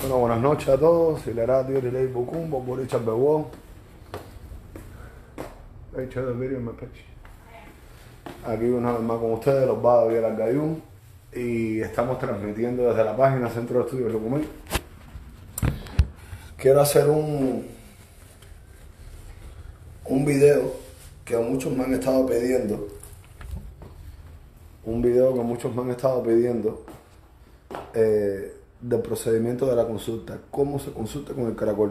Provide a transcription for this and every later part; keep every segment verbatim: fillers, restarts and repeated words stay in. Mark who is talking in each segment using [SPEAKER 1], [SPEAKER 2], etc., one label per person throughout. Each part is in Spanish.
[SPEAKER 1] Bueno, buenas noches a todos. Hilarat, Yurilei, Bukum, Boboricha, Bebo. He hecho el vídeo en mi pecho. Aquí una vez más con ustedes, los va a ver al Gayú. Y estamos transmitiendo desde la página Centro de Estudios Lucumí. Quiero hacer un, un video que muchos me han estado pidiendo. Un video que muchos me han estado pidiendo. Eh, del procedimiento de la consulta, cómo se consulta con el caracol.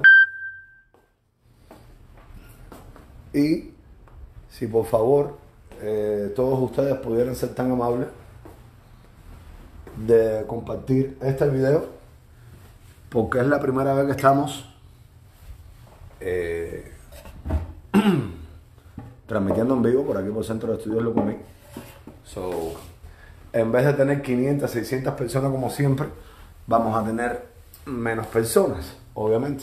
[SPEAKER 1] Y si por favor eh, todos ustedes pudieran ser tan amables de compartir este video, porque es la primera vez que estamos eh, transmitiendo en vivo por aquí por Centro de Estudios Lucumí. So, en vez de tener quinientas, seiscientas personas como siempre, vamos a tener menos personas, obviamente.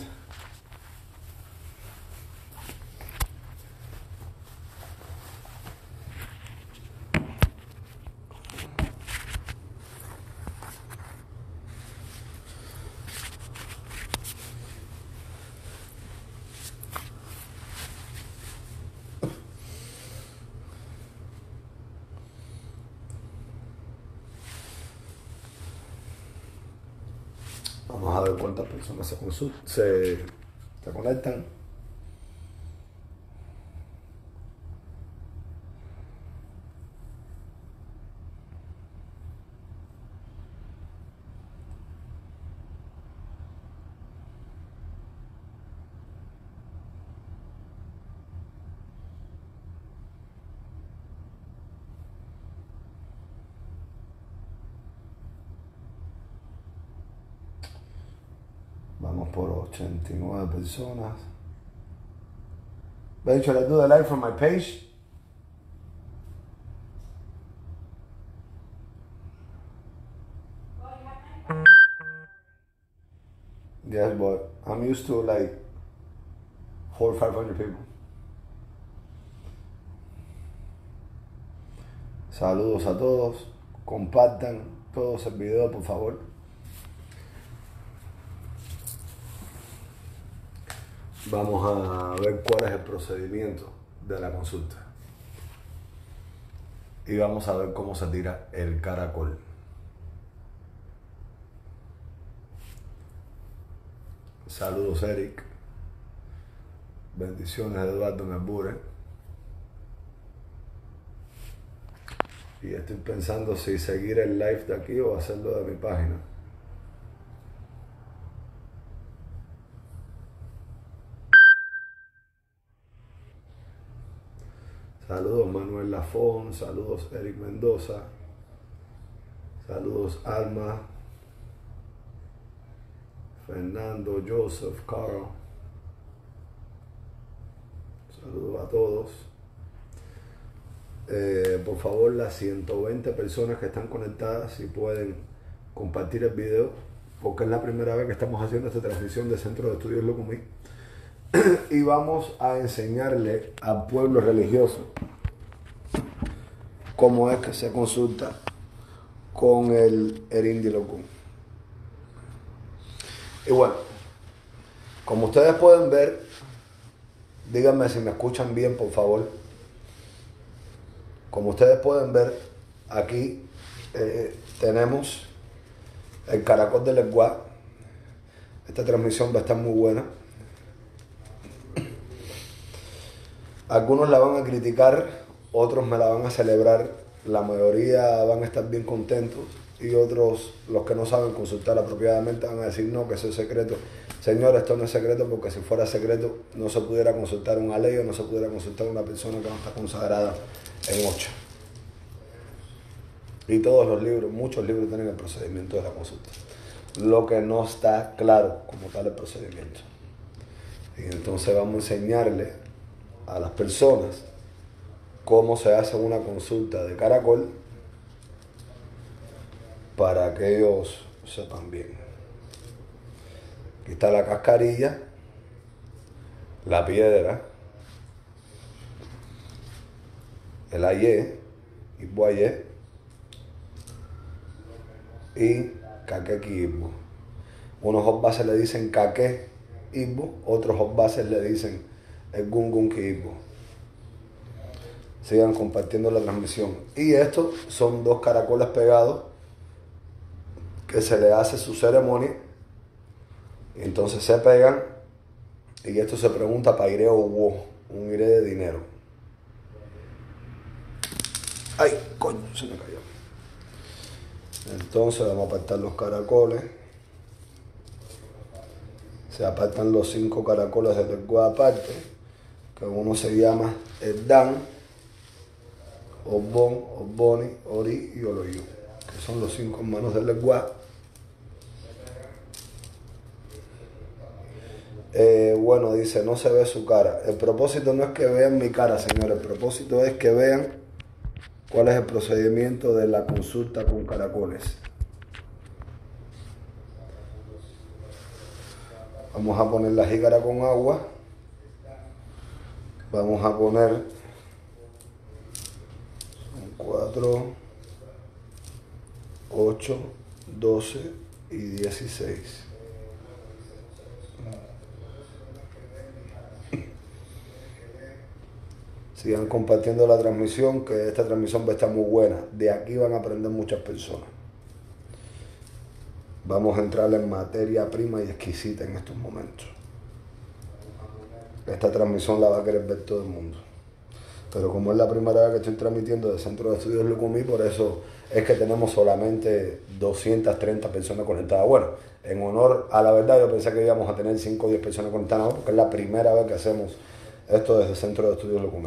[SPEAKER 1] Vamos a ver cuántas personas se, consultan, se, se conectan. Vamos por ochenta y nueve personas. Babe, should I do the live from my page? Yes, but I'm used to like four or five hundred people. Saludos a todos. Compartan todos el video, por favor. Vamos a ver cuál es el procedimiento de la consulta. Y vamos a ver cómo se tira el caracol. Saludos, Eric. Bendiciones, Eduardo Melbure. Y estoy pensando si seguir el live de aquí o hacerlo de mi página. Saludos Manuel Lafón, saludos Eric Mendoza, saludos Alma, Fernando, Joseph, Carl, saludos a todos. Eh, por favor, las ciento veinte personas que están conectadas, si pueden compartir el video, porque es la primera vez que estamos haciendo esta transmisión de Centro de Estudios Lucumí. Y vamos a enseñarle al pueblo religioso cómo es que se consulta con el Erindi Locum. Y bueno, como ustedes pueden ver, díganme si me escuchan bien, por favor. Como ustedes pueden ver, aquí eh, tenemos el caracol del Eguá. Esta transmisión va a estar muy buena. Algunos la van a criticar, otros me la van a celebrar, la mayoría van a estar bien contentos y otros, los que no saben consultar apropiadamente, van a decir no, que eso es secreto. Señor, esto no es secreto, porque si fuera secreto no se pudiera consultar un aleo, no se pudiera consultar una persona que no está consagrada en ocho. Y todos los libros, muchos libros tienen el procedimiento de la consulta. Lo que no está claro como tal el procedimiento. Y entonces vamos a enseñarle a las personas cómo se hace una consulta de caracol para que ellos sepan bien. Aquí está la cascarilla, la piedra, el ayé, y buayé y caquequismo. Unos hot bases le dicen Kake Igbo, otros hot bases le dicen el Gungun Igbo. Sigan compartiendo la transmisión. Y estos son dos caracoles pegados que se le hace su ceremonia. Y entonces se pegan. Y esto se pregunta para iré o wo, un iré de dinero. ¡Ay, coño! Se me cayó. Entonces vamos a apartar los caracoles. Se apartan los cinco caracoles del lengua aparte, que uno se llama el Dan, Obon, Oboni, Ori y Oloyu, que son los cinco hermanos del lengua. Eh, bueno, dice, no se ve su cara. El propósito no es que vean mi cara, señores. El propósito es que vean cuál es el procedimiento de la consulta con caracoles. Vamos a poner la jícara con agua. Vamos a poner cuatro, ocho, doce y dieciséis. Sigan compartiendo la transmisión, que esta transmisión va a estar muy buena. De aquí van a aprender muchas personas. Vamos a entrar en materia prima y exquisita en estos momentos. Esta transmisión la va a querer ver todo el mundo. Pero como es la primera vez que estoy transmitiendo del Centro de Estudios Lucumí, por eso es que tenemos solamente doscientas treinta personas conectadas. Bueno, en honor a la verdad, yo pensé que íbamos a tener cinco o diez personas conectadas, porque es la primera vez que hacemos esto desde el Centro de Estudios Lucumí.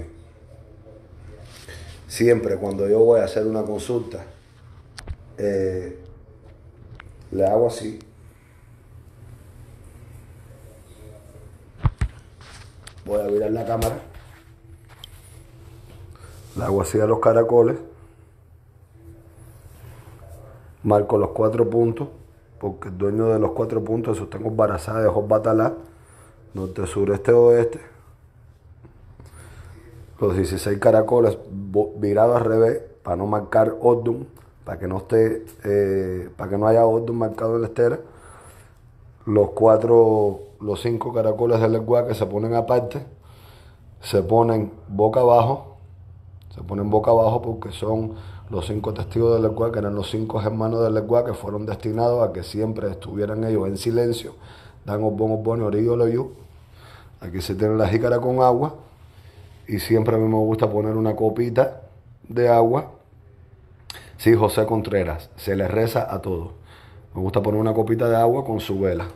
[SPEAKER 1] Siempre cuando yo voy a hacer una consulta, eh, le hago así. Voy a virar la cámara. Le hago así a los caracoles. Marco los cuatro puntos, porque el dueño de los cuatro puntos, esos tengo embarazada de Jos Batalá, norte, sur, este, oeste. Los dieciséis caracoles virados al revés, para no marcar orden, para que no esté, eh, para que no haya orden marcado en la estera. Los cuatro, los cinco caracoles del lenguaje que se ponen aparte, se ponen boca abajo, se ponen boca abajo porque son los cinco testigos del lenguaje, que eran los cinco hermanos del lenguaje, que fueron destinados a que siempre estuvieran ellos en silencio. Dan obon, obon, orillo, loyu. Aquí se tiene la jícara con agua. Y siempre a mí me gusta poner una copita de agua. Sí, José Contreras, se le reza a todos. Me gusta poner una copita de agua con su vela.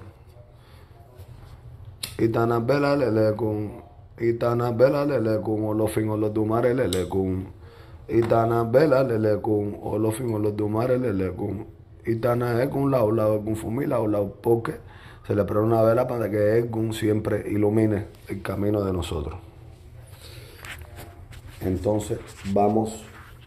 [SPEAKER 1] Itana vela lele con, Itana vela lele con, olofin olodumare lele con, Itana vela lele con, olofin olodumare lele con, Itana es con lao lao con fumi lao lao, porque se le prende una vela para que Egun siempre ilumine el camino de nosotros. Entonces vamos,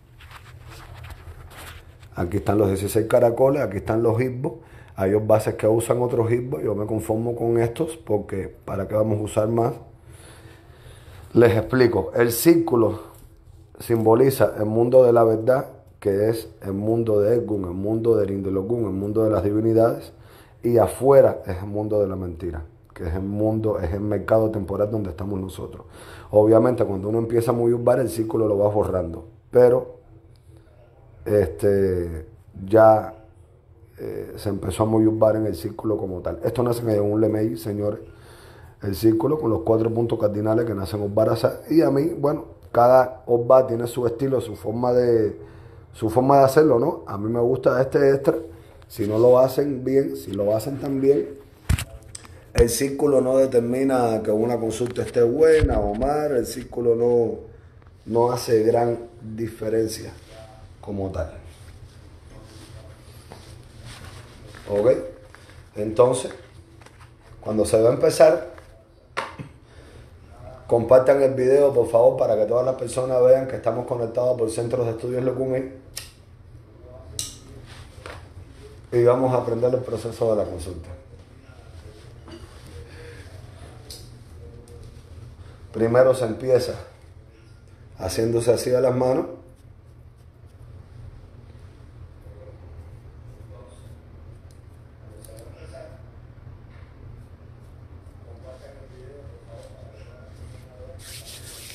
[SPEAKER 1] aquí están los dieciséis caracoles, aquí están los hibos. Hay dos bases que usan otros hibos, yo me conformo con estos porque ¿para qué vamos a usar más? Les explico, el círculo simboliza el mundo de la verdad, que es el mundo de Egun, el mundo de Rindelogun, el mundo de las divinidades, y afuera es el mundo de la mentira, que es el mundo, es el mercado temporal donde estamos nosotros. Obviamente cuando uno empieza a muyubar, el círculo lo va borrando, pero este, ya eh, se empezó a muyubar en el círculo como tal. Esto nace en un lemey, señores, el círculo con los cuatro puntos cardinales que nacen Osbaraza, y a mí, bueno, cada Osba tiene su estilo, su forma de, su forma de hacerlo, ¿no? A mí me gusta este extra, si no lo hacen bien, si lo hacen tan bien, el círculo no determina que una consulta esté buena o mal, el círculo no, no hace gran diferencia como tal. ¿Ok? Entonces, cuando se va a empezar, compartan el video, por favor, para que todas las personas vean que estamos conectados por Centros de Estudios Lucumí. Y vamos a aprender el proceso de la consulta. Primero se empieza haciéndose así a las manos.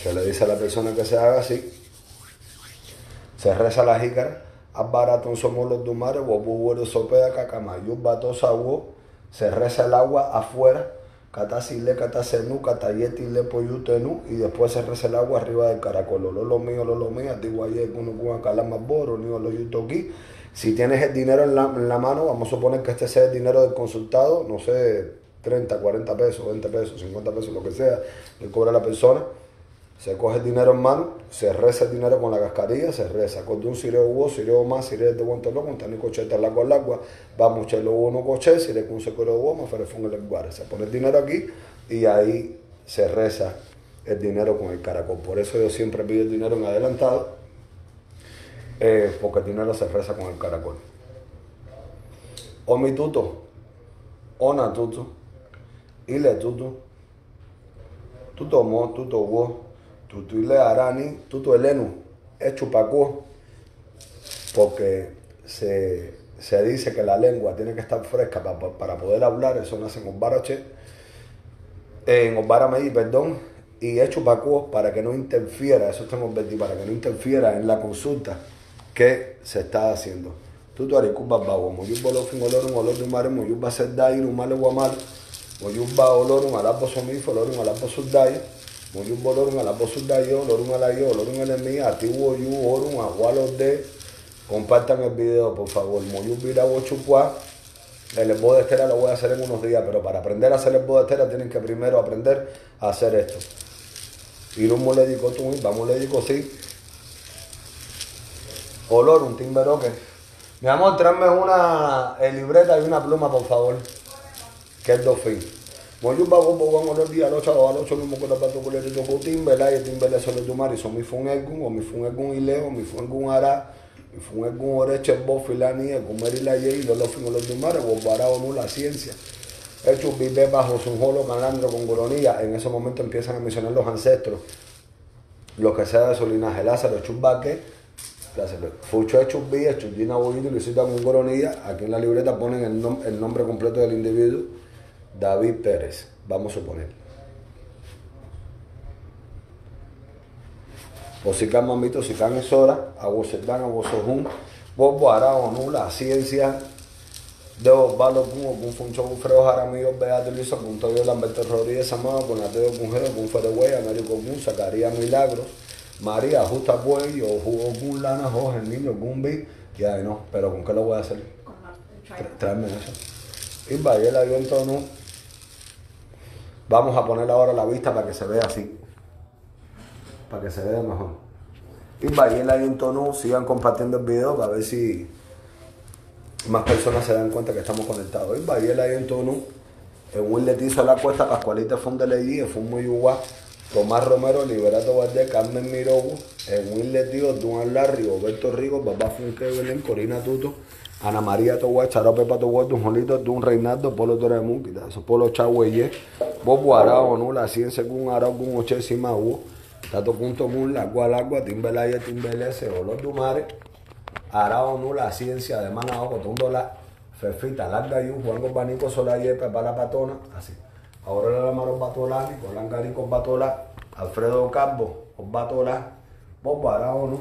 [SPEAKER 1] Se le dice a la persona que se haga así. Se reza la jícara. Abaraton somos los dumares, wobuero sopea cacamayú, bato sawo. Se reza el agua afuera. Catasile, catasenu, catayetile, poyutenu. Y después se reza el agua arriba del caracol. Lolo mío, lolo mío, tiguaye, cuno, cuno, calamaboro, ni lo yutoqui. Si tienes el dinero en la, en la mano, vamos a suponer que este sea el dinero del consultado, no sé, treinta, cuarenta pesos, veinte pesos, cincuenta pesos, lo que sea, que cobra la persona. Se coge el dinero en mano, se reza el dinero con la cascarilla, se reza. Con un sireo hubo, sireo más, sireo de guante loco, un tani cochete al agua al agua, vamos, chelo uno coche, sireo con un securo hubo, más ferefón en el lugar. Se pone el dinero aquí y ahí se reza el dinero con el caracol. Por eso yo siempre pido el dinero en adelantado. Eh, porque el dinero se reza con el caracol. O mi tuto, ona tuto, ile tuto, tuto mo, tuto wo, tuto ile arani, tuto elenu, es chupacuo, porque se, se dice que la lengua tiene que estar fresca para, para poder hablar. Eso nace en Obarache, en Obaramei, perdón, y es chupacuo para que no interfiera, eso tengo que para que no interfiera en la consulta que se está haciendo. Tú tú aricuba bago, moyuba lo fin olor un olor de mare, moyuba ser dai, un male guamal, moyuba olor un alabo somifo, olor un alabo sudai, moyuba olor un alabo sudai, olor un alayo, olor un enemi, ativo yu, orun, agualo de. Compartan el video, por favor. Moyuba ira chupua. El esbo de estera lo voy a hacer en unos días, pero para aprender a hacer el esbo de estera tienen que primero aprender a hacer esto. Ir un molédico tú, vamos molédico sí. Olor, un timberoque. Mi amor, tráeme una eh, libreta y una pluma, por favor. Que es dos fin. Moyuba bombo con olor día al ocho o al ocho mismo con el pato culero y toco timbela y el timbele solo tu mar y son mi fun algún o mi fun algún ileo, mi fun algún ara, mi fun algún oreche bo filani, el comer y la y los los fin olor tu mar o para o no la ciencia. Hecho vive bajo su jolo malandro con goronía. En ese momento empiezan a mencionar los ancestros, lo que sea de su linaje. Lázaro, Chubaque. Fucho hecho vía, Chudina Boguito y Luisita con coronilla. Aquí en la libreta ponen el, nom el nombre completo del individuo, David Pérez, vamos a suponer. O si can mamito, si can es hora, a vos se dan, a vos sojun, vos boará o no, la ciencia de Osvaldo con un funcho con freo jaramillo, Beato Luisa, con todo Lamberto Rodríguez Amado, con la Teo con Jero, con Fereway, Américo con Zacarías Milagros. María, justa buey, o jugó con lana, Jorge, el niño, Gumbi, y ahí no, pero ¿con qué lo voy a hacer? Con la Tráeme eso. Y vaya el avión tono. Vamos a poner ahora la vista para que se vea así. Para que se vea mejor. Y vaya el avión tono, sigan compartiendo el video para ver si más personas se dan cuenta que estamos conectados. Y vaya el avión tono. En un letizo a la cuesta, Pascualita Fondeleí, fue muy igual. Tomás Romero, Liberato Valdés, Carmen Mirogo, Edwin Letío, Duan Larry, Roberto Rigo, Babá Funke Belén, Corina Tuto, Ana María Toguay, Charo Pepa Toguay, Don Jolito, Don Reinaldo, Polo Toremún, eso Polo Chagüeye, Bobo Arao, no, la ciencia con Arao, con Oche Simaú, Tato Punto Mun, La Gualagua, Timbelaya, Timbelese, Olor Dumare, Arao, no, la ciencia de Manao, Cotondo la Fefita, Larga Yu, Juan Gobanico, Solaye, Pepa la Patona, así. Ahora la mano Batolani, Colangari con Batola, Alfredo Campo, con Batola, Bobo Arao, no,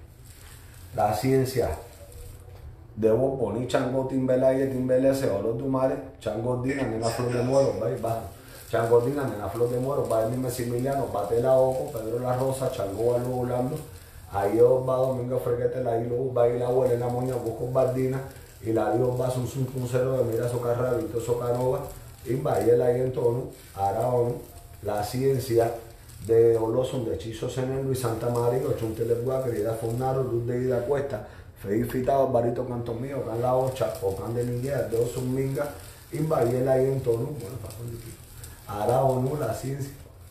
[SPEAKER 1] la ciencia de Bobo, ni Chango Timbelaya, Timbelese, Olor Dumare, Chango Dinan en la flor de muero, ¿veis? Baja. Chango Dinan en la flor de muero, va el Messimiliano, Batela Oco, Pedro La Rosa, Chango Algo Volando, ahí va Domingo Freguete, la Hilo, va y la abuela en la moña, Busco Bardina, y la Dios va un sun puncero de Mira Socarra, Vito Socanova, y va y el ahí en tono, Araón, la ciencia de Oloson, de Hechizo Senen, Luis Santa María, Ochuntelegua, querida Fornaro, Luz de Ida Cuesta, Feifitado, Barito Canto Mío, Can La Ocha, Ocan de Niguea, de Osuminga, y va y el ahí en tono, bueno, para Araón, la ciencia.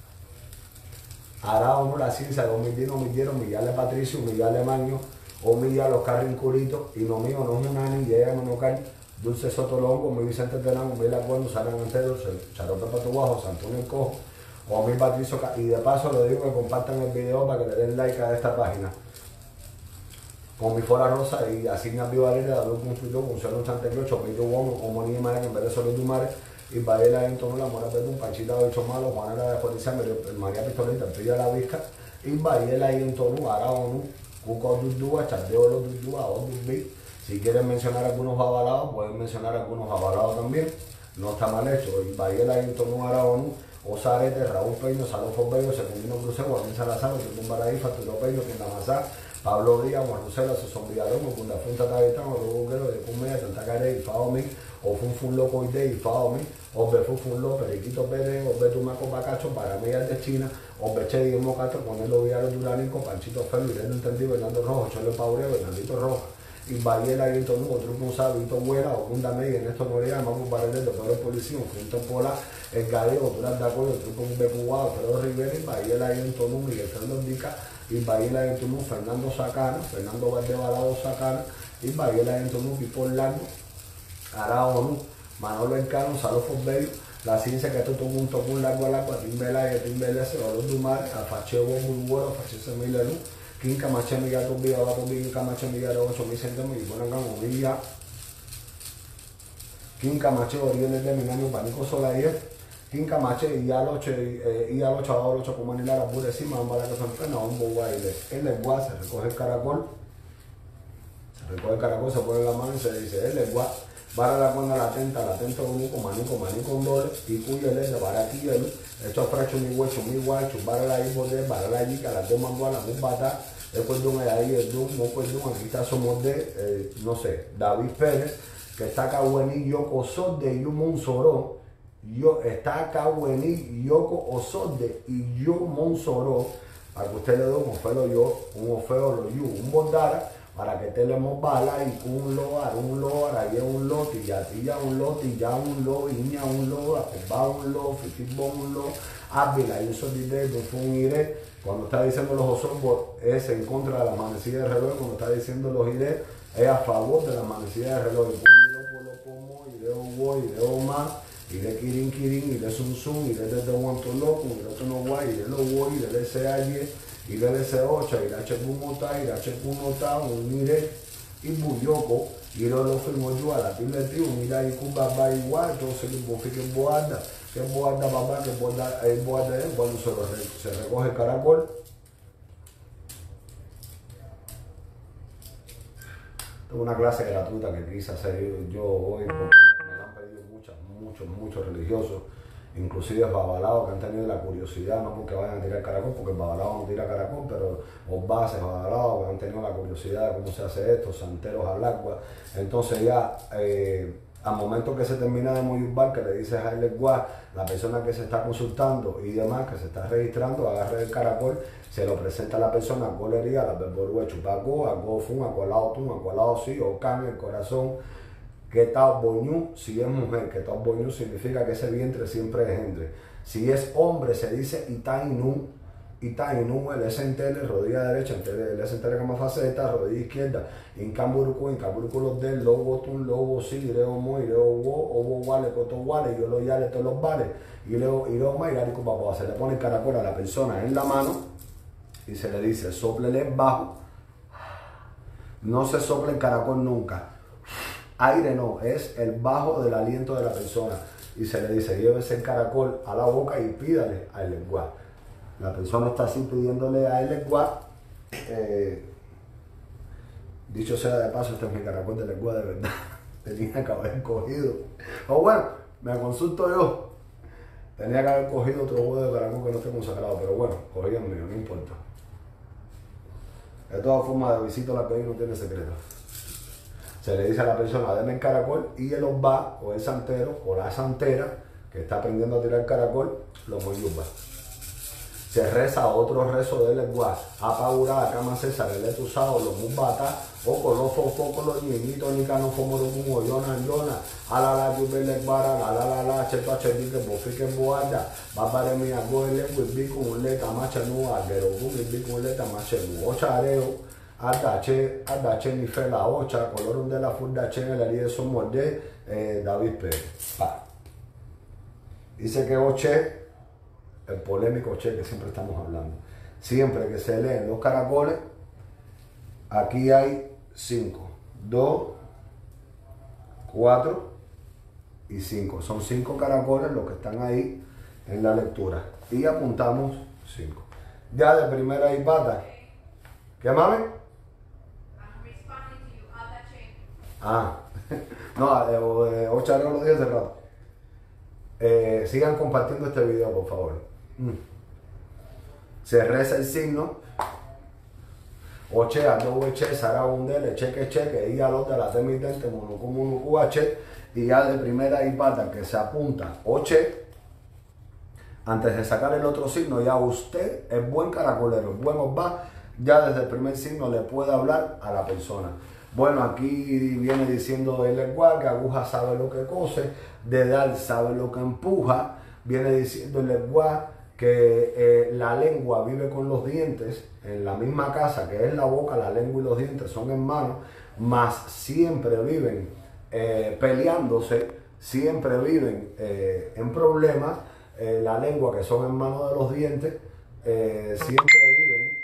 [SPEAKER 1] Araón, la ciencia de Omidino, Omidino, Miguel Patricio, Miguel Maño, Omilla, los Carrincuritos, y no mío, no es una ni llega a Monocal. Dulce Sotolongo, mi Vicente Tenán, mi La Cuando, Saran Antero, Charope Pato Guajo, Santonio El Cojo, o mi Patricio, y de paso le digo que compartan el video para que le den like a esta página. Con mi Fora Rosa y así me abrió Valeria, David Construyó, con Cielo Chanterio, Chopito Womo, Homónima Imagen, en vez de Solo Dumare, y Baela en tono la Mora Pedro, Panchita de Ocho Malos, Juanera de Policía, María Pistolita, Pilla la Vizca, Imbayela y en tono, Araonu, Cuco Dudúa, Chandeolo Dudúa, o Dudbi. Si quieren mencionar algunos avalados, pueden mencionar algunos avalados también. No está mal hecho. Imbayela y en tono, Araonu, Osarete, Raúl Peño, Salofo Bello, Secundino Crucero, Juan Salazar, Titún Baraí, Faturo Peño, Quindamazá, Pablo Díaz, Juan Lucela, Susón Villalón, Ocunda Funta Tabitán, Orobuquero, de Cumeya, Tantacare, Ifaomi, o Funfun Loco Ide, Ifaomi, Obe Funfun López, Periquito Pérez, Obe Tumaco Bacacho, Paramillas de China, Obe Che Guillermo Castro, Ponelo Villalón Duránico, Panchito Felo, Irene Entendido, Fernando Rojo, Cholo Paureo, Bernardito Roja, Ibayela, Guito Nubo, Truco Usado, Vito Huela, Ocunda Media, Ernesto Noriega, Mamu Paredes, Doctor de Policía, Junto Pola, El Gallego, Durán de Acuerdo, Truco Becubado, Pedro Rivera, Ibayela, Guito Nubo, Miguel Fernando Dica, Ibayela, Guito Nubo, Fernando Sacana, Fernando Valdebalado Sacana, Ibayela, Guito Nubo, Pipo Largo, Araonu, Manolo Encano, Salofo Bello, La Ciencia que todo un toco un largo al agua, Timbela y Timbela, Ceballos Dumare, Alfacheo muy bueno, Alfacheo Semilelu, Quinca Maché Miguel Tumbilla, Va Tumbilla, Camaché Miguel, ocho mil centavos, y ponen a Movilla, Quinca Maché, Orioles de Minano, Panico Solayer, Quinca Maché, y al ocho, y al ocho, ahora ocho, como Manila, la pura encima, vamos a la que se enfrena, un boguaile. El lenguaje se recoge el caracol, se recoge el caracol, se pone la mano y se dice, el lenguaje. Para la cuando la tenta, la tenta unico, manico, manico un dole, y cuyo le de para aquí, el hecho fracho mi huecho, mi guacho, para la hijo de, para la yica, la toma guala, un bata, después de un ahí, el dum, no pues dum, aquí está somos de, eh, no sé, David Pérez, que está acá buení, yoko osode, y un monzoró, yo, está acá buení, yoko osode, y yo monzoró, para que usted le dé un ofeo yo, un ofeo lo yo, un bondara, para que te le bala y un lo, a un lo, a ya un lo, tilla, tilla un lo, tilla un lo, iña un lo, a un lo, fitibón un lo, ávila, y eso dice, de un iré, cuando está diciendo los osombos es en contra de la amanecida del reloj, cuando está diciendo los iré es a favor de la amanecida del reloj, y lo pomo, iré hubo, iré oma, iré kirin kirin, iré sun sun, iré desde guanto loco, iré otro no guay, iré lo guay, iré se aye, y le desea ocho, y la checumota, y la checumota, un mire, y buyoko, y lo lo fuimos yo a la pila de tío, mira, y cuba va igual, yo sé que bofi que boada, que boada papá, que boada, el boada es cuando se, lo, se recoge el caracol. Tengo una clase gratuita que quise hacer yo hoy, porque me la han pedido muchas, muchos, muchos religiosos. Inclusive babalaos que han tenido la curiosidad, no porque vayan a tirar caracol, porque el babalao no tira caracol, pero los bases babalaos que han tenido la curiosidad de cómo se hace esto, santeros al agua. Entonces ya, eh, al momento que se termina de moyubar, que le dices a él la persona que se está consultando y demás, que se está registrando, agarre el caracol, se lo presenta a la persona, a colería, a la berborúa, chupaco, a gofun, a colado tun, a colado sí, o can, el corazón. Que tal boñú, si es mujer, que tal boñú significa que ese vientre siempre es gendre. Si es hombre, se dice itainú, itainú, el esentele, rodilla derecha, el esentele como faceta, rodilla izquierda, incamburuco, incamburuco los del, lobo tun, lobo sí, ireo mo, ireo wo, obo wale, coto wale, yo lo yale, todos los vales, ireo, ireo ma, irarico papá, se le pone el caracol a la persona en la mano y se le dice, soplele bajo, no se sopla el caracol nunca. Aire no, es el bajo del aliento de la persona. Y se le dice, llévese el caracol a la boca y pídale al lenguaje. La persona está así pidiéndole al lenguaje. Eh, dicho sea de paso, este es mi caracol de lenguaje de verdad. Tenía que haber cogido. O bueno, me consulto yo. Tenía que haber cogido otro huevo de caracol que no esté consagrado. Pero bueno, cogí el mío, no importa. De todas formas, de visita la que no tiene secreto. Se le dice a la persona, deme el caracol, y él los va, o el santero, o la santera, que está aprendiendo a tirar el caracol, lo moyuba. Se reza otro rezo del lenguaje, apaura, cama César, el etusado, los mubata, o con los focos, los niñitos, ni cano, como los mumo, yona, yona, a la la, yubel, legvara, la la la la, cheto, a chedique, bofique, boada, babare mi abuele, wibiku, un leta, machanu, aguero, wibiku, un leta, machanu, ochareo, Adache, Adache ni fe la ocha, color de la fundache en el área somos de eh, David Pérez. Pa. Dice que Oche, el polémico Oche que siempre estamos hablando, siempre que se leen los caracoles, aquí hay cinco, dos, cuatro y cinco. Son cinco caracoles los que están ahí en la lectura y apuntamos cinco. ya de primera y pata. ¿Qué, mami? Ah, no, eh, ocho años los días cerrados. Eh, sigan compartiendo este video, por favor. Mm. Se reza el signo. Oche, adobe, che, sarabundele, cheque, cheque, y a los de la temitente, monucu, monucu, h, y ya de primera y pata que se apunta oche. Antes de sacar el otro signo, ya usted es buen caracolero, buen osva, ya desde el primer signo le puede hablar a la persona. Bueno, aquí viene diciendo el lenguaje, que aguja sabe lo que cose, dedal sabe lo que empuja, viene diciendo el lenguaje que eh, la lengua vive con los dientes en la misma casa, que es la boca, la lengua y los dientes son hermanos, mas siempre viven eh, peleándose, siempre viven eh, en problemas. Eh, la lengua, que son hermanos de los dientes, eh, siempre viven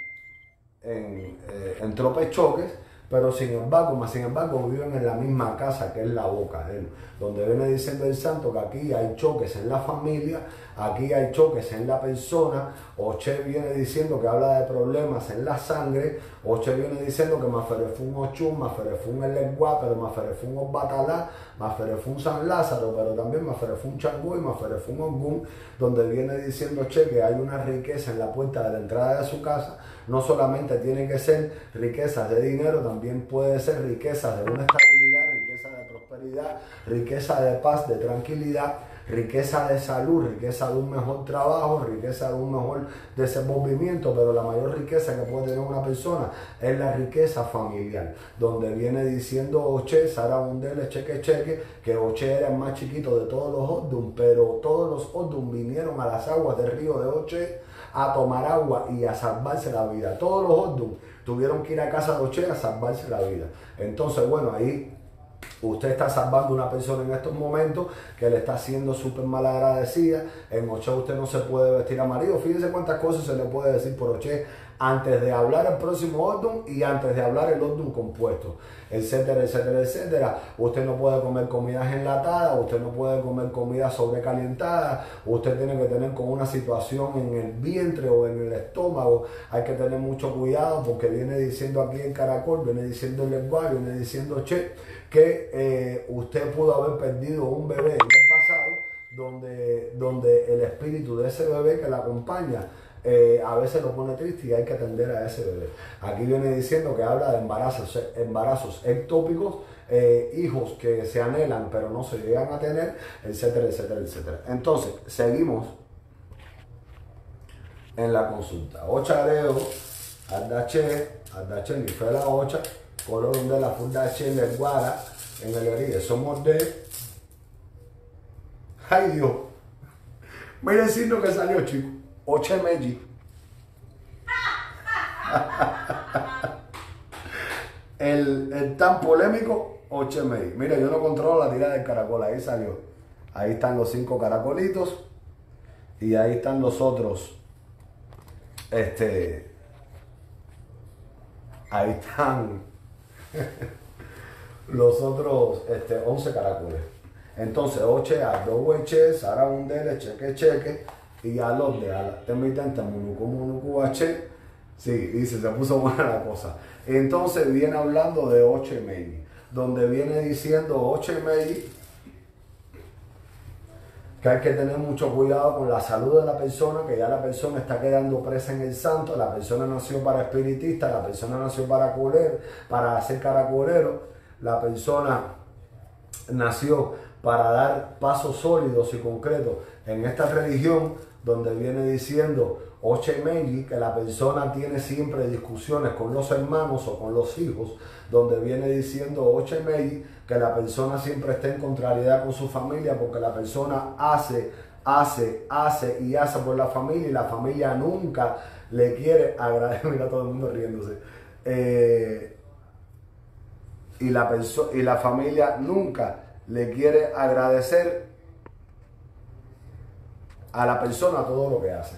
[SPEAKER 1] en, eh, en tropechoques, pero sin embargo, más sin embargo, viven en la misma casa que es la boca, ¿eh? Donde viene diciendo el santo que aquí hay choques en la familia, aquí hay choques en la persona. Oche viene diciendo que habla de problemas en la sangre. Oche viene diciendo que Maferefún Ochun, Maferefún el lenguá, pero Maferefún Osbatalá, Maferefún San Lázaro, pero también Maferefún Changó y Maferefún Ogún, donde viene diciendo Oche que hay una riqueza en la puerta de la entrada de su casa. No solamente tiene que ser riquezas de dinero, también puede ser riquezas de una estabilidad, riqueza de prosperidad, riqueza de paz, de tranquilidad, riqueza de salud, riqueza de un mejor trabajo, riqueza de un mejor desenvolvimiento, pero la mayor riqueza que puede tener una persona es la riqueza familiar, donde viene diciendo Oche, Sara Undele, cheque, cheque, que Oche era el más chiquito de todos los Odum, pero todos los Odum vinieron a las aguas del río de Oche a tomar agua y a salvarse la vida. Todos los Odum tuvieron que ir a casa de Oche a salvarse la vida. Entonces, bueno, ahí usted está salvando a una persona en estos momentos que le está siendo súper mal agradecida. En Oche usted no se puede vestir amarillo. Fíjense cuántas cosas se le puede decir por Oche antes de hablar el próximo Odum y antes de hablar el Odum compuesto, etcétera, etcétera, etcétera. Usted no puede comer comidas enlatadas, usted no puede comer comida sobrecalientada, usted tiene que tener con una situación en el vientre o en el estómago. Hay que tener mucho cuidado porque viene diciendo aquí en Caracol, viene diciendo el lenguaje, viene diciendo Che, que eh, usted pudo haber perdido un bebé en el pasado, donde, donde el espíritu de ese bebé que la acompaña Eh, a veces lo pone triste y hay que atender a ese bebé. Aquí viene diciendo que habla de embarazos, embarazos ectópicos, eh, hijos que se anhelan pero no se llegan a tener, etcétera, etcétera, etcétera. Entonces, seguimos en la consulta. Ocha areo, ardache, ardache, ni fue la ocha, color de la fundache, en el guara, en el origen. Somos de... ¡Ay Dios! Miren el signo que salió, chicos. Oche Meji. el, el tan polémico Oche Meji. Mira, yo no controlo la tirada del caracol. Ahí salió. Ahí están los cinco caracolitos. Y ahí están los otros. Este. Ahí están los otros este, once caracoles. Entonces, Oche, Adoweche, Sara Undele, Cheque, Cheque. Y a los de a la temitente, Munuku, Munuku, H. Sí, dice, se puso buena la cosa. Entonces viene hablando de Oche Meji, donde viene diciendo Oche Meji que hay que tener mucho cuidado con la salud de la persona, que ya la persona está quedando presa en el santo, la persona nació para espiritista, la persona nació para culero, para hacer caracolero, la persona nació para dar pasos sólidos y concretos en esta religión, donde viene diciendo Oche Meji que la persona tiene siempre discusiones con los hermanos o con los hijos, donde viene diciendo Oche Meji que la persona siempre está en contrariedad con su familia porque la persona hace, hace, hace y hace por la familia y la familia nunca le quiere agradecer. Mira todo el mundo riéndose. Eh, y, la y la familia nunca le quiere agradecer a la persona todo lo que hace.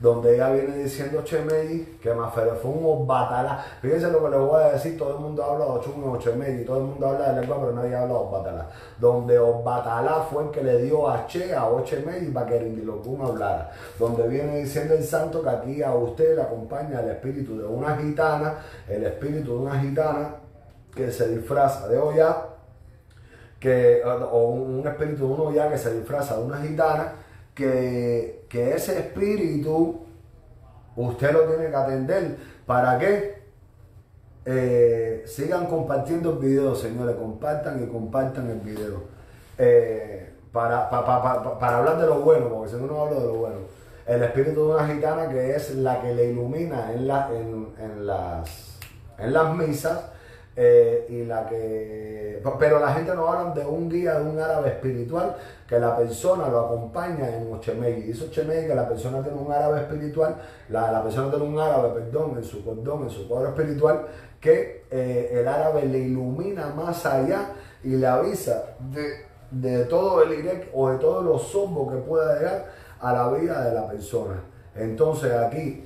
[SPEAKER 1] donde ella viene diciendo Chemei que Maferefún o Batalá. Fíjense lo que les voy a decir, todo el mundo habla de Ochun o Chemei, todo el mundo habla de lengua, pero nadie habla de Obatalá. Donde Obatalá fue el que le dio a Che, a Ochemei, para que Rindilokum hablara. Donde viene diciendo el santo que aquí a usted le acompaña el espíritu de una gitana, el espíritu de una gitana que se disfraza de Oya, que, o un espíritu de un Oya que se disfraza de una gitana, que, que ese espíritu usted lo tiene que atender. ¿Para qué? Eh, sigan compartiendo el video, señores, compartan y compartan el video. Eh, para, para, para, para hablar de lo bueno, porque si no, no hablo de lo bueno. El espíritu de una gitana que es la que le ilumina en, la, en, en, las, en las misas. Eh, y la que pero la gente no habla de un guía, de un árabe espiritual que la persona lo acompaña en Ochemei. Dice Ochemei que la persona tiene un árabe espiritual, la, la persona tiene un árabe, perdón, en su cordón, en su cuadro espiritual, que eh, el árabe le ilumina más allá y le avisa de, de todo el irek o de todos los sombos que pueda llegar a la vida de la persona. Entonces aquí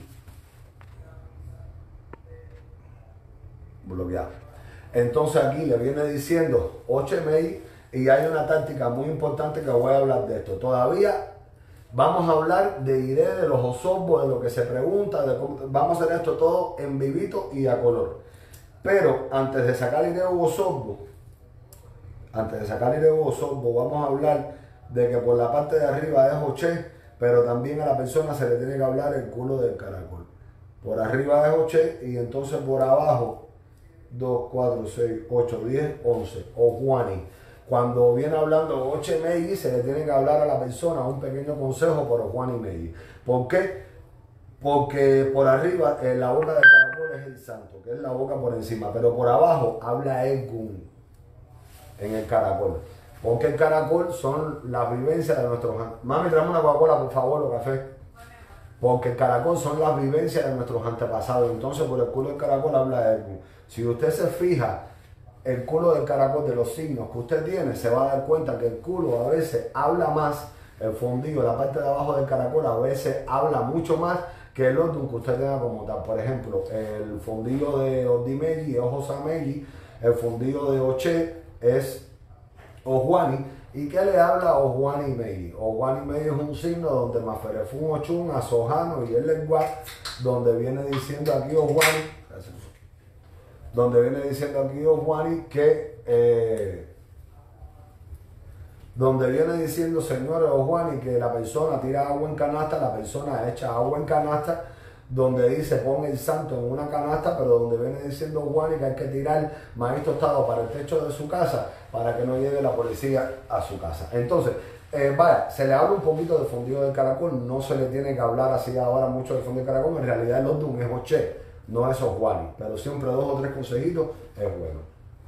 [SPEAKER 1] bloqueado. Entonces aquí le viene diciendo Ochemei, y hay una táctica muy importante que voy a hablar de esto. Todavía vamos a hablar de Iré, de los osobos, de lo que se pregunta, de cómo, vamos a hacer esto todo en vivito y a color. Pero antes de sacar Iré u osobo, antes de sacar Iré u osobo, vamos a hablar de que por la parte de arriba es Oche, pero también a la persona se le tiene que hablar el culo del caracol. Por arriba es Oche y entonces por abajo dos, cuatro, seis, ocho, diez, once, o Juani. Cuando viene hablando Ochemei, se le tiene que hablar a la persona un pequeño consejo por Juani Mei. ¿Por qué? Porque por arriba, en la boca del caracol es el santo, que es la boca por encima, pero por abajo habla Egun en el caracol. Porque el caracol son las vivencias de nuestros... Mami, tráeme una Coca-Cola, por favor, o café. Porque el caracol son las vivencias de nuestros antepasados. Entonces, por el culo del caracol habla Egun. Si usted se fija el culo del caracol, de los signos que usted tiene, se va a dar cuenta que el culo a veces habla más, el fondillo, la parte de abajo del caracol a veces habla mucho más que el otro que usted tenga como tal. Por ejemplo, el fondillo de Odimeji es Ojosameji, el fondillo de Oche es Ojuani. ¿Y qué le habla a Ojuani Mei? Ojuani Mei es un signo donde Maferefún Ochun, Asojano y el lenguaje, donde viene diciendo aquí Ojuani, donde viene diciendo aquí Ojuani que eh, donde viene diciendo, señores Ojuani, que la persona tira agua en canasta, la persona echa agua en canasta, donde dice pon el santo en una canasta, pero donde viene diciendo Ojuani que hay que tirar maíz tostado para el techo de su casa para que no llegue la policía a su casa. Entonces, eh, vaya, se le habla un poquito del fondillo del caracol, no se le tiene que hablar así ahora mucho del fondillo del caracol, en realidad el otro es Oche, no es Ojuani, pero siempre dos o tres consejitos es bueno.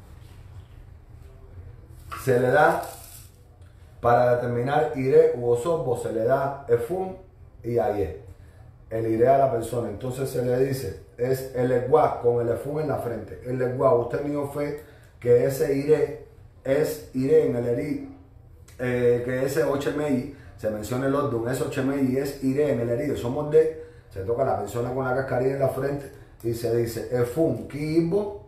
[SPEAKER 1] Se le da, para determinar Iré u Osobbo, se le da Efun y Aye. El Iré a la persona, entonces se le dice, es el Eguá con el Efun en la frente. El Eguá, usted me dio fe que ese Iré es Iré en el herido, eh, que ese Ochemei, se menciona el Ordun, ese Ochemei es Iré en el herido. Somos de, se toca a la persona con la cascarilla en la frente y se dice Efun Kibo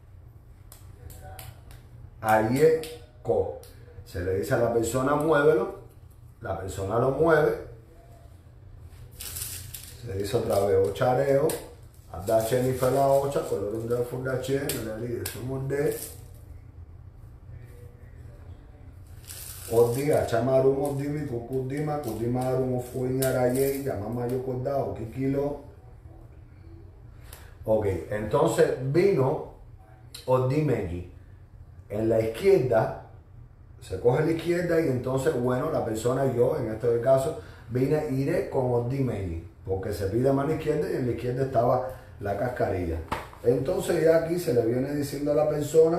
[SPEAKER 1] Aye Ko. Se le dice a la persona muévelo, la persona lo mueve, se dice otra vez ochareo, adache ni fela ocha, colorín de fundache, le dice somos de Odi, achamarum odimi, kukudima, kudimarum ofuiñaraye, llamama yo cordao, kikilo. Ok, entonces vino Odimeji. En la izquierda, se coge la izquierda y entonces, bueno, la persona, yo en este caso, vine, iré con Odimeji, porque se pide mano izquierda y en la izquierda estaba la cascarilla. Entonces ya aquí se le viene diciendo a la persona,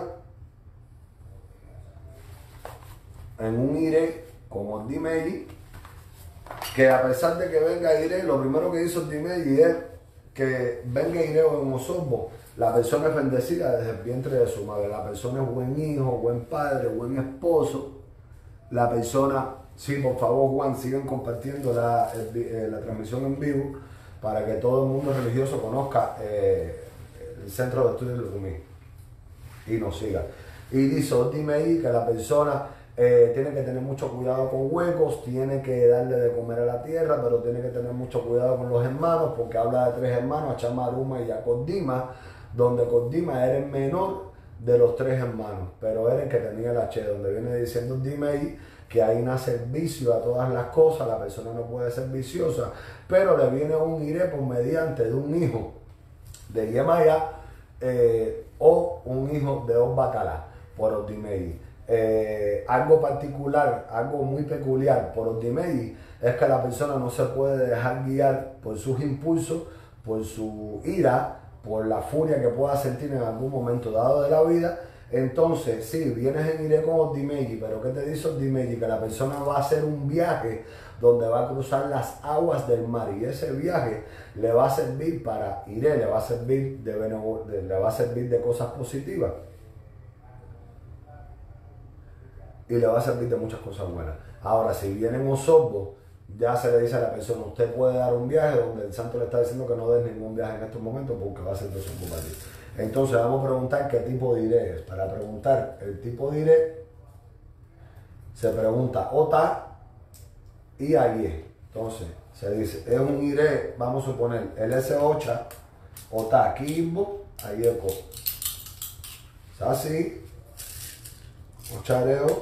[SPEAKER 1] en un iré con Odimeji, que a pesar de que venga iré, lo primero que hizo Odimeji es que venga iré en Osobbo, la persona es bendecida desde el vientre de su madre, la persona es buen hijo, buen padre, buen esposo, la persona, sí, por favor Juan, sigan compartiendo la, el, la transmisión en vivo, para que todo el mundo religioso conozca eh, el Centro de Estudios Lucumí y nos siga. Y dice dime ahí que la persona eh, tiene que tener mucho cuidado con huecos, tiene que darle de comer a la tierra, pero tiene que tener mucho cuidado con los hermanos, porque habla de tres hermanos, Achama, Aruma y Yacodima, donde Cordima era el menor de los tres hermanos, pero era el que tenía el H, donde viene diciendo dime ahí que ahí nace el vicio a todas las cosas, la persona no puede ser viciosa, pero le viene un iré por mediante de un hijo de Yemaya eh, o un hijo de Osbacalá, por Odimei. Eh, algo particular, algo muy peculiar por Odimei es que la persona no se puede dejar guiar por sus impulsos, por su ira, por la furia que pueda sentir en algún momento dado de la vida. Entonces, sí, vienes en iré con Odimei, pero ¿qué te dice Odimei? Que la persona va a hacer un viaje donde va a cruzar las aguas del mar, y ese viaje le va a servir para iré, le va a servir de, de, le va a servir de cosas positivas y le va a servir de muchas cosas buenas. Ahora, si viene en Osorbo, ya se le dice a la persona, usted puede dar un viaje donde el santo le está diciendo que no des ningún viaje en estos momentos porque va a ser de Osorbo para ti. Entonces vamos a preguntar qué tipo de iré es. Para preguntar el tipo de iré, se pregunta Ota y Aye. Entonces se dice, es un iré, vamos a suponer, el S ocho, Ota, Kimbo, Ayeko. Así, Ochareo,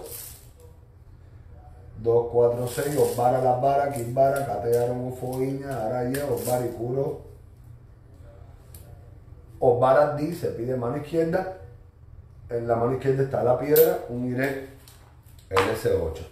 [SPEAKER 1] dos, cuatro, seis, Osbara, las varas, Kimbara, Catearon, Ufoiña, Araye, Osbara y Curo. Osbara di, se pide mano izquierda, en la mano izquierda está la piedra, un iré, el S ocho.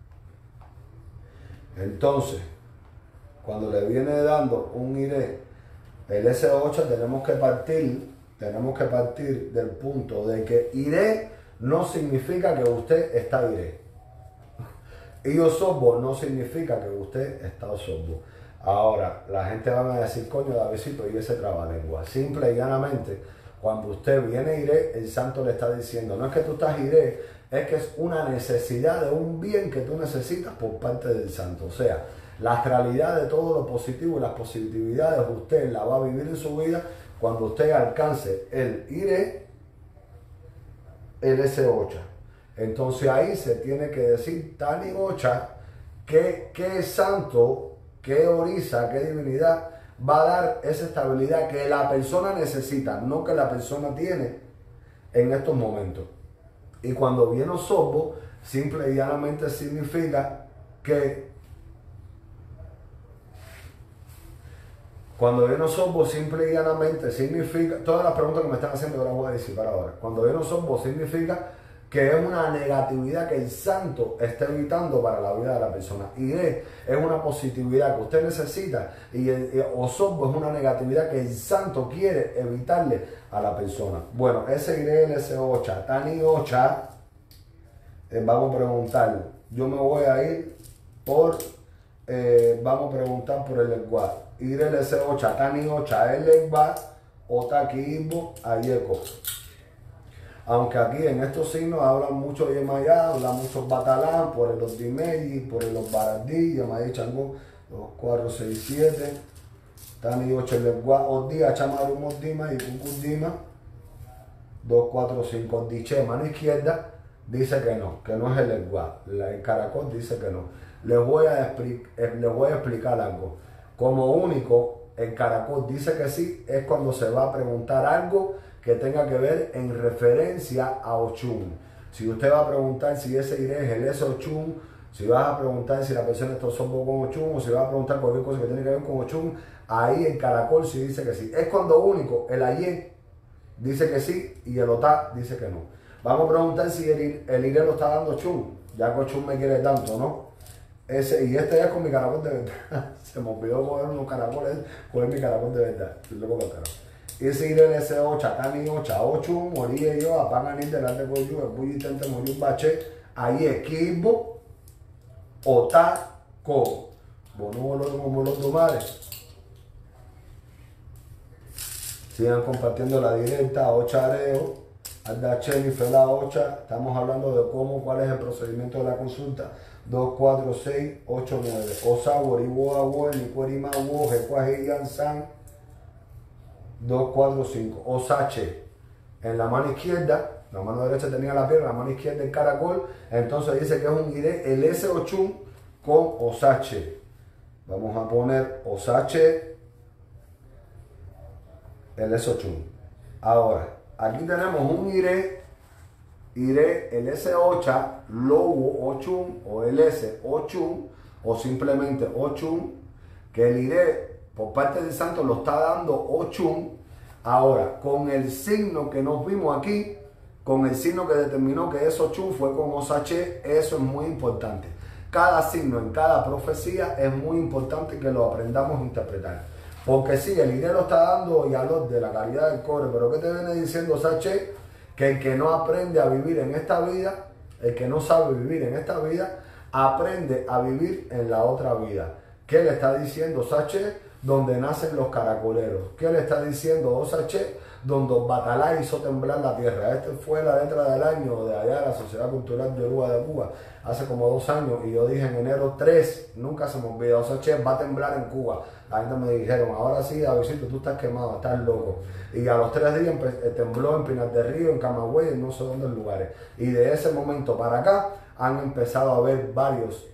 [SPEAKER 1] Entonces, cuando le viene dando un iré, el S ocho, tenemos que partir, tenemos que partir del punto de que iré no significa que usted está iré. Y Osorbo no significa que usted está Osorbo. Ahora, la gente va a decir, coño, Davidcito, y ese trabalengua. Simple y llanamente, cuando usted viene iré, el santo le está diciendo, no es que tú estás iré, es que es una necesidad de un bien que tú necesitas por parte del santo. O sea, la astralidad de todo lo positivo y las positividades usted la va a vivir en su vida cuando usted alcance el iré, el S ocho. Entonces ahí se tiene que decir Tani Ocha, que qué santo, qué orisa, qué divinidad va a dar esa estabilidad que la persona necesita, no que la persona tiene en estos momentos. Y cuando viene Osorbo, simple y llanamente significa que Cuando viene Osorbo, simple y llanamente significa, todas las preguntas que me están haciendo yo las voy a disipar ahora. Cuando viene Osorbo significa que es una negatividad que el santo está evitando para la vida de la persona. Y es, es una positividad que usted necesita, y el, el Osorbo es una negatividad que el santo quiere evitarle a la persona. Bueno, ese iré, el S ocho, Tani ocho, eh, vamos a preguntar, yo me voy a ir por, eh, vamos a preguntar por el lenguaje. Iré el S ocho, Tani ocho, el lenguaje, Otaquibo, Ayeko. Aunque aquí en estos signos hablan mucho de Yemayá, hablan mucho Batalán, por el Odimei, por el Osbaradí, Yemayá Changó, dos, cuatro, seis, siete, Tani ocho, el lenguaje, Odía, Chamarum Odima y Cucudima, dos, cuatro, cinco, Odiche, mano izquierda, dice que no, que no es el lenguaje, el caracol dice que no. Les voy a, les voy a explicar algo. Como único, el caracol dice que sí, es cuando se va a preguntar algo que tenga que ver en referencia a Ochun. Si usted va a preguntar si ese iré es el S Ochun, si vas a preguntar si la persona está Osorbo con Ochun, o si vas a preguntar cualquier cosa que tiene que ver con Ochun, ahí el caracol sí dice que sí. Es cuando único, el Ayé dice que sí y el Otá dice que no. Vamos a preguntar si el, el iré lo está dando Ochun, ya que Ochun me quiere tanto, ¿no? Ese, y este es con mi caracol de verdad. Se me olvidó coger unos caracoles, coger mi caracol de verdad. Estoy loco del caracol. Ese iré el S ocho, Tani ocho, ocho, morí yo, apagan delante de Goyu, el Buyi Tente murió un bache, ahí equipo, Otaco, Bono los como los tomares. Sigan compartiendo la directa, Ochareo, Alda Cheli, Fela Ocha, estamos hablando de cómo, cuál es el procedimiento de la consulta. dos cuatro seis ocho nueve. Osa, Woribo, Awo, Nicuerima, Wo, Jecuaje, San. dos cuatro cinco. Osache, en la mano izquierda, la mano derecha tenía la piedra, la mano izquierda el caracol. Entonces dice que es un iré, el S ocho con Osache. Vamos a poner Osache, el S ocho. Ahora, aquí tenemos un iré, iré, el S ocho, lobo ocho o el S ocho o simplemente ocho, que el iré por parte del santo lo está dando ocho. Ahora, con el signo que nos vimos aquí, con el signo que determinó que es ocho fue con Osache, eso es muy importante. Cada signo en cada profecía es muy importante que lo aprendamos a interpretar. Porque sí, el dinero está dando y a los de la calidad del cobre, pero ¿qué te viene diciendo Osache? Que el que no aprende a vivir en esta vida, el que no sabe vivir en esta vida, aprende a vivir en la otra vida. ¿Qué le está diciendo Osache? Donde nacen los caracoleros. ¿Qué le está diciendo Osache? Donde Batalá hizo temblar la tierra. Esta fue la letra del año de allá de la Sociedad Cultural Yoruba de Cuba, hace como dos años, y yo dije en enero tres, nunca se me olvida, Osache va a temblar en Cuba. La gente me dijeron, ahora sí, Davidcito, tú estás quemado, estás loco. Y a los tres días tembló en Pinar del Río, en Camagüey, en no sé dónde lugares. Y de ese momento para acá han empezado a haber varios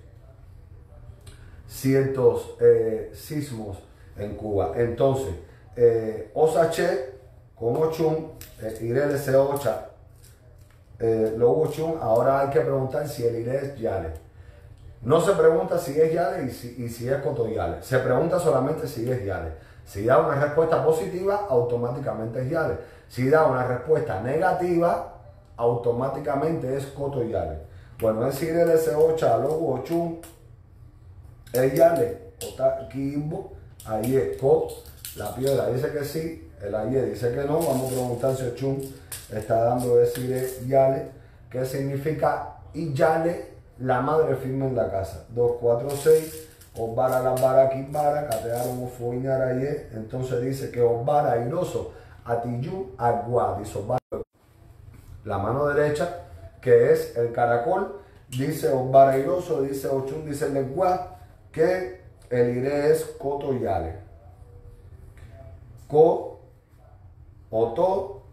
[SPEAKER 1] ciertos eh, sismos en Cuba. Entonces, eh, Osache con Ochun, eh, Iré de C ocho, eh, luego Ochun, ahora hay que preguntar si el Iré es Yale. No se pregunta si es Yale y si, y si es Cotoyale, se pregunta solamente si es Yale. Si da una respuesta positiva, automáticamente es Yale. Si da una respuesta negativa, automáticamente es Cotoyale. Bueno, es Iré de C ocho, luego Ochun, es Yale, Otaquimbo, ahí es Co, la piedra dice que sí, el Aye dice que no. Vamos a preguntar si Ochun está dando decir Yale, que significa Iyale, la madre firme en la casa. dos cuatro seis, Osbara la vara Kimbara, Catearon Ofuiñar Aye. Entonces dice que Osbara Iroso, Atiyú Agua, dice Osbara. La mano derecha, que es el caracol, dice Osbara Iroso, dice Ochun, dice Legua, que el Iré es Cotoyale. Co Oto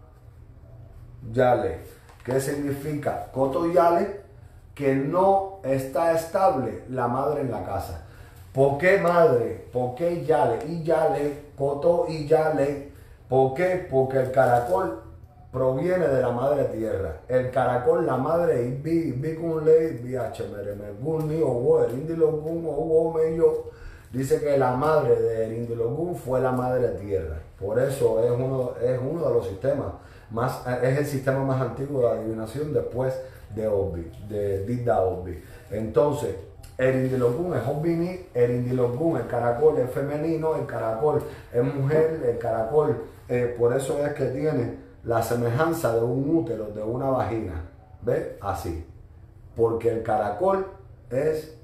[SPEAKER 1] Yale. ¿Qué significa Coto Yale? Que no está estable la madre en la casa. ¿Por qué madre? ¿Por qué Yale? Y Yale, Coto y Yale. ¿Por qué? Porque el caracol proviene de la madre tierra. El caracol, la madre, Ibi, Bikunle, Biachemere, Guni, Owo, el Indilogun, Owo, Meyo. Dice que la madre del Indilogun fue la madre tierra. Por eso es uno, es uno de los sistemas más, es el sistema más antiguo de adivinación después de Obi, de Dida Obi. Entonces, el Indilogun es Obini, el Indilogun, el caracol es femenino, el caracol es mujer, el caracol, eh, por eso es que tiene la semejanza de un útero, de una vagina. ¿Ves? Así. Porque el caracol es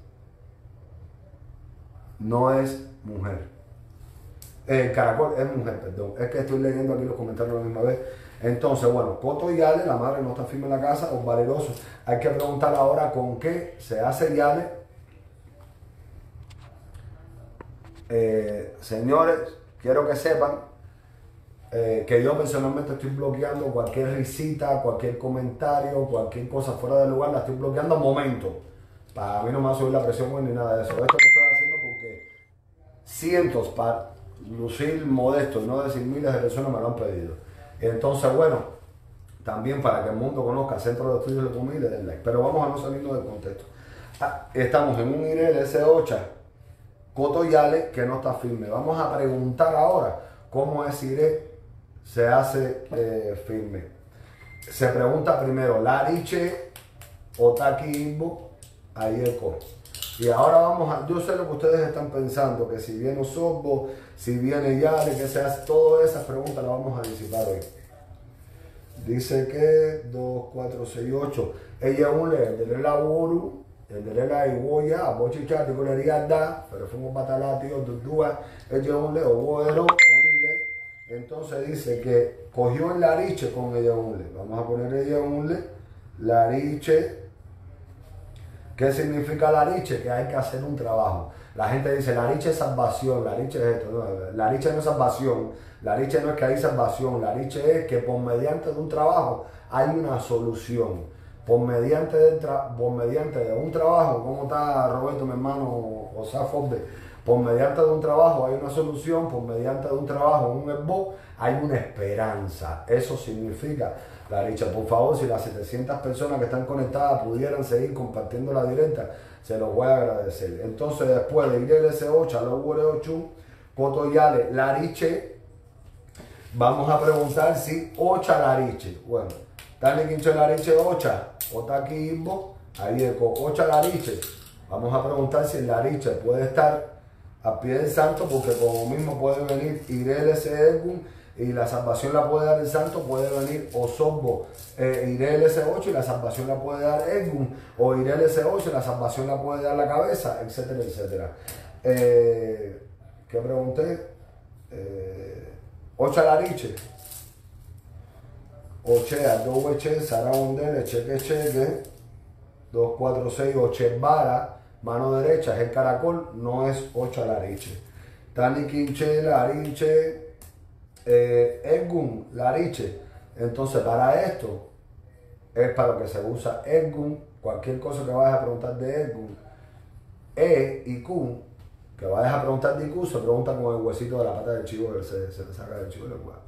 [SPEAKER 1] no es mujer. El caracol es mujer, perdón. Es que estoy leyendo aquí los comentarios a la misma vez. Entonces, bueno, Coto y Yale, la madre no está firme en la casa, o valeroso. Hay que preguntar ahora con qué se hace Yale. Eh, señores, quiero que sepan eh, que yo personalmente estoy bloqueando cualquier risita, cualquier comentario, cualquier cosa fuera de lugar, la estoy bloqueando a momento. Para mí no me va a subir la presión ni nada de eso. Esto lo estoy haciendo porque cientos, para lucir modesto y no decir miles de personas me lo han pedido. Entonces, bueno, también para que el mundo conozca Centro de Estudios de Comida, den like. Pero vamos a no salirnos del contexto. Ah, estamos en un Iré de S ocho, Coto Yale, que no está firme. Vamos a preguntar ahora cómo es Iré se hace eh, firme. Se pregunta primero, Lariche, Otaki Imbo, ahí el co. Y ahora vamos a, yo sé lo que ustedes están pensando, que si viene Osorbo, si viene Yale, que se hace, todas esas preguntas las vamos a disipar hoy. Dice que dos, cuatro, seis, ocho. Ella un le, el de la Woru, el de la Iwoya, a Bochichati, con el da, pero fuimos batalati, o Dudúa, ella un le, o Woero, Onile. Entonces dice que cogió el lariche con ella unle. Vamos a poner ella unle, lariche. ¿Qué significa lariche? Que hay que hacer un trabajo. La gente dice, lariche es salvación, lariche es esto. No, lariche no es salvación, lariche no es que hay salvación, lariche es que por mediante de un trabajo hay una solución. Por mediante de, por mediante de un trabajo, ¿cómo está Roberto, mi hermano, o sea, Forbes? Por mediante de un trabajo hay una solución, por mediante de un trabajo, un esbo, hay una esperanza. Eso significa la dicha. Por favor, si las setecientas personas que están conectadas pudieran seguir compartiendo la directa, se los voy a agradecer. Entonces, después de ir el S ocho, a los ocho, Cotoyale, Lariche, vamos a preguntar si ocha Lariche. Bueno, Tani Quincho Lariche ocha, Otaki Imbo, ahí eco ocha Lariche. Vamos a preguntar si el Lariche puede estar a pie del santo, porque como mismo puede venir Irel ese Ergun y la salvación la puede dar el santo, puede venir Osorbo eh, Irel ese ocho y la salvación la puede dar Ergun, o Irel ese ocho y la salvación la puede dar la cabeza, etcétera, etcétera. Eh, ¿Qué pregunté? Eh, Ocha Lariche, Ochea, Doweche, Saraundele, Cheque Cheque, dos cuatro seis, Ochevara. Mano derecha es el caracol, no es ocho lariche. Tani Quinche, Lariche, eh, Ergun, Lariche. Entonces, para esto es para lo que se usa Ergun. Cualquier cosa que vayas a preguntar de Ergun, E y Q, que vayas a preguntar de I Q, se pregunta con el huesito de la pata del chivo que se, se le saca del chivo y le juega.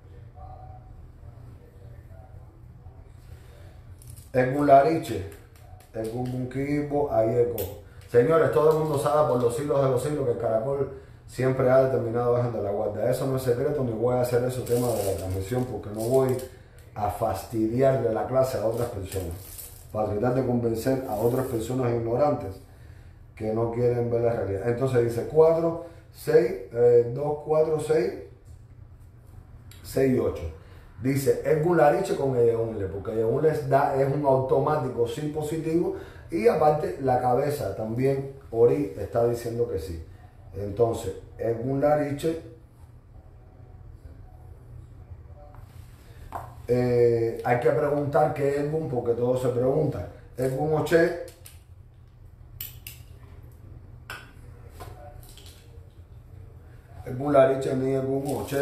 [SPEAKER 1] Ergun, Lariche, Ergun, Bunquibo, Ayeco. Señores, todo el mundo sabe por los siglos de los siglos que el caracol siempre ha determinado bajan de la guardia. Eso no es secreto, ni voy a hacer eso tema de la transmisión, porque no voy a fastidiarle la clase a otras personas, para tratar de convencer a otras personas ignorantes que no quieren ver la realidad. Entonces dice cuatro, seis, dos, cuatro, seis, seis y ocho. Dice Ergun Lariche con Eyeunle, porque Eyeunle es, es un automático sí positivo. Y aparte la cabeza también, Ori está diciendo que sí. Entonces, Ergun Lariche, eh, hay que preguntar qué es Ergun, porque todos se preguntan. Ergun Oche, Ergun Lariche ni Ergun Oche.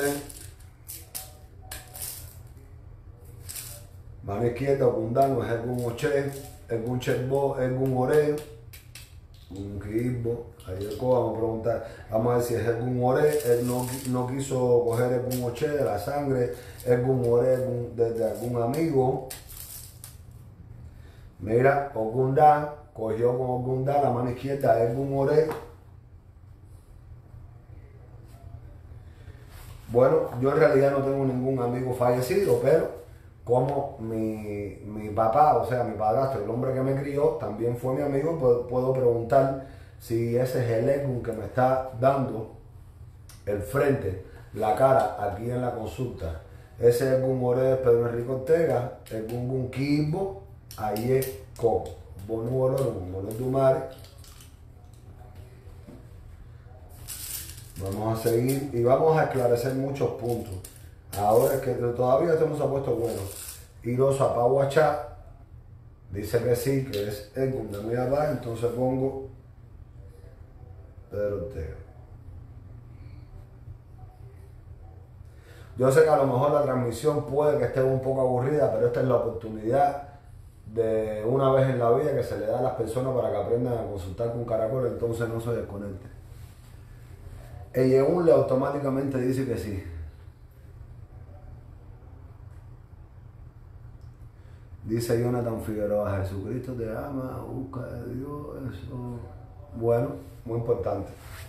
[SPEAKER 1] Mano izquierda, Ogundano es Ergun Oche. Ergun Cherbo, Ergun Ore, un Kirbo, ahí de vamos a preguntar, vamos a ver si es Ergun Ore, él no, no quiso coger Ergun Oche de la sangre, Ergun Ore desde algún amigo. Mira, Ogunda, cogió con Ogunda la mano izquierda, Ergun Ore. Bueno, yo en realidad no tengo ningún amigo fallecido, pero como mi, mi papá, o sea, mi padrastro, el hombre que me crió, también fue mi amigo, puedo, puedo preguntar si ese es el Ergun que me está dando el frente, la cara, aquí en la consulta. Ese Ergun More es Pedro Enrique Ortega, Ergun Bunquibo, ahí es con Bonu Olor, Olor Dumare. Vamos a seguir y vamos a esclarecer muchos puntos. Ahora es que todavía esto no se ha puesto bueno. Irosa Pahuachá dice que sí, que es Ergun de mi papá, entonces pongo Pedro Ortega. Yo sé que a lo mejor la transmisión puede que esté un poco aburrida, pero esta es la oportunidad de una vez en la vida que se le da a las personas para que aprendan a consultar con Caracol, entonces no se desconecten. Eyeunle automáticamente dice que sí. Dice Jonathan Figueroa, Jesucristo te ama, busca de Dios, eso. Bueno, muy importante.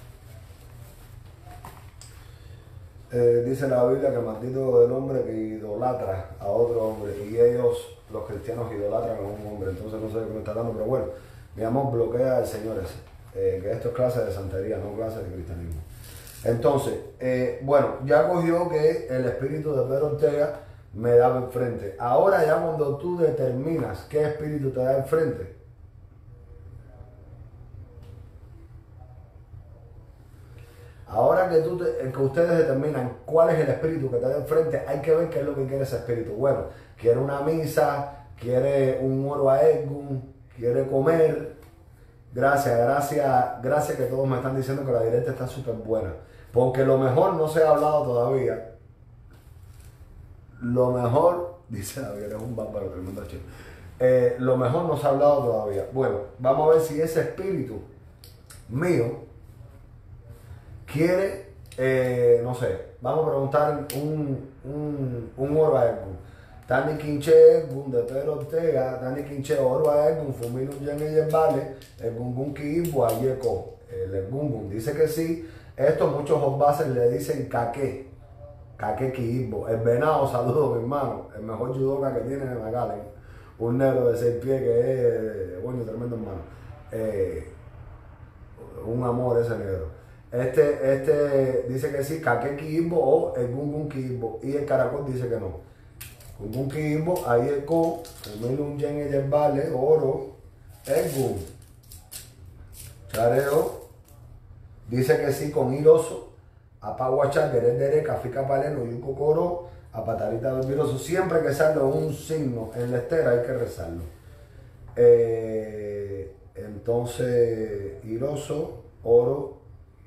[SPEAKER 1] Eh, dice la Biblia que maldito el hombre que idolatra a otro hombre, y ellos, los cristianos, idolatran a un hombre. Entonces no sé de qué me está hablando, pero bueno, mi amor, bloquea al Señor ese, eh, que esto es clase de santería, no clase de cristianismo. Entonces, eh, bueno, ya cogió que el espíritu de Pedro Ortega me daba enfrente. Ahora ya cuando tú determinas qué espíritu te da enfrente, Ahora que, tú te- que ustedes determinan cuál es el espíritu que está de frente, hay que ver qué es lo que quiere ese espíritu. Bueno, quiere una misa, quiere un oro a Edgun, quiere comer. Gracias, gracias, gracias que todos me están diciendo que la directa está súper buena. Porque lo mejor no se ha hablado todavía. Lo mejor, dice David, eres un bárbaro, tremendo chico. Eh, lo mejor no se ha hablado todavía. Bueno, vamos a ver si ese espíritu mío quiere, eh, no sé, vamos a preguntar un, un, un oro a Edgun. Tani Quinche Edgun de Pedro Ortega, Tani Quinche oro a Edgun, Fumino Yen Vale, el Gungun Kiibo Ayeko, el Gungun dice que sí. Esto muchos bases le dicen Kake, Kake Kiibo. El venado, saludo mi hermano, el mejor judoka que tiene en Magalen, un negro de seis pies que es, bueno, tremendo hermano. Eh, un amor ese negro. Este, este dice que sí, Kake Kiibo o el Gungun Kiibo. Y el caracol dice que no. Gungun Kiibo, Ayeko, Fumino Yen Vale, oro, Edgun. Chareo. Dice que sí con Iroso, Apaguachá, Derendere, Cafica Paleno, Yuco Coro, Apatarita del Viroso. Siempre que salga un signo en la estera hay que rezarlo. Eh, entonces, Iroso, oro,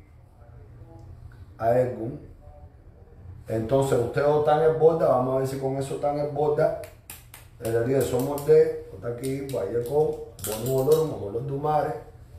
[SPEAKER 1] a Edgun. Entonces, usted Otan es borda, vamos a ver si con eso Otan es borda. El día somos de Otaki, Valleco, Bonu Olor, Momolor Dumare.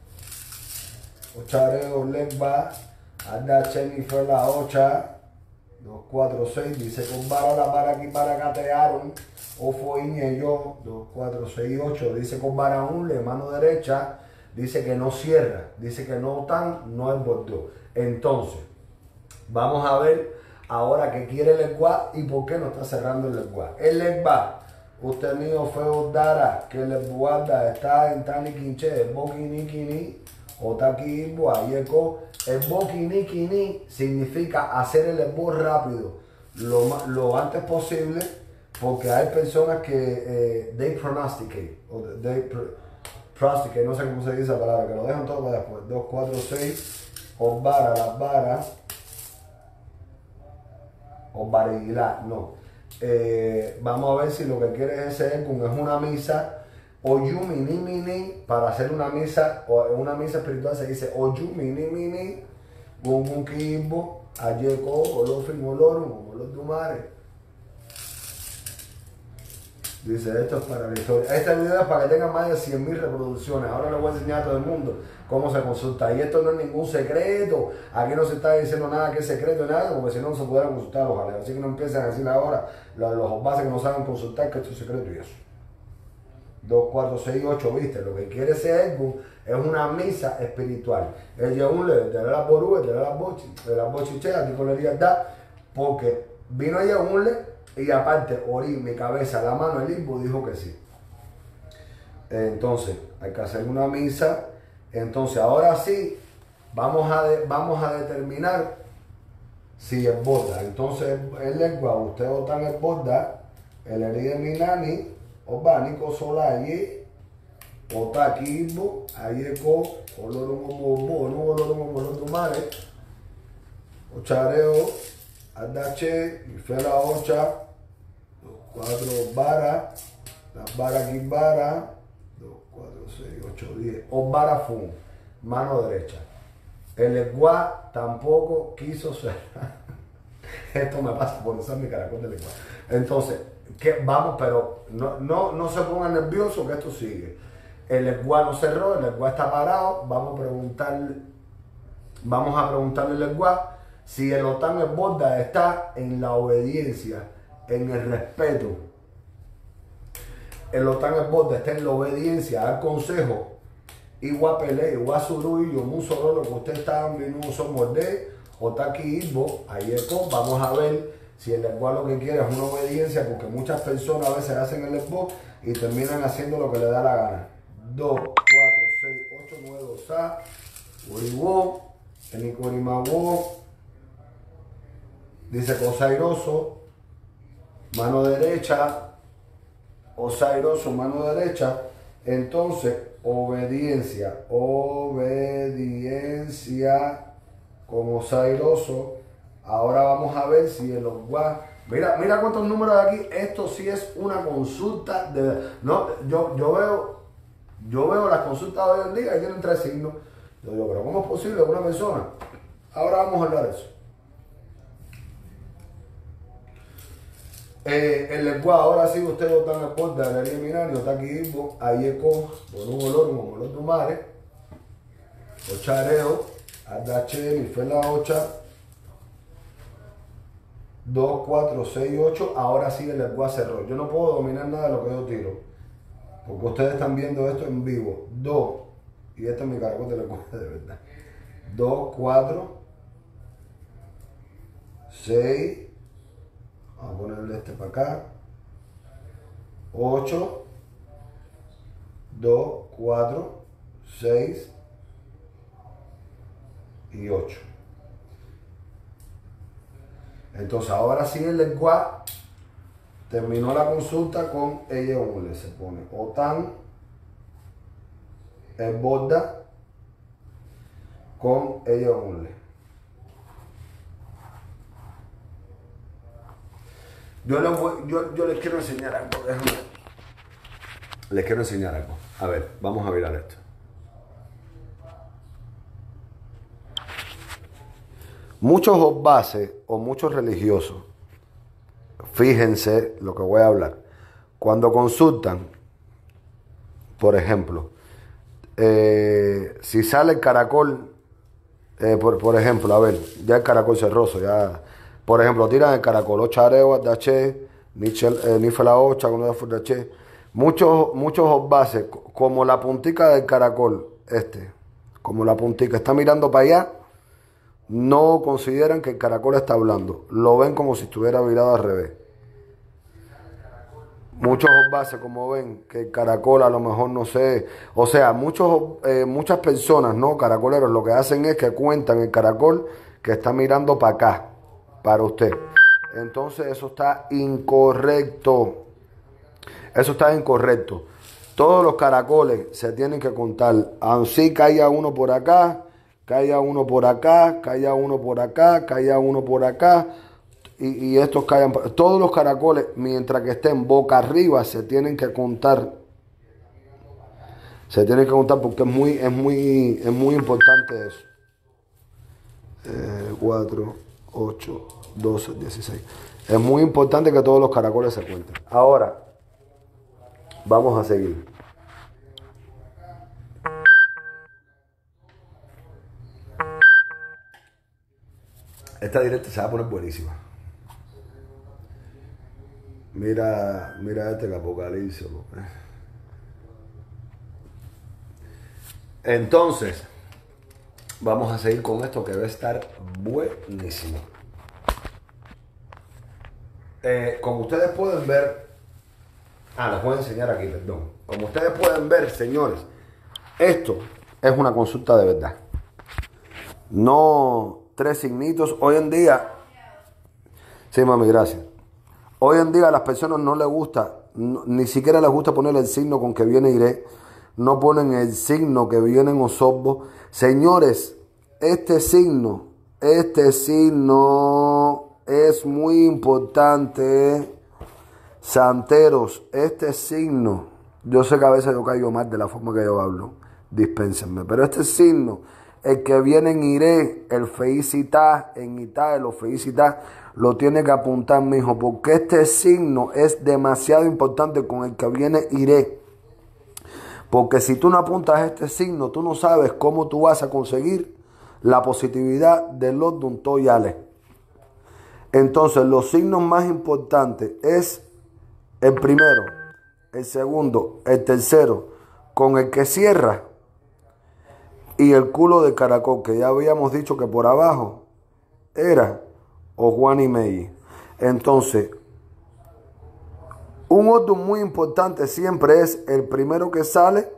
[SPEAKER 1] Ochareo, Legba, Anda Chenifer la Ocha, dos cuatro seis, dice con vara la para aquí para acá tearon, Ofo Iñe yo, dos cuatro seis ocho, dice con vara unle, mano derecha, dice que no cierra, dice que no tan, no es bordeaux. Entonces, vamos a ver ahora qué quiere el Legba y por qué no está cerrando el Legba. El Legba, usted mío fue Dara, que el Legba está en Tani Quinche, Bokini Kini. Otaki Ibo, Ayeko, el Bokini Kini significa hacer el esbo rápido, lo, lo antes posible, porque hay personas que eh, they pronosticate, o they pro, prosticate, no sé cómo se dice la palabra, que lo dejan todo para después. dos, cuatro, seis, Obara, las varas, Obarigila, no. Eh, vamos a ver si lo que quiere ese Edgun es una misa. Oyu mini mini, para hacer una misa, o una misa espiritual se dice Oyu mini mini, Gungun Kiibo, Ayeko, Olofin Olorum, Olor Dumare. Dice, esto es para la historia. Este video es para que tengan más de cien mil reproducciones. Ahora les voy a enseñar a todo el mundo cómo se consulta. Y esto no es ningún secreto. Aquí no se está diciendo nada que es secreto ni nada, porque si no, no se pudieran consultar los jaleos. Así que no empiecen a decir ahora los, los bases que no saben consultar que esto es secreto y eso. dos, cuatro, seis, ocho, viste, lo que quiere ese Edgun es una misa espiritual. El Yeunle de la Borúe, de la Bochi, de la Bochichea, de colería da, porque vino el Yeunle y aparte orí mi cabeza, la mano, el limbo dijo que sí. Entonces, hay que hacer una misa. Entonces, ahora sí, vamos a, de, vamos a determinar si es borda. Entonces, el lengua, usted votan es borda, el herida de Minani. Obánico Solaye, Otakibo, Ayeko, Oloromo, no Oloromo, Olorumare, Ochareo, Adache, Fela Ocha, cuatro Vara, las Vara aquí Vara, dos, cuatro, seis, ocho, diez, Obara Fun, mano derecha. El Eguá tampoco quiso cerrar. Esto me pasa por usar mi caracol de Eguá. Entonces, que vamos, pero no, no, no se pongan nerviosos que esto sigue. El Eguá no cerró, el Eguá está parado. Vamos a preguntar, vamos a preguntarle al Eguá si el Otan el Borda está en la obediencia, en el respeto. El Otan el Borda está en la obediencia al consejo. Igual Pele, igual Surui, yo muso lo que usted está viendo, somos de Otaki Ibo, Ayeko. Vamos a ver si el Eguá lo que quiere es una obediencia, porque muchas personas a veces hacen el Eguá y terminan haciendo lo que le da la gana. dos, cuatro, seis, ocho, nueve, Osa, Uribó, Enicorimaguó, dice Osairoso, mano derecha, Osairoso, mano derecha. Entonces, obediencia, obediencia con Osairoso. Ahora vamos a ver si el Ogwa. Mira, mira cuántos números hay aquí. Esto sí es una consulta de. No, yo, yo veo, yo veo las consultas de hoy en día y tienen tres signos. Yo digo, pero ¿cómo es posible que una persona? Ahora vamos a hablar de eso. Eh, el lenguaje, ahora sí ustedes están en el borde de la eliminario, está aquí Ibo, Ayeco, por un olor, un olor de mare, Ochareo, Adache, Mifela Ocha, dos, cuatro, seis, ocho, ahora sí el lenguaje cerró. Yo no puedo dominar nada de lo que yo tiro, porque ustedes están viendo esto en vivo. dos, y este es mi caracol de lenguaje de verdad. dos, cuatro, seis, vamos a ponerle este para acá. ocho, dos, cuatro, seis y ocho. Entonces ahora sí el lenguaje terminó la consulta con ella Ule. Se pone Otan, el borda con ella Ule. Yo les, voy, yo, yo les quiero enseñar algo. Déjame. Les quiero enseñar algo. A ver, vamos a mirar esto. Muchos osbases o muchos religiosos, fíjense lo que voy a hablar. Cuando consultan, por ejemplo, eh, si sale el caracol, eh, por, por ejemplo, a ver, ya el caracol cerroso, ya. Por ejemplo, tiran el caracol, Ochareo, Dache, Nifela Ocha, Dache. Muchos, muchos bases, como la puntica del caracol, este, como la puntica está mirando para allá, no consideran que el caracol está hablando. Lo ven como si estuviera virado al revés. Muchos bases, como ven, que el caracol a lo mejor no sé. O sea, muchos, eh, muchas personas, ¿no? Caracoleros, lo que hacen es que cuentan el caracol que está mirando para acá, para usted. Entonces eso está incorrecto. Eso está incorrecto. Todos los caracoles se tienen que contar. Así caiga uno por acá, caiga uno por acá, caiga uno por acá, caiga uno por acá. Y, y estos caigan. Todos los caracoles, mientras que estén boca arriba, se tienen que contar. Se tienen que contar porque es muy, es muy, es muy importante eso. Eh, cuatro, ocho, doce, dieciséis. Es muy importante que todos los caracoles se cuenten. Ahora, vamos a seguir. Esta directa se va a poner buenísima. Mira, mira este apocalipsis. Entonces, vamos a seguir con esto que va a estar buenísimo. Eh, como ustedes pueden ver, ah, les voy a enseñar aquí, perdón. Como ustedes pueden ver, señores, esto es una consulta de verdad. No tres signitos. Hoy en día, sí, mami, gracias. Hoy en día a las personas no les gusta, no, ni siquiera les gusta poner el signo con que viene Iré. No ponen el signo que viene en Osorbo. Señores, este signo, este signo es muy importante. Santeros, este signo, yo sé que a veces yo caigo mal de la forma que yo hablo, dispénsenme, pero este signo, el que viene en Iré, el felicita, en Ita, el felicita, lo tiene que apuntar, mijo, porque este signo es demasiado importante con el que viene Iré. Porque si tú no apuntas este signo, tú no sabes cómo tú vas a conseguir la positividad de los duntoyales. Entonces, los signos más importantes es el primero, el segundo, el tercero, con el que cierra, y el culo de caracol, que ya habíamos dicho que por abajo era o Juan y Meyi. Entonces, un otro muy importante siempre es el primero que sale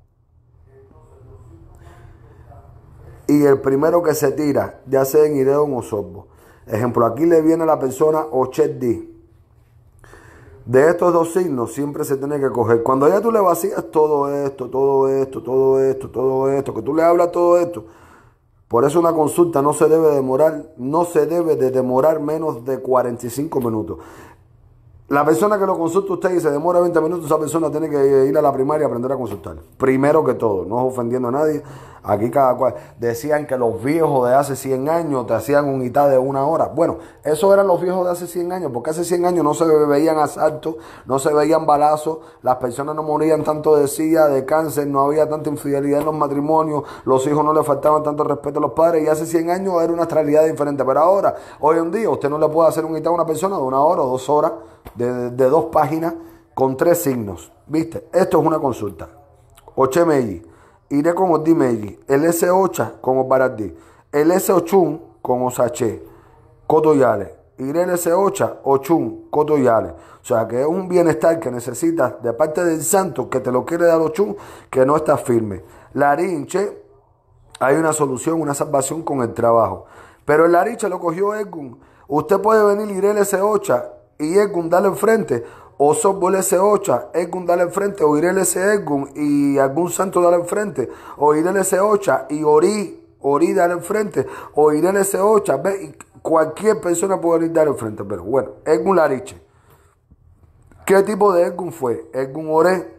[SPEAKER 1] y el primero que se tira, ya sea en Iré o en Osorbo. Ejemplo, aquí le viene a la persona Ochet-Di. De estos dos signos siempre se tiene que coger. Cuando ya tú le vacías todo esto, todo esto, todo esto, todo esto, que tú le hablas todo esto, Por eso una consulta no se debe demorar, no se debe de demorar menos de cuarenta y cinco minutos. La persona que lo consulta usted y se demora veinte minutos, esa persona tiene que ir a la primaria y aprender a consultar. Primero que todo, no ofendiendo a nadie. Aquí cada cual. Decían que los viejos de hace cien años te hacían un I T A de una hora. Bueno, esos eran los viejos de hace cien años, porque hace cien años no se veían asaltos, no se veían balazos, las personas no morían tanto de sida, de cáncer, no había tanta infidelidad en los matrimonios, los hijos no le faltaban tanto respeto a los padres, y hace cien años era una realidad diferente. Pero ahora, hoy en día, usted no le puede hacer un I T A a una persona de una hora o dos horas, de, de, de dos páginas, con tres signos. ¿Viste? Esto es una consulta. Oche Meji. Iré con Odi Meji, el S ocho con Obaradí, el S ocho con Osache, Cotoyale, iré el S ocho, Ochun, Cotoyale. O sea que es un bienestar que necesitas de parte del santo que te lo quiere dar Ochun, que no está firme. Larinche, hay una solución, una salvación con el trabajo. Pero el Larinche lo cogió Edgun. Usted puede venir iré el S ocho y Edgun darle enfrente. O softball S ocho, Edgun dale enfrente, o iré el S Edgun y algún santo dale enfrente, o iré el S ocho y Ori, Ori dale enfrente, o iré el S ocho, ve, cualquier persona puede ir dale enfrente. Pero bueno, Edgun Lariche. ¿Qué tipo de Edgun fue? Edgun Oré.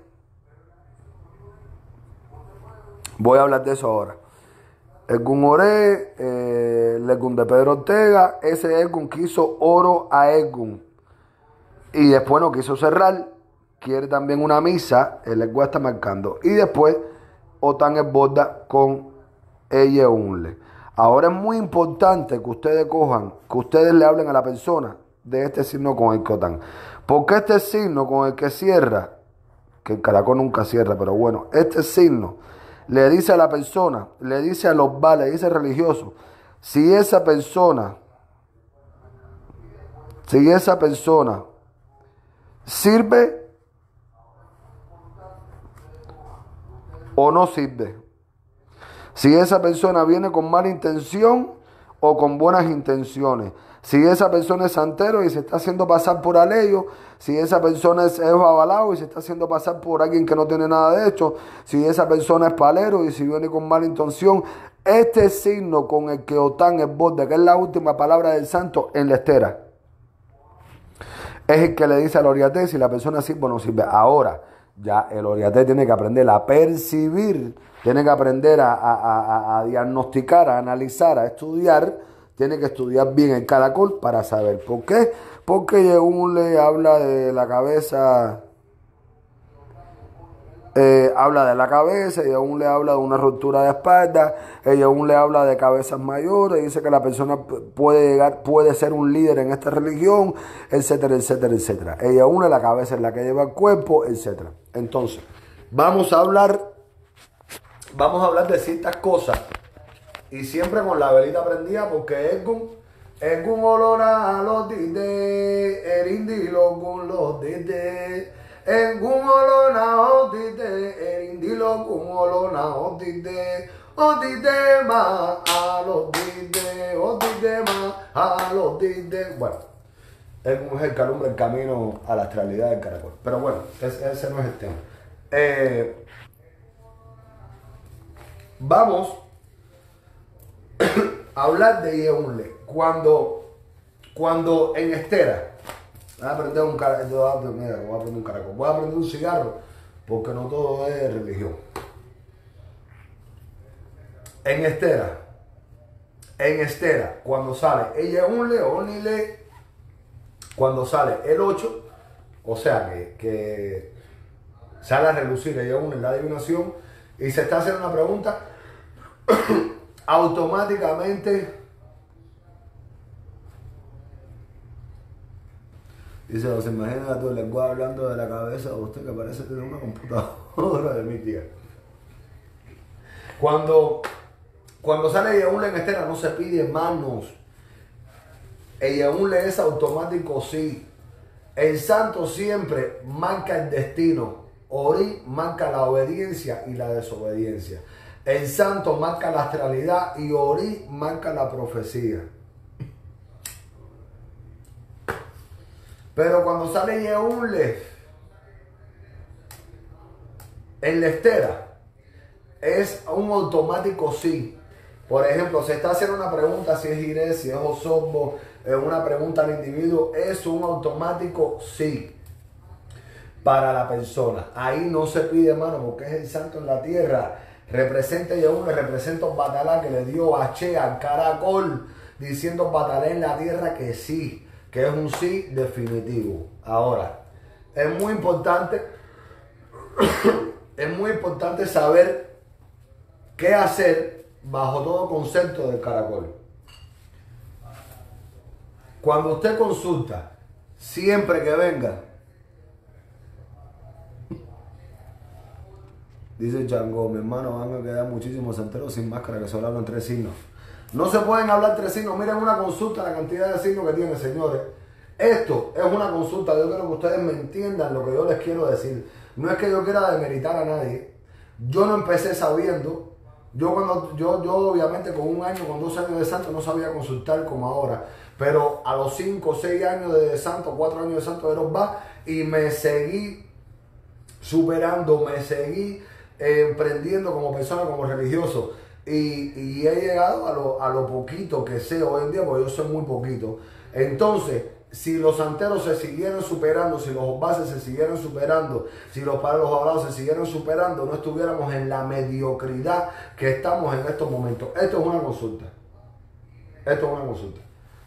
[SPEAKER 1] Voy a hablar de eso ahora. Edgun Oré, eh, el Edgun de Pedro Ortega, ese Edgun que hizo oro a Edgun. Y después no quiso cerrar, quiere también una misa, el Egua está marcando. Y después Otan Esborda con Eyeunle. Ahora es muy importante que ustedes cojan, que ustedes le hablen a la persona de este signo con el que Otan. Porque este signo con el que cierra, que el caracol nunca cierra, pero bueno, este signo le dice a la persona, le dice a los vales, le dice al religioso, si esa persona, si esa persona ¿sirve o no sirve? Si esa persona viene con mala intención o con buenas intenciones. Si esa persona es santero y se está haciendo pasar por aleyo. Si esa persona es, es avalado y se está haciendo pasar por alguien que no tiene nada de hecho. Si esa persona es palero y si viene con mala intención. Este signo con el que Otan Esborda, que es la última palabra del santo en la estera, es el que le dice al oriaté si la persona sirve o no sirve. Ahora, ya el oriaté tiene que aprender a percibir, tiene que aprender a, a, a, a diagnosticar, a analizar, a estudiar. Tiene que estudiar bien el caracol para saber. ¿Por qué? Porque Yeún le habla de la cabeza, eh, habla de la cabeza, Yeún le habla de una ruptura de espalda, Yeún le habla de cabezas mayores, dice que la persona puede llegar, puede ser un líder en esta religión, etcétera, etcétera, etcétera. Yeún es la cabeza en la que lleva el cuerpo, etcétera. Entonces, vamos a hablar, vamos a hablar de ciertas cosas y siempre con la velita prendida porque Edgun, Edgun olora los dide, erindi logun los dide. Edgun olona odide, erindi logun olona odide. Odide ma a los dide, odide ma a los dide. Bueno, Edgun es el calumbre, el camino a la astralidad del caracol. Pero bueno, ese, ese no es el tema. Eh, vamos a hablar de Yeunle. Cuando, cuando en estera, voy a prender un caracol, voy a prender un caracol, voy a prender un cigarro, porque no todo es religión. En estera, en estera, cuando sale el Yeunle o Onile, cuando sale el ocho, o sea que, que sale a relucir el Yeunle en la adivinación y se está haciendo una pregunta, automáticamente dice, ¿se imagina a tu lenguaje hablando de la cabeza de usted que parece tener una computadora de mi tía? Cuando, cuando sale Yeunle en estera no se pide manos. El Yeunle es automático, sí. El santo siempre marca el destino. Ori marca la obediencia y la desobediencia. El santo marca la astralidad y Ori marca la profecía. Pero cuando sale Yeunle en la estera, es un automático sí. Por ejemplo, se está haciendo una pregunta si es Iré, si es Osorbo, es una pregunta al individuo, es un automático sí para la persona. Ahí no se pide, hermano, porque es el santo en la tierra. Representa y uno, representa un batalá que le dio a Che al caracol, diciendo batalá en la tierra que sí, que es un sí definitivo. Ahora, es muy importante, es muy importante saber qué hacer bajo todo concepto del caracol. Cuando usted consulta, siempre que venga, dice Chango, mi hermano, van a quedar muchísimos santeros sin máscara que solo hablan tres signos. No se pueden hablar tres signos. Miren una consulta, la cantidad de signos que tiene, señores. Esto es una consulta. Yo quiero que ustedes me entiendan lo que yo les quiero decir. No es que yo quiera demeritar a nadie. Yo no empecé sabiendo. Yo, cuando, yo, yo obviamente con un año, con dos años de santo, no sabía consultar como ahora. Pero a los cinco, seis años de santo, cuatro años de santo de Rosba, y me seguí superando, me seguí eh, emprendiendo como persona, como religioso. Y, y he llegado a lo, a lo poquito que sé hoy en día, porque yo sé muy poquito. Entonces, si los santeros se siguieran superando, si los bases se siguieran superando, si los padres los hablados se siguieran superando, no estuviéramos en la mediocridad que estamos en estos momentos. Esto es una consulta. Esto es una consulta.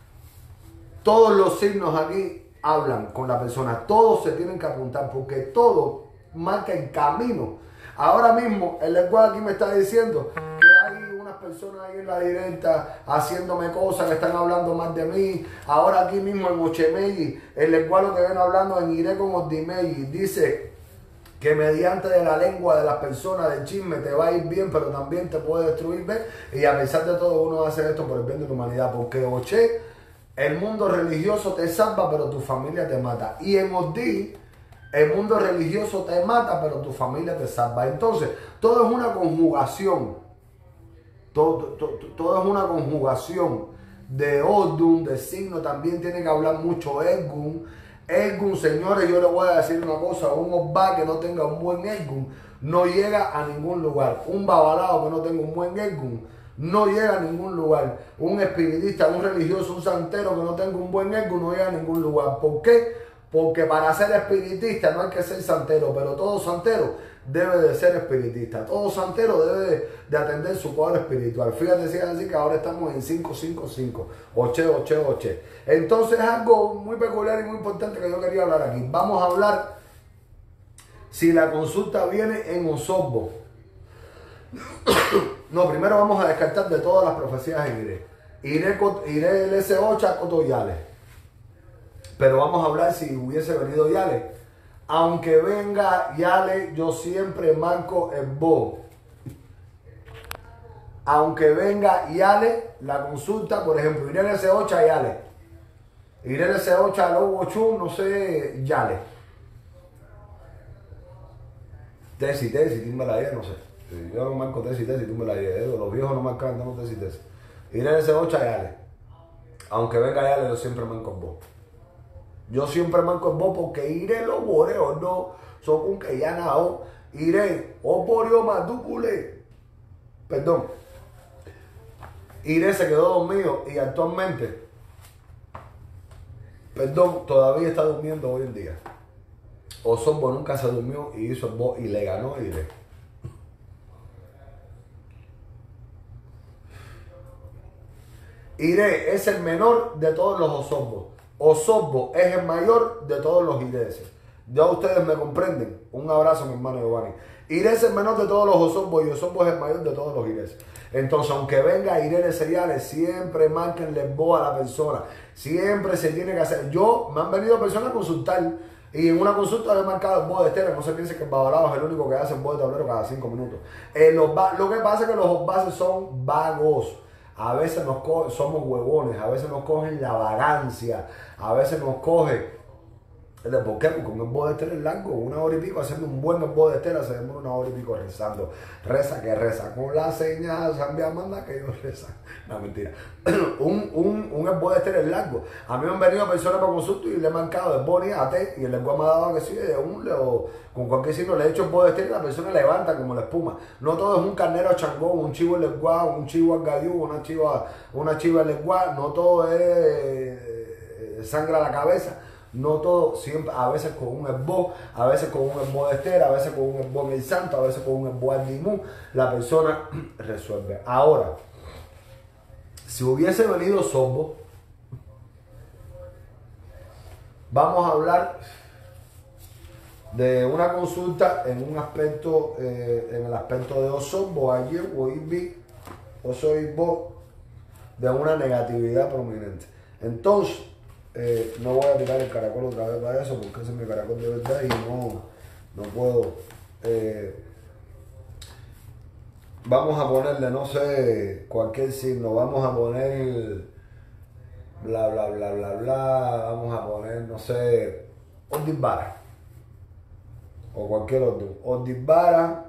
[SPEAKER 1] Todos los signos aquí hablan con la persona. Todos se tienen que apuntar porque todo marca el camino. Ahora mismo el lenguaje aquí me está diciendo que hay unas personas ahí en la directa haciéndome cosas, que están hablando más de mí. Ahora aquí mismo en Ochemeyi, el lenguaje que ven hablando en Iré con Odimeyi, dice que mediante de la lengua de las personas, del chisme, te va a ir bien, pero también te puede destruir, ¿ves? Y a pesar de todo, uno hace esto por el bien de la humanidad, porque Oche, el mundo religioso te salva, pero tu familia te mata. Y en Odi, el mundo religioso te mata, pero tu familia te salva. Entonces, todo es una conjugación. Todo, todo, todo es una conjugación de Odun, de signo. También tiene que hablar mucho Egun. Egun, señores, yo les voy a decir una cosa. Un Obba que no tenga un buen Egun no llega a ningún lugar. Un babalao que no tenga un buen Egun no llega a ningún lugar. Un espiritista, un religioso, un santero que no tenga un buen Egun no llega a ningún lugar. ¿Por qué? Porque para ser espiritista no hay que ser santero, pero todo santero debe de ser espiritista. Todo santero debe de, de atender su cuadro espiritual. Fíjate, si es así que ahora estamos en cinco cinco cinco, oche, oche, oche. Entonces es algo muy peculiar y muy importante que yo quería hablar aquí. Vamos a hablar si la consulta viene en Osorbo. No, primero vamos a descartar de todas las profecías en Iré. Iré, Iré el S ocho a Cotoyales. Pero vamos a hablar si hubiese venido Yale. Aunque venga Yale, yo siempre marco el bo. Aunque venga Yale, la consulta, por ejemplo, iré el S ocho a Yale. Iré el S ocho a Lobo Chu, no sé, Yale. Tesi, tesi, tú me la idea, no sé. Yo no marco tesi, tesi, tú me la idea. Los viejos no marcan, no tesi, tesi. Iré el S ocho a Yale. Aunque venga Yale, yo siempre marco el bo. Yo siempre marco el bo porque iré los boreos, no, son un que ya nao, iré, o boreo madúcule. Perdón. Iré se quedó dormido y actualmente, perdón, todavía está durmiendo hoy en día. Osorbo nunca se durmió y hizo el bo y le ganó a Iré. Iré es el menor de todos los Osorbos. Osorbo es el mayor de todos los ireses. Ya ustedes me comprenden. Un abrazo, mi hermano Giovanni. Iré es el menor de todos los Osorbos y Osorbo es el mayor de todos los ireses. Entonces, aunque venga Iré de seriales, siempre márquenle bo a la persona. Siempre se tiene que hacer. Yo, me han venido personas a consultar y en una consulta he marcado el bo de estela. No se piense que el babalao es el único que hace el bo de tablero cada cinco minutos. Eh, los lo que pasa es que los bases son vagos. A veces nos coge, somos huevones, a veces nos cogen la vagancia, a veces nos coge ¿De por qué? Porque un herbo de Esther es largo, una hora y pico, haciendo un buen herbo de Esther, se demora una hora y pico rezando. Reza que reza, con la señal, Zambia manda que ellos rezan. No, mentira. un, un, un herbo de Esther es largo. A mí me han venido personas para consulta y le he marcado herbo ni a té, y el herbo me ha dado que sí, de un o con cualquier signo le he hecho herbo de Esther y la persona levanta como la espuma. No todo es un carnero changón, un chivo lenguá, un chivo al gallú, una chiva, una chiva lenguá, no todo es eh, sangre a la cabeza. No todo, siempre, a veces con un herbo, a veces con un herbo de Esther, a veces con un herbo en el santo, a veces con un herbo al dimú, la persona resuelve. Ahora, si hubiese venido Osorbo, vamos a hablar de una consulta en un aspecto, eh, en el aspecto de Osorbo. Ayer hoy vi Osorbo de una negatividad prominente. Entonces, Eh, no voy a tirar el caracol otra vez para eso, porque ese es mi caracol de verdad y no, no puedo. Eh, vamos a ponerle, no sé, cualquier signo. Vamos a poner bla, bla, bla, bla, bla. Vamos a poner, no sé, Ordibara. O cualquier otro. Ordibara.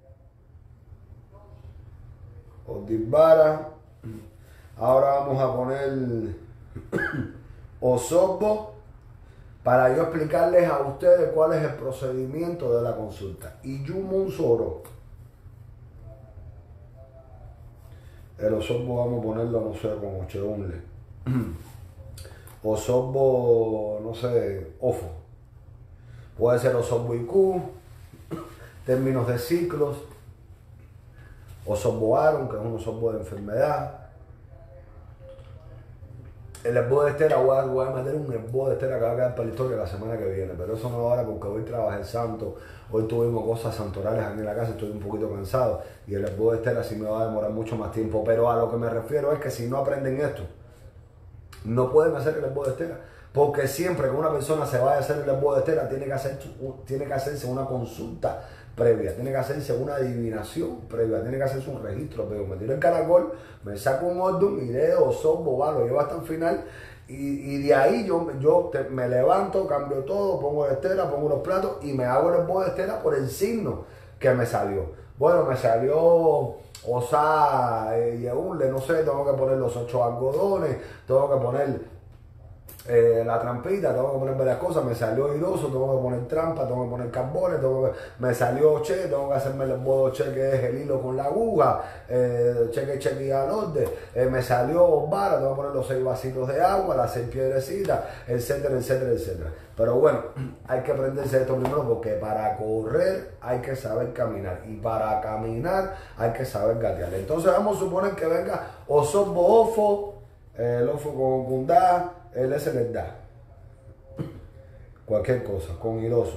[SPEAKER 1] Ordibara. Ahora vamos a poner Osorbo, para yo explicarles a ustedes cuál es el procedimiento de la consulta. Y Yumun Soro. El Osorbo vamos a ponerlo, no sé, como Cheunle. Osorbo, no sé, Ofo. Puede ser Osorbo I Q, términos de ciclos. Osorbo Aron, que es un Osorbo de enfermedad. El herbo de Esther, voy a, voy a meter un herbo de Esther que va a quedar para la historia la semana que viene, pero eso no ahora porque hoy trabajé el santo, hoy tuvimos cosas santorales aquí en la casa, estoy un poquito cansado y el herbo de Esther así me va a demorar mucho más tiempo, pero a lo que me refiero es que si no aprenden esto, no pueden hacer el herbo de Esther, porque siempre que una persona se vaya a hacer el herbo de Esther tiene que, hacer, tiene que hacerse una consulta previa, tiene que hacerse una adivinación previa, tiene que hacerse un registro previo. Me tiro el caracol, me saco un orden, iré Osorbo, va, lo llevo hasta el final y, y de ahí yo, yo te, me levanto, cambio todo, pongo de Estera, pongo los platos y me hago el herbo de Estera por el signo que me salió. Bueno, me salió Osa, eh, Yeule, no sé, tengo que poner los ocho algodones, tengo que poner Eh, la trampita, tengo que poner varias cosas, me salió iroso, tengo que poner trampa, tengo que poner carbones, tengo que, me salió che, tengo que hacerme el modo che que es el hilo con la aguja, eh, cheque, cheque y al orden, eh, me salió vara, tengo que poner los seis vasitos de agua, las seis piedrecitas, etcétera, etcétera, etcétera. Pero bueno, hay que aprenderse esto primero porque para correr hay que saber caminar y para caminar hay que saber gatear. Entonces vamos a suponer que venga Osorbo Ofo, eh, el Ofo con Gundá, el S les da cualquier cosa, con iroso.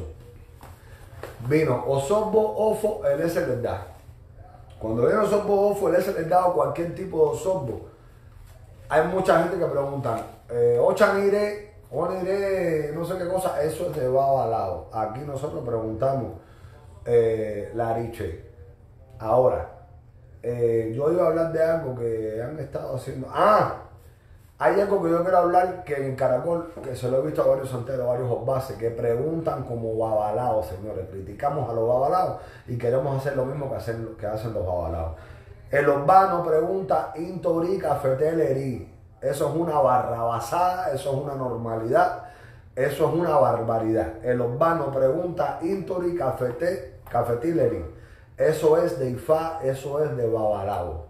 [SPEAKER 1] Vino Osorbo Ofo, el S les da. Cuando viene Osorbo Ofo, el S les da o cualquier tipo de Osorbo, hay mucha gente que pregunta, eh, Ochanire, Onire, no sé qué cosa, eso es de Babalao. Aquí nosotros preguntamos eh, Lariche. Ahora, eh, yo iba a hablar de algo que han estado haciendo. ¡Ah! Hay algo que yo quiero hablar que en Caracol, que se lo he visto a varios santeros, a varios bases, que preguntan como babalaos, señores. Criticamos a los babalaos y queremos hacer lo mismo que hacen, que hacen los babalaos. El urbano pregunta Intori Cafeteleri. Eso es una barrabasada, eso es una normalidad, eso es una barbaridad. El urbano pregunta Intori Cafete, Cafetileri. Eso es de Ifá, eso es de babalao.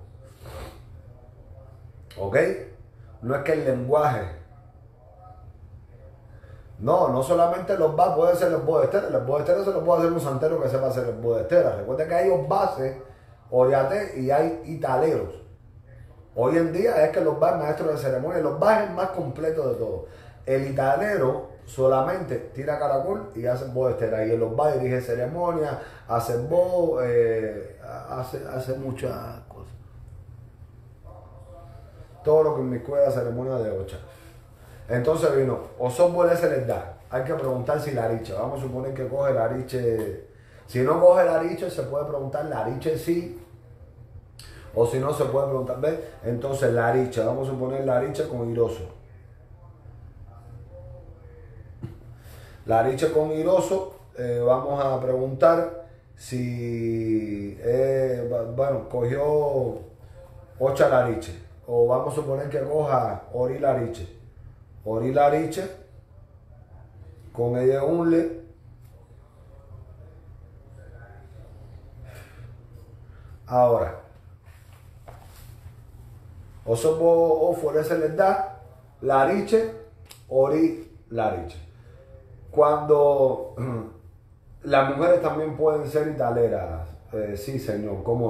[SPEAKER 1] ¿Ok? No es que el lenguaje, no, no solamente los va, puede ser el herbo de Esther, el herbo de Esther se lo puede hacer un santero que sepa hacer el herbo de Esther. Recuerden que hay bases, oriate y hay italeros. Hoy en día es que los va es maestro de ceremonia, los va es el más completo de todo. El italero solamente tira caracol y hace herbo de Esther, y el los va dirige ceremonia, hace herbo, eh, hace, hace muchas cosas. Todo lo que en mi escuela ceremonia de ocha. Entonces vino, Osorbo se les da. Hay que preguntar si Lariche. Vamos a suponer que coge Lariche. Si no coge Lariche, se puede preguntar Lariche sí. O si no, se puede preguntar, ¿ves? Entonces Lariche. Vamos a suponer Lariche con iroso. Lariche con iroso, eh, vamos a preguntar si, eh, bueno, cogió ocho lariche, o vamos a suponer que coja ori lariche. Ori lariche, con ella unle, ahora, osobo o fuera se les da, lariche, ori lariche. Cuando las mujeres también pueden ser italeras, eh, sí señor, cómo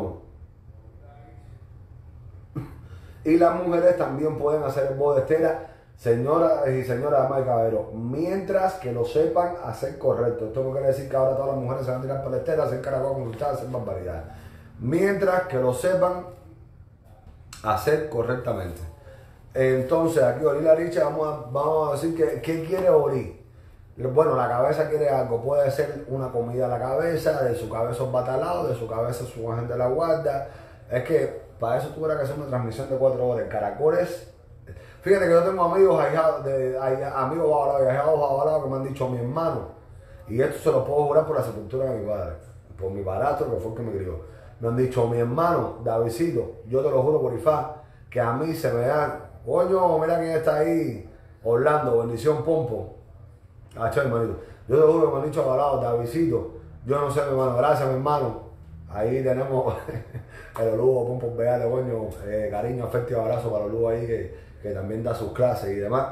[SPEAKER 1] no. Y las mujeres también pueden hacer bodestera, señoras y señoras, damas y caballeros, mientras que lo sepan hacer correcto. Esto no quiere decir que ahora todas las mujeres se van a tirar palestera, hacer caracol, consultar, hacer barbaridades. Mientras que lo sepan hacer correctamente. Entonces, aquí Ori Lariche, vamos a, vamos a decir que ¿qué quiere Ori? Bueno, la cabeza quiere algo, puede ser una comida a la cabeza, de su cabeza un batalado, de su cabeza su agente de la guarda. Es que para eso tuviera que hacer una transmisión de cuatro horas. Caracoles. Fíjate que yo tengo amigos ahijados, de, amigos babalados y ahijados babalados que me han dicho mi hermano, y esto se lo puedo jurar por la sepultura de mi padre, por mi padrastro que fue el que me crió. Me han dicho mi hermano, Davidcito, yo te lo juro por Ifá, que a mí se me dan, coño, mira quién está ahí, Orlando, bendición Pompo. Ah, hermanito. Yo te juro que me han dicho babalados, Davidcito, yo no sé, mi hermano, gracias, mi hermano. Ahí tenemos el Lugo, Pompo, Beale, coño, eh, cariño, afecto y abrazo para el Lugo ahí que, que también da sus clases y demás.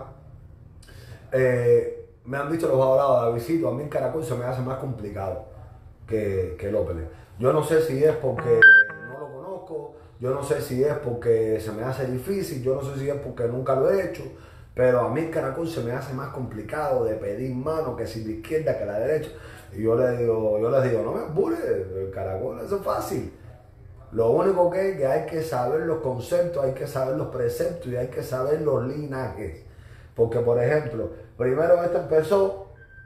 [SPEAKER 1] Eh, me han dicho los abogados, Davidcito, a mí en Caracol se me hace más complicado que, que López. Yo no sé si es porque no lo conozco, yo no sé si es porque se me hace difícil, yo no sé si es porque nunca lo he hecho, pero a mí en Caracol se me hace más complicado de pedir mano que si de izquierda que la derecha. Y yo les digo, yo les digo, no me apures, el Caracol, eso es fácil. Lo único que es que hay que saber los conceptos, hay que saber los preceptos y hay que saber los linajes. Porque, por ejemplo, primero esto empezó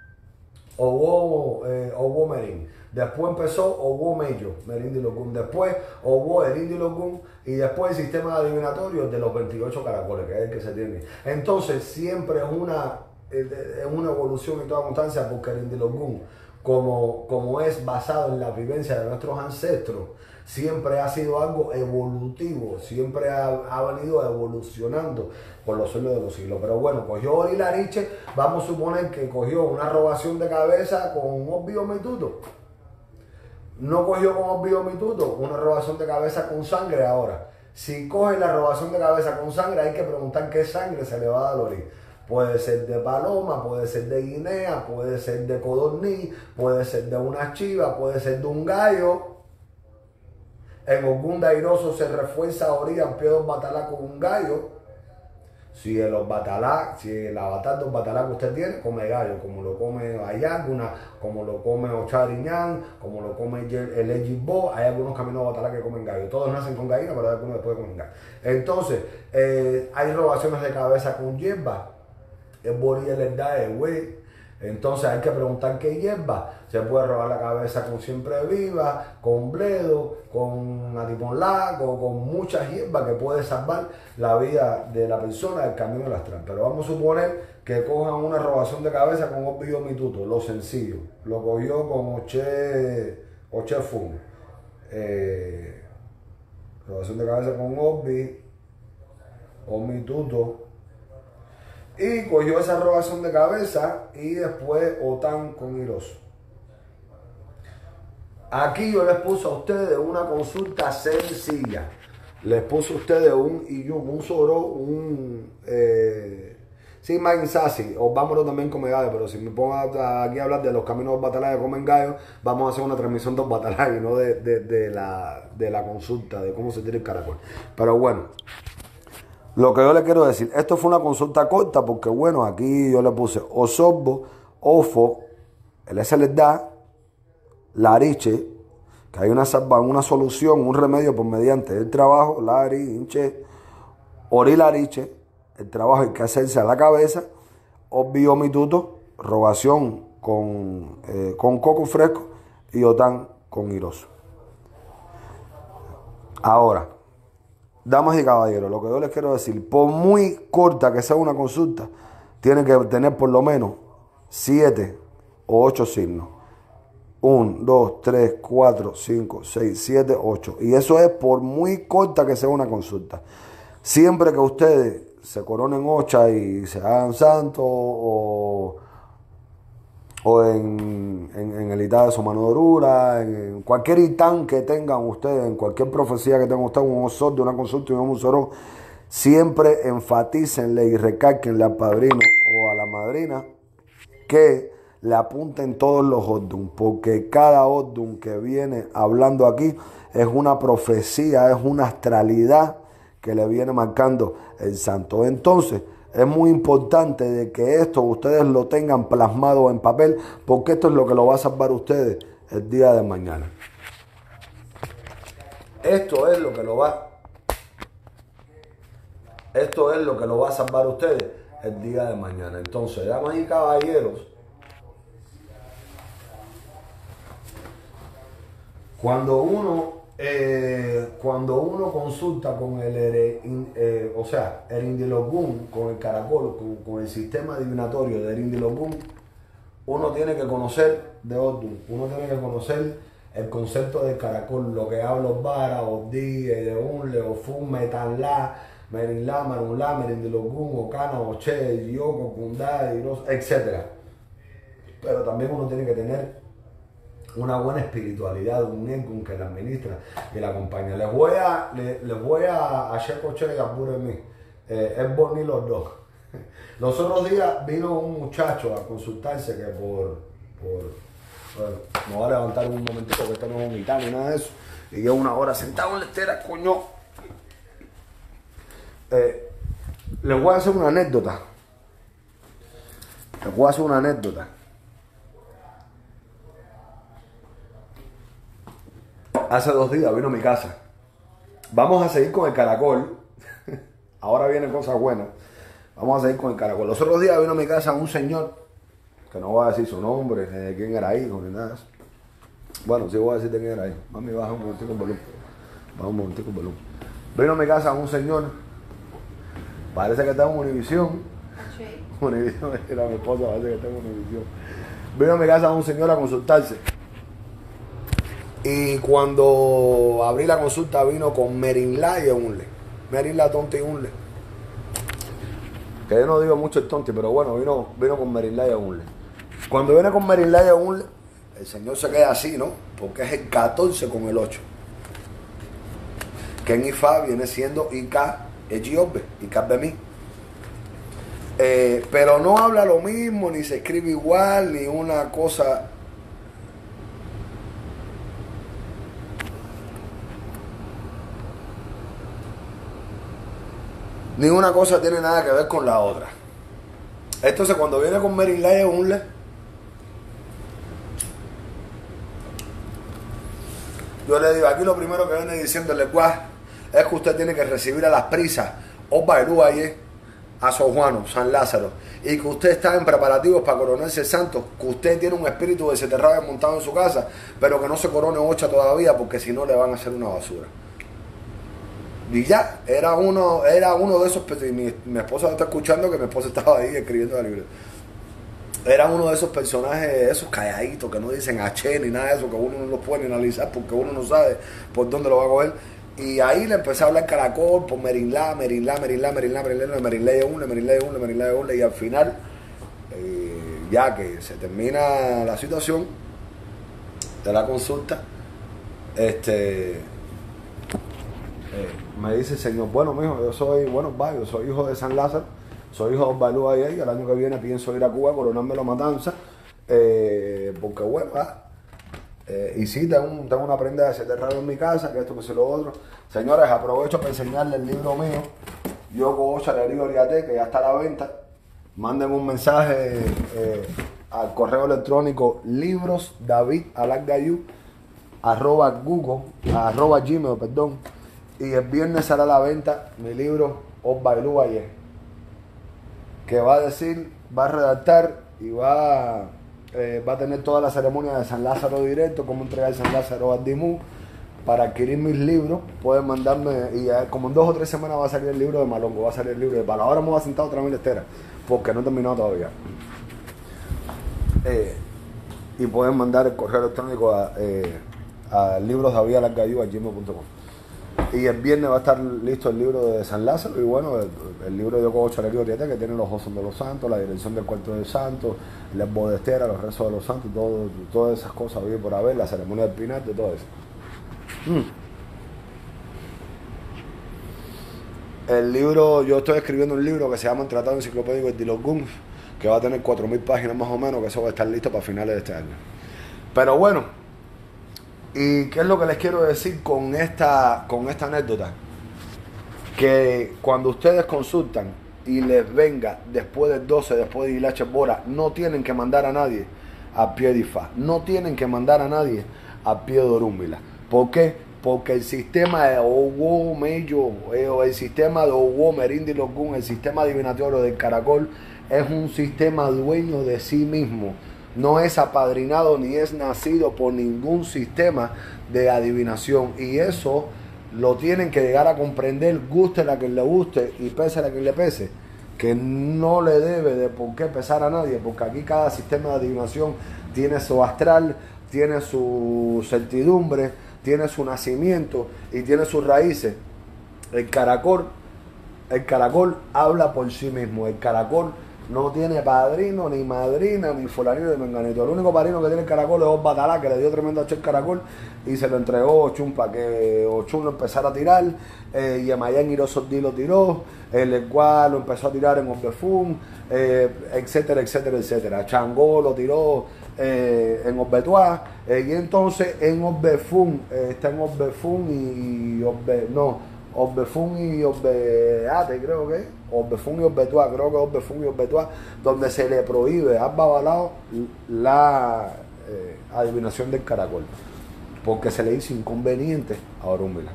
[SPEAKER 1] Owo, eh, Owo Merín. Después empezó Owo Mello, Merín de Logún. Después Owo Erín de Logún. Y después el sistema adivinatorio de los veintiocho caracoles, que es el que se tiene. Entonces, siempre es una, es una evolución en toda constancia, porque Erín de Logún, como, como es basado en la vivencia de nuestros ancestros, siempre ha sido algo evolutivo, siempre ha, ha venido evolucionando por los siglos de los siglos. Pero bueno, cogió Ori Lariche, vamos a suponer que cogió una robación de cabeza con un obvio mituto. No cogió con obvio mituto una robación de cabeza con sangre ahora. Si coge la robación de cabeza con sangre, hay que preguntar qué sangre se le va a dar a Ori. Puede ser de paloma, puede ser de guinea, puede ser de codorniz, puede ser de una chiva, puede ser de un gallo. En Ogún Dairoso se refuerza Ori en pie de los batalá con un gallo. Si en los batalá, si el avatar de los batalá que usted tiene, come gallo, como lo come Ayaguna, como lo come Ochariñán, como lo come el Ejibó. Hay algunos caminos de batalá que comen gallo. Todos nacen con gallina, pero algunos después comen gallo. Entonces, eh, hay robaciones de cabeza con hierba. El bori les da el güey. Entonces hay que preguntar qué hierba. Se puede robar la cabeza con siempre viva, con bledo, con atiponlac, o con muchas hierbas que puede salvar la vida de la persona del camino del astral. Pero vamos a suponer que cojan una robación de cabeza con obvio mituto, lo sencillo. Lo cogió con oche, oche fun. Eh, robación de cabeza con obvi, o mituto. Y cogió esa robación de cabeza y después Otán con Hiroso. Aquí yo les puse a ustedes una consulta sencilla. Les puse a ustedes un Iyum, un Soro, un... Eh, sí, Mike Sassi, o vámonos también con gallo, pero si me pongo aquí a hablar de los caminos de Batalá que comen gallo, vamos a hacer una transmisión de Batalá y no de, de, de, la, de la consulta, de cómo se tira el caracol. Pero bueno. Lo que yo le quiero decir, esto fue una consulta corta porque, bueno, aquí yo le puse Osorbo, Ofo, el S les da, Lariche, que hay una, salva, una solución, un remedio por mediante el trabajo, Lari, Inche, Ori Lariche, el trabajo hay que hacerse a la cabeza, obvio mituto, robación con, eh, con coco fresco y Otán con Hiroso. Ahora, damas y caballeros, lo que yo les quiero decir, por muy corta que sea una consulta, tiene que tener por lo menos siete o ocho signos. uno, dos, tres, cuatro, cinco, seis, siete, ocho. Y eso es por muy corta que sea una consulta. Siempre que ustedes se coronen ocha y se hagan santos o, o en, en, en el itá de su mano dorura, en, en cualquier itán que tengan ustedes, en cualquier profecía que tengan ustedes, un osor de una consulta y un musoró, siempre enfatícenle y recalquenle al padrino o a la madrina que le apunten todos los Ordun, porque cada Ordun que viene hablando aquí es una profecía, es una astralidad que le viene marcando el santo. Entonces, es muy importante de que esto ustedes lo tengan plasmado en papel, porque esto es lo que lo va a salvar a ustedes el día de mañana. Esto es lo que lo va Esto es lo que lo va a salvar a ustedes el día de mañana. Entonces, damas y caballeros, Cuando uno, eh, cuando uno consulta con el, eh, o sea, el Indilogún, con el caracol, con, con el sistema adivinatorio del Indilogún, uno tiene que conocer de Ordun, uno tiene que conocer el concepto del caracol, lo que habla Osbara, Obdi, Edeunle, Ofun, Metanla, Merinla, Marunla, Merindilogún, Ocana, Oche, Yoko, Kundá, etcétera. Pero también uno tiene que tener una buena espiritualidad, un Enkun que la administra y la acompaña. Les voy a, les, les voy a hacer coche y apuro en mí. Eh, es Bonnie los dos. Los otros días vino un muchacho a consultarse que por, por bueno, me voy a levantar un momentito porque esto no es vomitar ni nada de eso. Y yo una hora sentado en la estera, coño. Eh, les voy a hacer una anécdota. Les voy a hacer una anécdota. Hace dos días vino a mi casa. Vamos a seguir con el caracol. Ahora vienen cosas buenas. Vamos a seguir con el caracol. Los otros días vino a mi casa un señor, que no voy a decir su nombre, ni de quién era hijo, ni nada de eso. Bueno, sí voy a decir de quién era hijo. Mami, baja un momentico el volumen. Baja un momentico el volumen. Vino a mi casa un señor, parece que está en Univisión. Sí. Univisión, era mi esposa, parece que está en Univisión. Vino a mi casa un señor a consultarse. Y cuando abrí la consulta vino con Merinla y Unle. Merinla, Tonti y Unle. Que yo no digo mucho el Tonti, pero bueno, vino, vino con Merinla y Unle. Cuando viene con Merinla y Unle, el señor se queda así, ¿no? Porque es el catorce con el ocho. Que en Ifá viene siendo Ika Ejiobe, Ika Bemi. Eh, pero no habla lo mismo, ni se escribe igual, ni una cosa. Ni una cosa tiene nada que ver con la otra. Entonces cuando viene con Merinla y Unle, yo le digo, aquí lo primero que viene diciendo el lenguaje es que usted tiene que recibir a las prisas, Opa Eruaye, a San Juan, San Lázaro, y que usted está en preparativos para coronarse santo, que usted tiene un espíritu de Seterrabe montado en su casa, pero que no se corone ocha todavía, porque si no le van a hacer una basura. Y ya, era uno, era uno de esos, mi, mi esposa está escuchando que mi esposa estaba ahí escribiendo el libro. Era uno de esos personajes, esos calladitos que no dicen H ni nada de eso, que uno no los puede analizar porque uno no sabe por dónde lo va a coger. Y ahí le empecé a hablar caracol por Merinla, Merinla, Merinla, Merinla, Merinla, Merinla de Unle, Merinla de Unle, Merinla de Unle, y al final, eh, ya que se termina la situación de la consulta, este... Eh, me dice el señor, bueno, mijo, yo soy, bueno, va, yo soy hijo de San Lázaro, soy hijo de Osvaldo ahí, y el año que viene pienso ir a Cuba a coronarme la matanza, eh, porque bueno, ah, eh, y sí, tengo, tengo una prenda de Seterrabe en mi casa, que esto, que sé lo otro. Señores, aprovecho para enseñarles el libro mío, Yo Cocha de Río Oriate, que ya está a la venta. Manden un mensaje eh, al correo electrónico librosdavidalargayu arroba google, arroba gmail, perdón. Y el viernes sale a la venta mi libro Osbailú Ayer, que va a decir, va a redactar y va, eh, va a tener toda la ceremonia de San Lázaro directo, cómo entregar San Lázaro al Dimú. Para adquirir mis libros pueden mandarme, y eh, como en dos o tres semanas va a salir el libro de Malongo, va a salir el libro de Palo. Ahora me voy a sentar otra vez en la estera porque no he terminado todavía. Eh, y pueden mandar el correo electrónico a, eh, a librosdavidalargayú arroba gmail punto com. Y el viernes va a estar listo el libro de San Lázaro y bueno, el, el libro de Yoco Chalería Oriente, que tiene los osos de los santos, la dirección del cuarto del santo, la bodestera, los rezos de los santos, todo, todas esas cosas vive por haber, la ceremonia del pinar, de todo eso. Mm. El libro, yo estoy escribiendo un libro que se llama El Tratado Enciclopédico de los Guns, que va a tener cuatro mil páginas más o menos, que eso va a estar listo para finales de este año. Pero bueno, ¿y qué es lo que les quiero decir con esta, con esta anécdota? Que cuando ustedes consultan y les venga después del doce, después de Hilache Bora, no tienen que mandar a nadie a pie de Ifá, no tienen que mandar a nadie a pie de Orúmila. ¿Por qué? Porque el sistema de Owo Mello, eh, o el sistema de Owo Merindi Logun, el sistema divinatorio del Caracol, es un sistema dueño de sí mismo. No es apadrinado ni es nacido por ningún sistema de adivinación. Y eso lo tienen que llegar a comprender, guste a quien le guste y pese a quien le pese. Que no le debe de por qué pesar a nadie, porque aquí cada sistema de adivinación tiene su astral, tiene su certidumbre, tiene su nacimiento y tiene sus raíces. El caracol, el caracol habla por sí mismo. El caracol no tiene padrino, ni madrina, ni fulanito de menganito. El único padrino que tiene el caracol es Osbatalá, que le dio tremendo a el caracol y se lo entregó Ochun para que Ochun lo empezara a tirar. Eh, y Amayán Irosordí lo tiró, el cual lo empezó a tirar en Obbefún, eh, etcétera, etcétera, etcétera. Changó lo tiró eh, en Obbetuá, eh, y entonces en Obbefún, eh, está en Obbefún y Obbe, no, Obbefún y Obbeate, creo que es, Obbefún y Obbetuá, creo que es Obbefún y Obbetuá, donde se le prohíbe a Babalao la eh, adivinación del caracol, porque se le hizo inconveniente a Orúmila.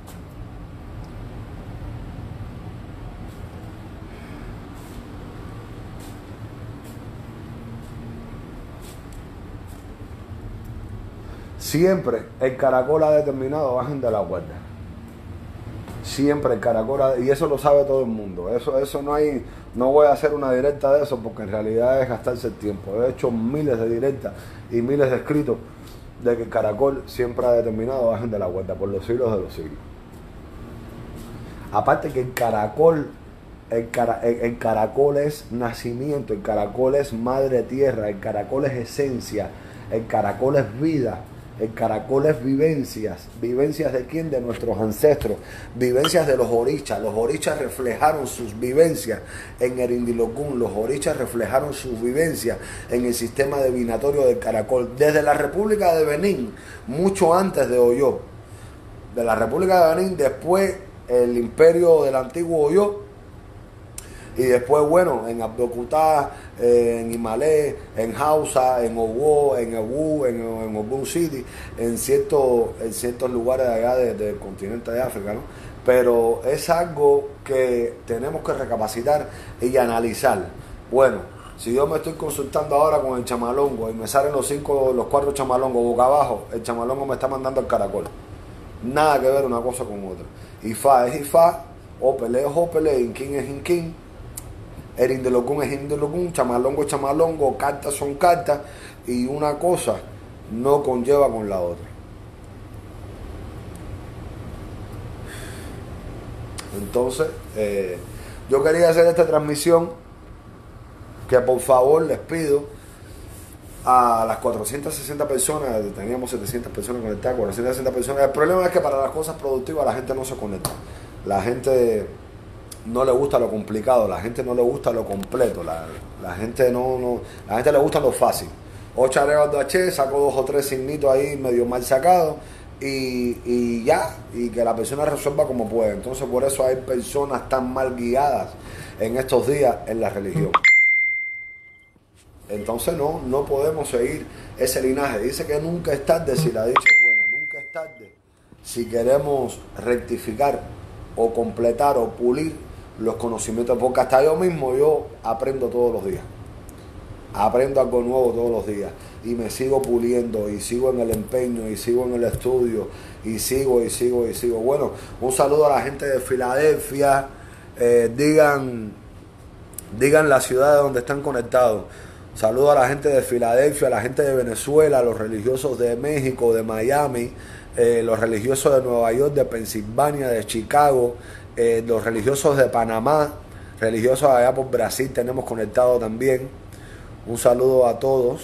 [SPEAKER 1] Siempre el caracol ha determinado bajen de la guardia. Siempre el caracol ha, y eso lo sabe todo el mundo. Eso, eso no hay, no voy a hacer una directa de eso porque en realidad es gastarse el tiempo. He hecho miles de directas y miles de escritos de que el caracol siempre ha determinado bajen de la guardia por los siglos de los siglos. Aparte que el caracol, el, cara, el, el caracol es nacimiento, el caracol es madre tierra, el caracol es esencia, el caracol es vida. El caracol es vivencias. ¿Vivencias de quién? De nuestros ancestros. Vivencias de los orichas. Los orichas reflejaron sus vivencias en el Indilocún. Los orichas reflejaron sus vivencias en el sistema divinatorio del caracol. Desde la República de Benín, mucho antes de Oyo. De la República de Benín, después el imperio del antiguo Oyo. Y después, bueno, en Abdocutá, eh, en Himalé, en Hausa, en Owo, en Ewu, en, en Ogun City, en, cierto, en ciertos lugares de allá de, del continente de África, ¿no? Pero es algo que tenemos que recapacitar y analizar. Bueno, si yo me estoy consultando ahora con el chamalongo y me salen los cinco, los cuatro chamalongos boca abajo, el chamalongo me está mandando el caracol. Nada que ver una cosa con otra. Ifá es Ifá, Opele es Opele, Inquín es Inquín. El Indilocún es Indilocún, chamalongo es chamalongo, cartas son cartas, y una cosa no conlleva con la otra. Entonces, eh, yo quería hacer esta transmisión, que por favor les pido a las cuatrocientas sesenta personas, teníamos setecientas personas conectadas, cuatrocientas sesenta personas. El problema es que para las cosas productivas la gente no se conecta. La gente no le gusta lo complicado, la gente no le gusta lo completo, la, la gente no, no, la gente le gusta lo fácil. Ocho areos de H, saco dos o tres signitos ahí medio mal sacados y, y ya, y que la persona resuelva como puede. Entonces por eso hay personas tan mal guiadas en estos días en la religión. Entonces no, no podemos seguir ese linaje. Dice que nunca es tarde si la dicha es buena, nunca es tarde si queremos rectificar o completar o pulir los conocimientos, porque hasta yo mismo yo aprendo todos los días, aprendo algo nuevo todos los días y me sigo puliendo y sigo en el empeño y sigo en el estudio y sigo y sigo y sigo. Bueno, un saludo a la gente de Filadelfia, eh, digan, digan la ciudad de donde están conectados. Saludo a la gente de Filadelfia, a la gente de Venezuela, a los religiosos de México, de Miami, eh, los religiosos de Nueva York, de Pensilvania, de Chicago, eh, los religiosos de Panamá, religiosos allá por Brasil tenemos conectado también. Un saludo a todos.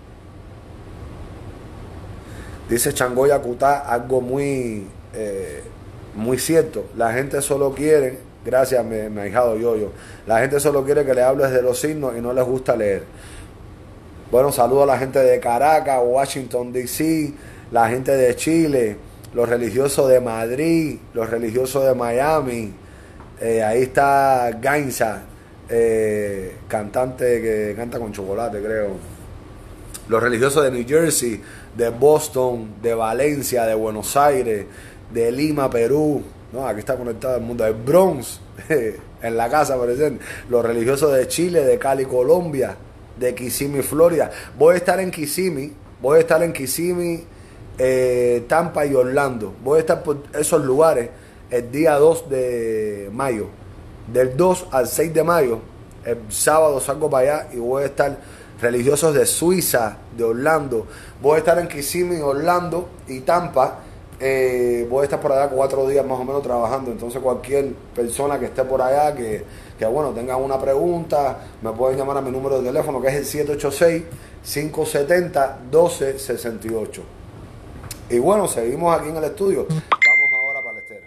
[SPEAKER 1] Dice Changoya Cutá algo muy, eh, muy cierto. La gente solo quiere, gracias mi, mi ahijado Yoyo, la gente solo quiere que le hables de los signos y no les gusta leer. Bueno, saludo a la gente de Caracas, Washington D C, la gente de Chile, los religiosos de Madrid, los religiosos de Miami. Eh, ahí está Gainza, eh, cantante que canta con chocolate, creo. Los religiosos de New Jersey, de Boston, de Valencia, de Buenos Aires, de Lima, Perú. No, aquí está conectado el mundo. De Bronx, en la casa presente. Los religiosos de Chile, de Cali, Colombia, de Kissimmee, Florida. Voy a estar en Kissimmee, voy a estar en Kissimmee, eh, Tampa y Orlando. Voy a estar por esos lugares el día dos de mayo. Del dos al seis de mayo, el sábado salgo para allá y voy a estar religiosos de Suiza, de Orlando. Voy a estar en Kissimmee, Orlando y Tampa. Eh, voy a estar por allá cuatro días más o menos trabajando. Entonces cualquier persona que esté por allá que, que bueno, tenga una pregunta, me pueden llamar a mi número de teléfono, que es el siete ocho seis, cinco siete cero, uno dos seis ocho. Y bueno, seguimos aquí en el estudio. Vamos ahora para la estera.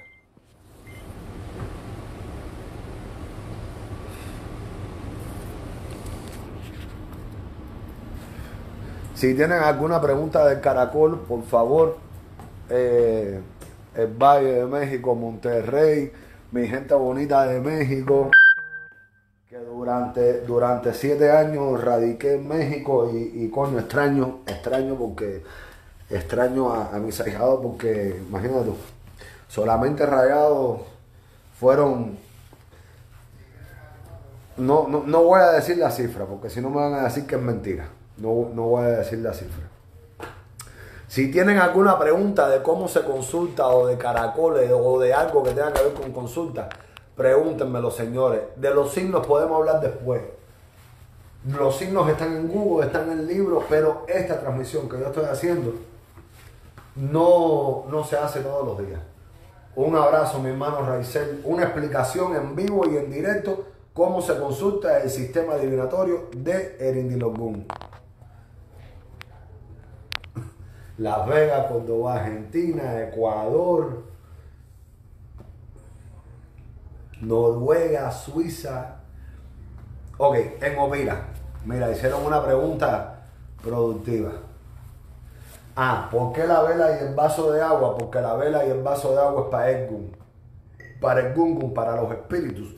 [SPEAKER 1] Si tienen alguna pregunta del Caracol, por favor, eh, el Valle de México, Monterrey, mi gente bonita de México, que durante, durante siete años radiqué en México y, y coño, extraño, extraño porque extraño a, a mis ahijados porque, imagínate tú, solamente Rayados fueron, no, no, no voy a decir la cifra porque si no me van a decir que es mentira. No, no voy a decir la cifra. Si tienen alguna pregunta de cómo se consulta o de caracoles o de algo que tenga que ver con consulta, pregúntenmelo, señores. De los signos podemos hablar después. Los signos están en Google, están en libros, pero esta transmisión que yo estoy haciendo no, no se hace todos los días. Un abrazo, mi hermano Raizel. Una explicación en vivo y en directo cómo se consulta el sistema adivinatorio de Erindilogun. Las Vegas, Córdoba, Argentina, Ecuador, Noruega, Suiza. Ok, en Ovira. Mira, hicieron una pregunta productiva. Ah, ¿por qué la vela y el vaso de agua? Porque la vela y el vaso de agua es para Ergun. Para el Gungun, para los espíritus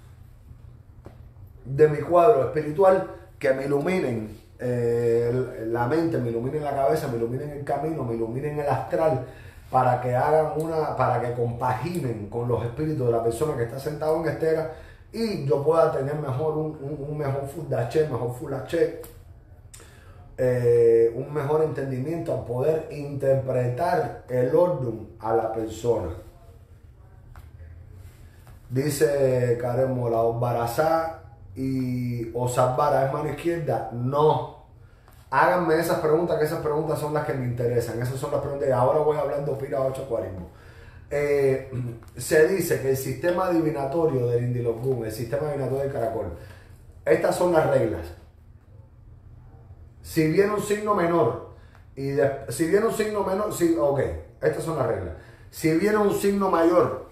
[SPEAKER 1] de mi cuadro espiritual que me iluminen eh, la mente, me iluminen la cabeza, me iluminen el camino, me iluminen el astral, para que hagan una, para que compaginen con los espíritus de la persona que está sentado en estera y yo pueda tener mejor un, un, un mejor full H, mejor full H, eh, un mejor entendimiento a poder interpretar el orden a la persona. Dice Karen Mola, Barazá y Osabara es mano izquierda. No. Háganme esas preguntas, que esas preguntas son las que me interesan. Esas son las preguntas. Y ahora voy a hablar de Opira ocho Acuarismo. Eh, se dice que el sistema adivinatorio del Indilogun, el sistema adivinatorio del Caracol, estas son las reglas. Si viene un signo menor, y de, si viene un signo menor, sí, ok, estas son las reglas. Si viene un signo mayor,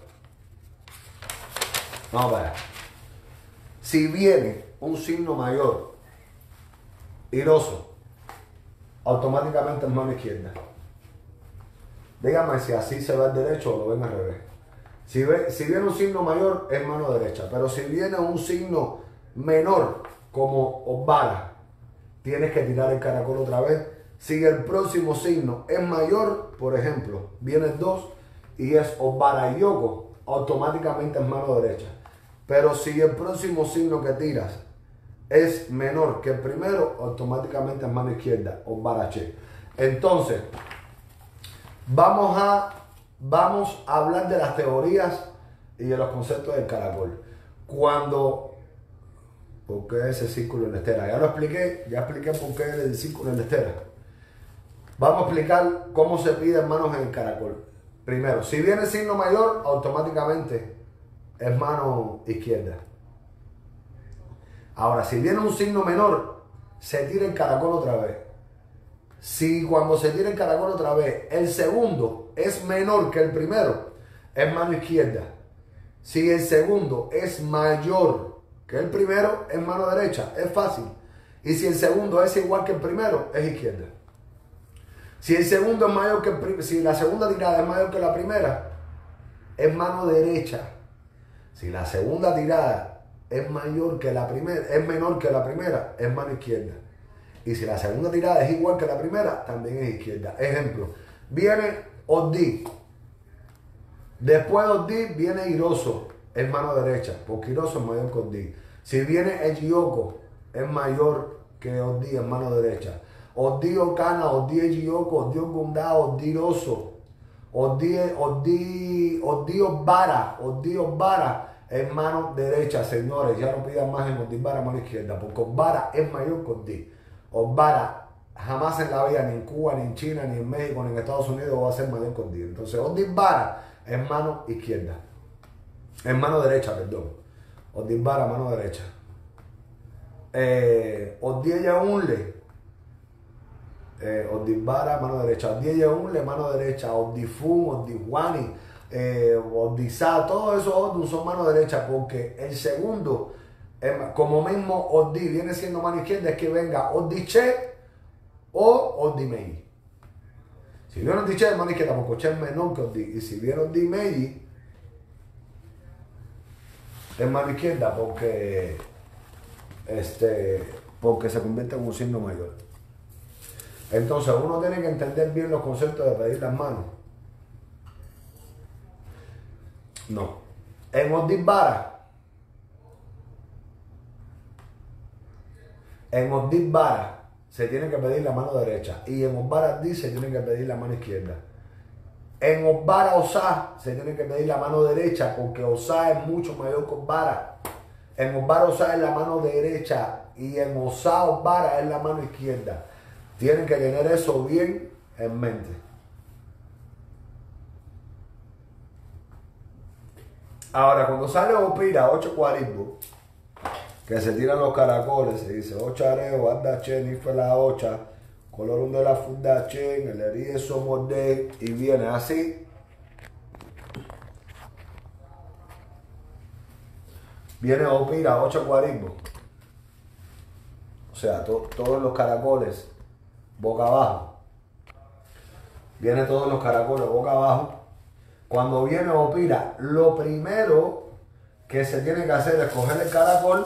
[SPEAKER 1] vamos para allá. Si viene un signo mayor, iroso, automáticamente es mano izquierda. Dígame si así se va al derecho o lo ven al revés. Si, ve, si viene un signo mayor, es mano derecha. Pero si viene un signo menor, como Osbara, tienes que tirar el caracol otra vez. Si el próximo signo es mayor, por ejemplo, viene el dos y es Osbara y Yoko, automáticamente es mano derecha. Pero si el próximo signo que tiras es menor que el primero, automáticamente es mano izquierda, Osbara Che. Entonces, vamos a, vamos a hablar de las teorías y de los conceptos del caracol. Cuando, por qué ese círculo en la estera. Ya lo expliqué, ya expliqué por qué el círculo en la estera. Vamos a explicar cómo se piden manos en el caracol. Primero, si viene el signo mayor, automáticamente es mano izquierda. Ahora, si viene un signo menor, se tira el caracol otra vez. Si cuando se tira el caracol otra vez, el segundo es menor que el primero, es mano izquierda. Si el segundo es mayor que el primero, es mano derecha. Es fácil. Y si el segundo es igual que el primero, es izquierda. Si el segundo es mayor que el primero, si la segunda tirada es mayor que la primera, es mano derecha. Si la segunda tirada es mayor que la primera, es menor que la primera, es mano izquierda. Y si la segunda tirada es igual que la primera, también es izquierda. Ejemplo, viene Oddi. Después de Oddi viene Iroso, es mano derecha, porque Iroso es mayor que Oddi. Si viene Ejioco, es mayor que Oddi, es mano derecha. Oddi Okana, Oddi Ejioco, Oddi Ogunda, Oddi Iroso, Oddi, Oddi, Oddi Obara, Oddi Obara es mano derecha, señores. Ya no pidan más en Oddi Obara, mano izquierda, porque Obara es mayor que Oddi. Obara jamás en la vida, ni en Cuba, ni en China, ni en México, ni en Estados Unidos va a ser mayor que Oddi. Entonces, Oddi Obara es mano izquierda. Es mano derecha, perdón. Oddi Obara, mano derecha. Eh, Oddi Eyaunle. Eh, Oddi Obara, mano derecha. Oddi Eyaunle, mano derecha. Oddi Fun, Oddi Juani, eh, Oddi Sa, todos esos Oddi son mano derecha, porque el segundo, eh, como mismo Oddi viene siendo mano izquierda, es que venga Oddi Che o Oddi Meiji. Si viene Oddi Che es mano izquierda, porque Che es menor que Oddi. Y si viene Oddi Meiji, es mano izquierda, porque, este, porque se convierte en un signo mayor. Entonces uno tiene que entender bien los conceptos de pedir las manos. No. En Oddi Obara, en Oddi Obara se tiene que pedir la mano derecha, y en Obara Oddi se tiene que pedir la mano izquierda. En Obara Osá se tiene que pedir la mano derecha, porque Osá es mucho mayor que Obara. En Obara Osá es la mano derecha, y en Osá Obara es la mano izquierda. Tienen que tener eso bien en mente. Ahora, cuando sale Opira, ocho cuarismo, que se tiran los caracoles, se dice ocho areo, anda che, ni fue la ocha, color de la funda che, el herí somos de, y viene así. Viene Opira, ocho cuarismo. O sea, to, todos los caracoles boca abajo. Viene todos los caracoles boca abajo. Cuando viene Opira, lo primero que se tiene que hacer es coger el caracol,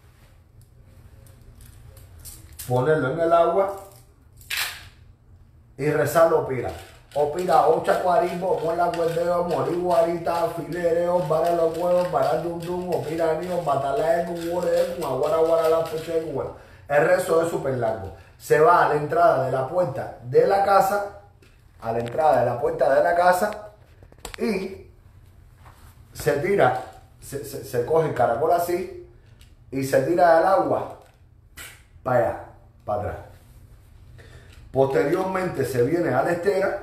[SPEAKER 1] ponerlo en el agua y rezarlo Opira. Opira, ocha cuarismo, muela guardeo, morí guarita, filereo, para los huevos, para dum dum, Opira niño, batala en un huevo, aguara guara la poche en huevo. El resto es súper largo. Se va a la entrada de la puerta de la casa, a la entrada de la puerta de la casa, y se tira, se, se, se coge el caracol así, y se tira del agua para allá, para atrás. Posteriormente se viene a la estera.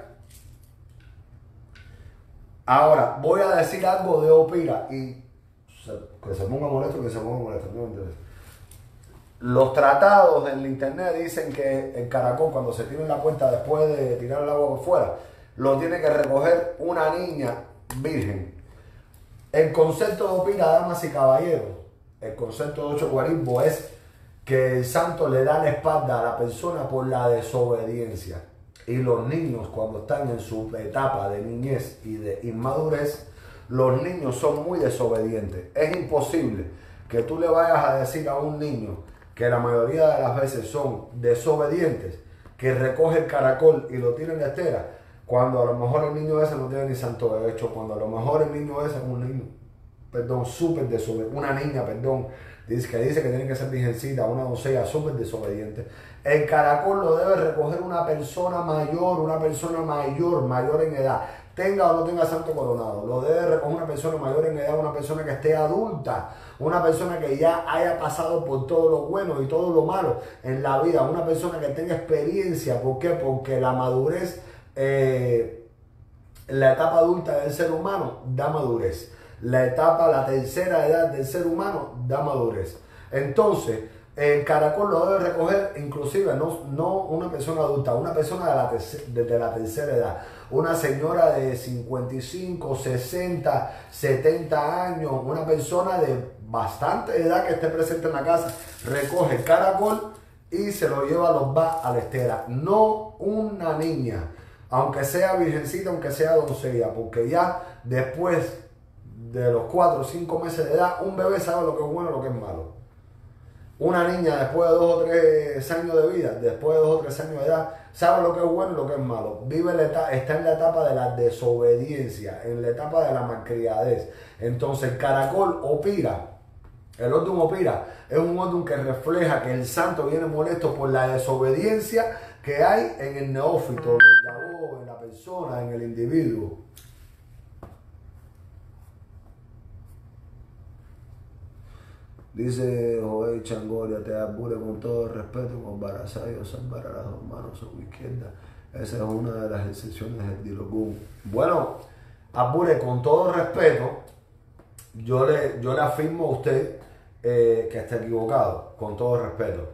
[SPEAKER 1] Ahora voy a decir algo de Opira, y se, que se ponga molesto, que se ponga molesto, no me interesa. Los tratados en el internet dicen que el caracol, cuando se tira en la puerta después de tirar el agua por fuera, lo tiene que recoger una niña virgen. El concepto de Opira, damas y caballeros, el concepto de ocho cuarismo es que el santo le da la espalda a la persona por la desobediencia. Y los niños, cuando están en su etapa de niñez y de inmadurez, los niños son muy desobedientes. Es imposible que tú le vayas a decir a un niño, que la mayoría de las veces son desobedientes, que recoge el caracol y lo tira en la estera, cuando a lo mejor el niño ese no tiene ni santo derecho, cuando a lo mejor el niño ese es un niño, perdón, súper desobediente, una niña, perdón, dice que dice que tiene que ser virgencita, una doncella súper desobediente. El caracol lo debe recoger una persona mayor, una persona mayor, mayor en edad, tenga o no tenga santo coronado. Lo debe recoger una persona mayor en edad, una persona que esté adulta, una persona que ya haya pasado por todo lo bueno y todo lo malo en la vida, una persona que tenga experiencia. ¿Por qué? Porque la madurez, eh, la etapa adulta del ser humano da madurez. La etapa, la tercera edad del ser humano da madurez. Entonces, el caracol lo debe recoger inclusive no, no una persona adulta, una persona de la, tercera, de la tercera edad. Una señora de cincuenta y cinco, sesenta, setenta años, una persona de bastante edad que esté presente en la casa, recoge el caracol y se lo lleva a los va a la estera. No una niña, aunque sea virgencita, aunque sea doncella, porque ya después de los cuatro o cinco meses de edad, un bebé sabe lo que es bueno y lo que es malo. Una niña después de dos o tres años de vida, después de dos o tres años de edad, sabe lo que es bueno y lo que es malo. Vive la etapa, está en la etapa de la desobediencia, en la etapa de la malcriadez. Entonces el caracol opira, el órdum opira, es un órdum que refleja que el santo viene molesto por la desobediencia que hay en el neófito, en el yabó, en la persona, en el individuo. Dice Joel Changoria, te apure con todo el respeto, con Barazay o salvar a las dos manos a su izquierda. Esa es una de las excepciones del Dilocum. Bueno, apure con todo el respeto, yo le, yo le afirmo a usted eh, que está equivocado, con todo el respeto.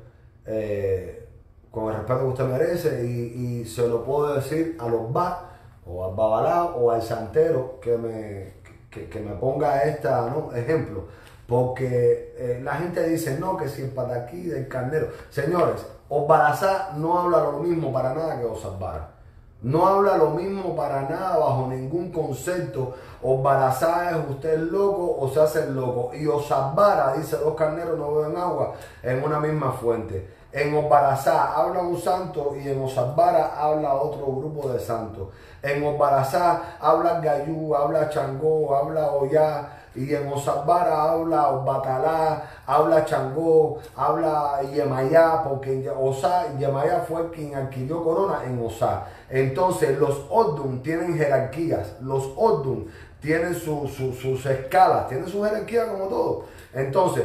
[SPEAKER 1] Eh, con el respeto que usted merece y, y se lo puedo decir a los ba, o al babalao, o al santero que me, que, que me ponga esta, ¿no? ejemplo. Porque eh, la gente dice, no, que si el pataquí del carnero. Señores, Osbarazá no habla lo mismo para nada que Osabara. No habla lo mismo para nada bajo ningún concepto. Osbarazá es usted el loco o se hace el loco. Y Osabara dice, dos carneros no beben agua en una misma fuente. En Osbarazá habla un santo y en Osabara habla otro grupo de santos. En Osbarazá habla Gayú, habla Changó, habla Oyá. Y en Osabara habla Obatalá, habla Changó, habla Yemayá, porque Osá, Yemayá fue quien adquirió corona en Osá. Entonces los Ordum tienen jerarquías, los Ordum tienen su, su, sus escalas, tienen su jerarquía como todo. Entonces,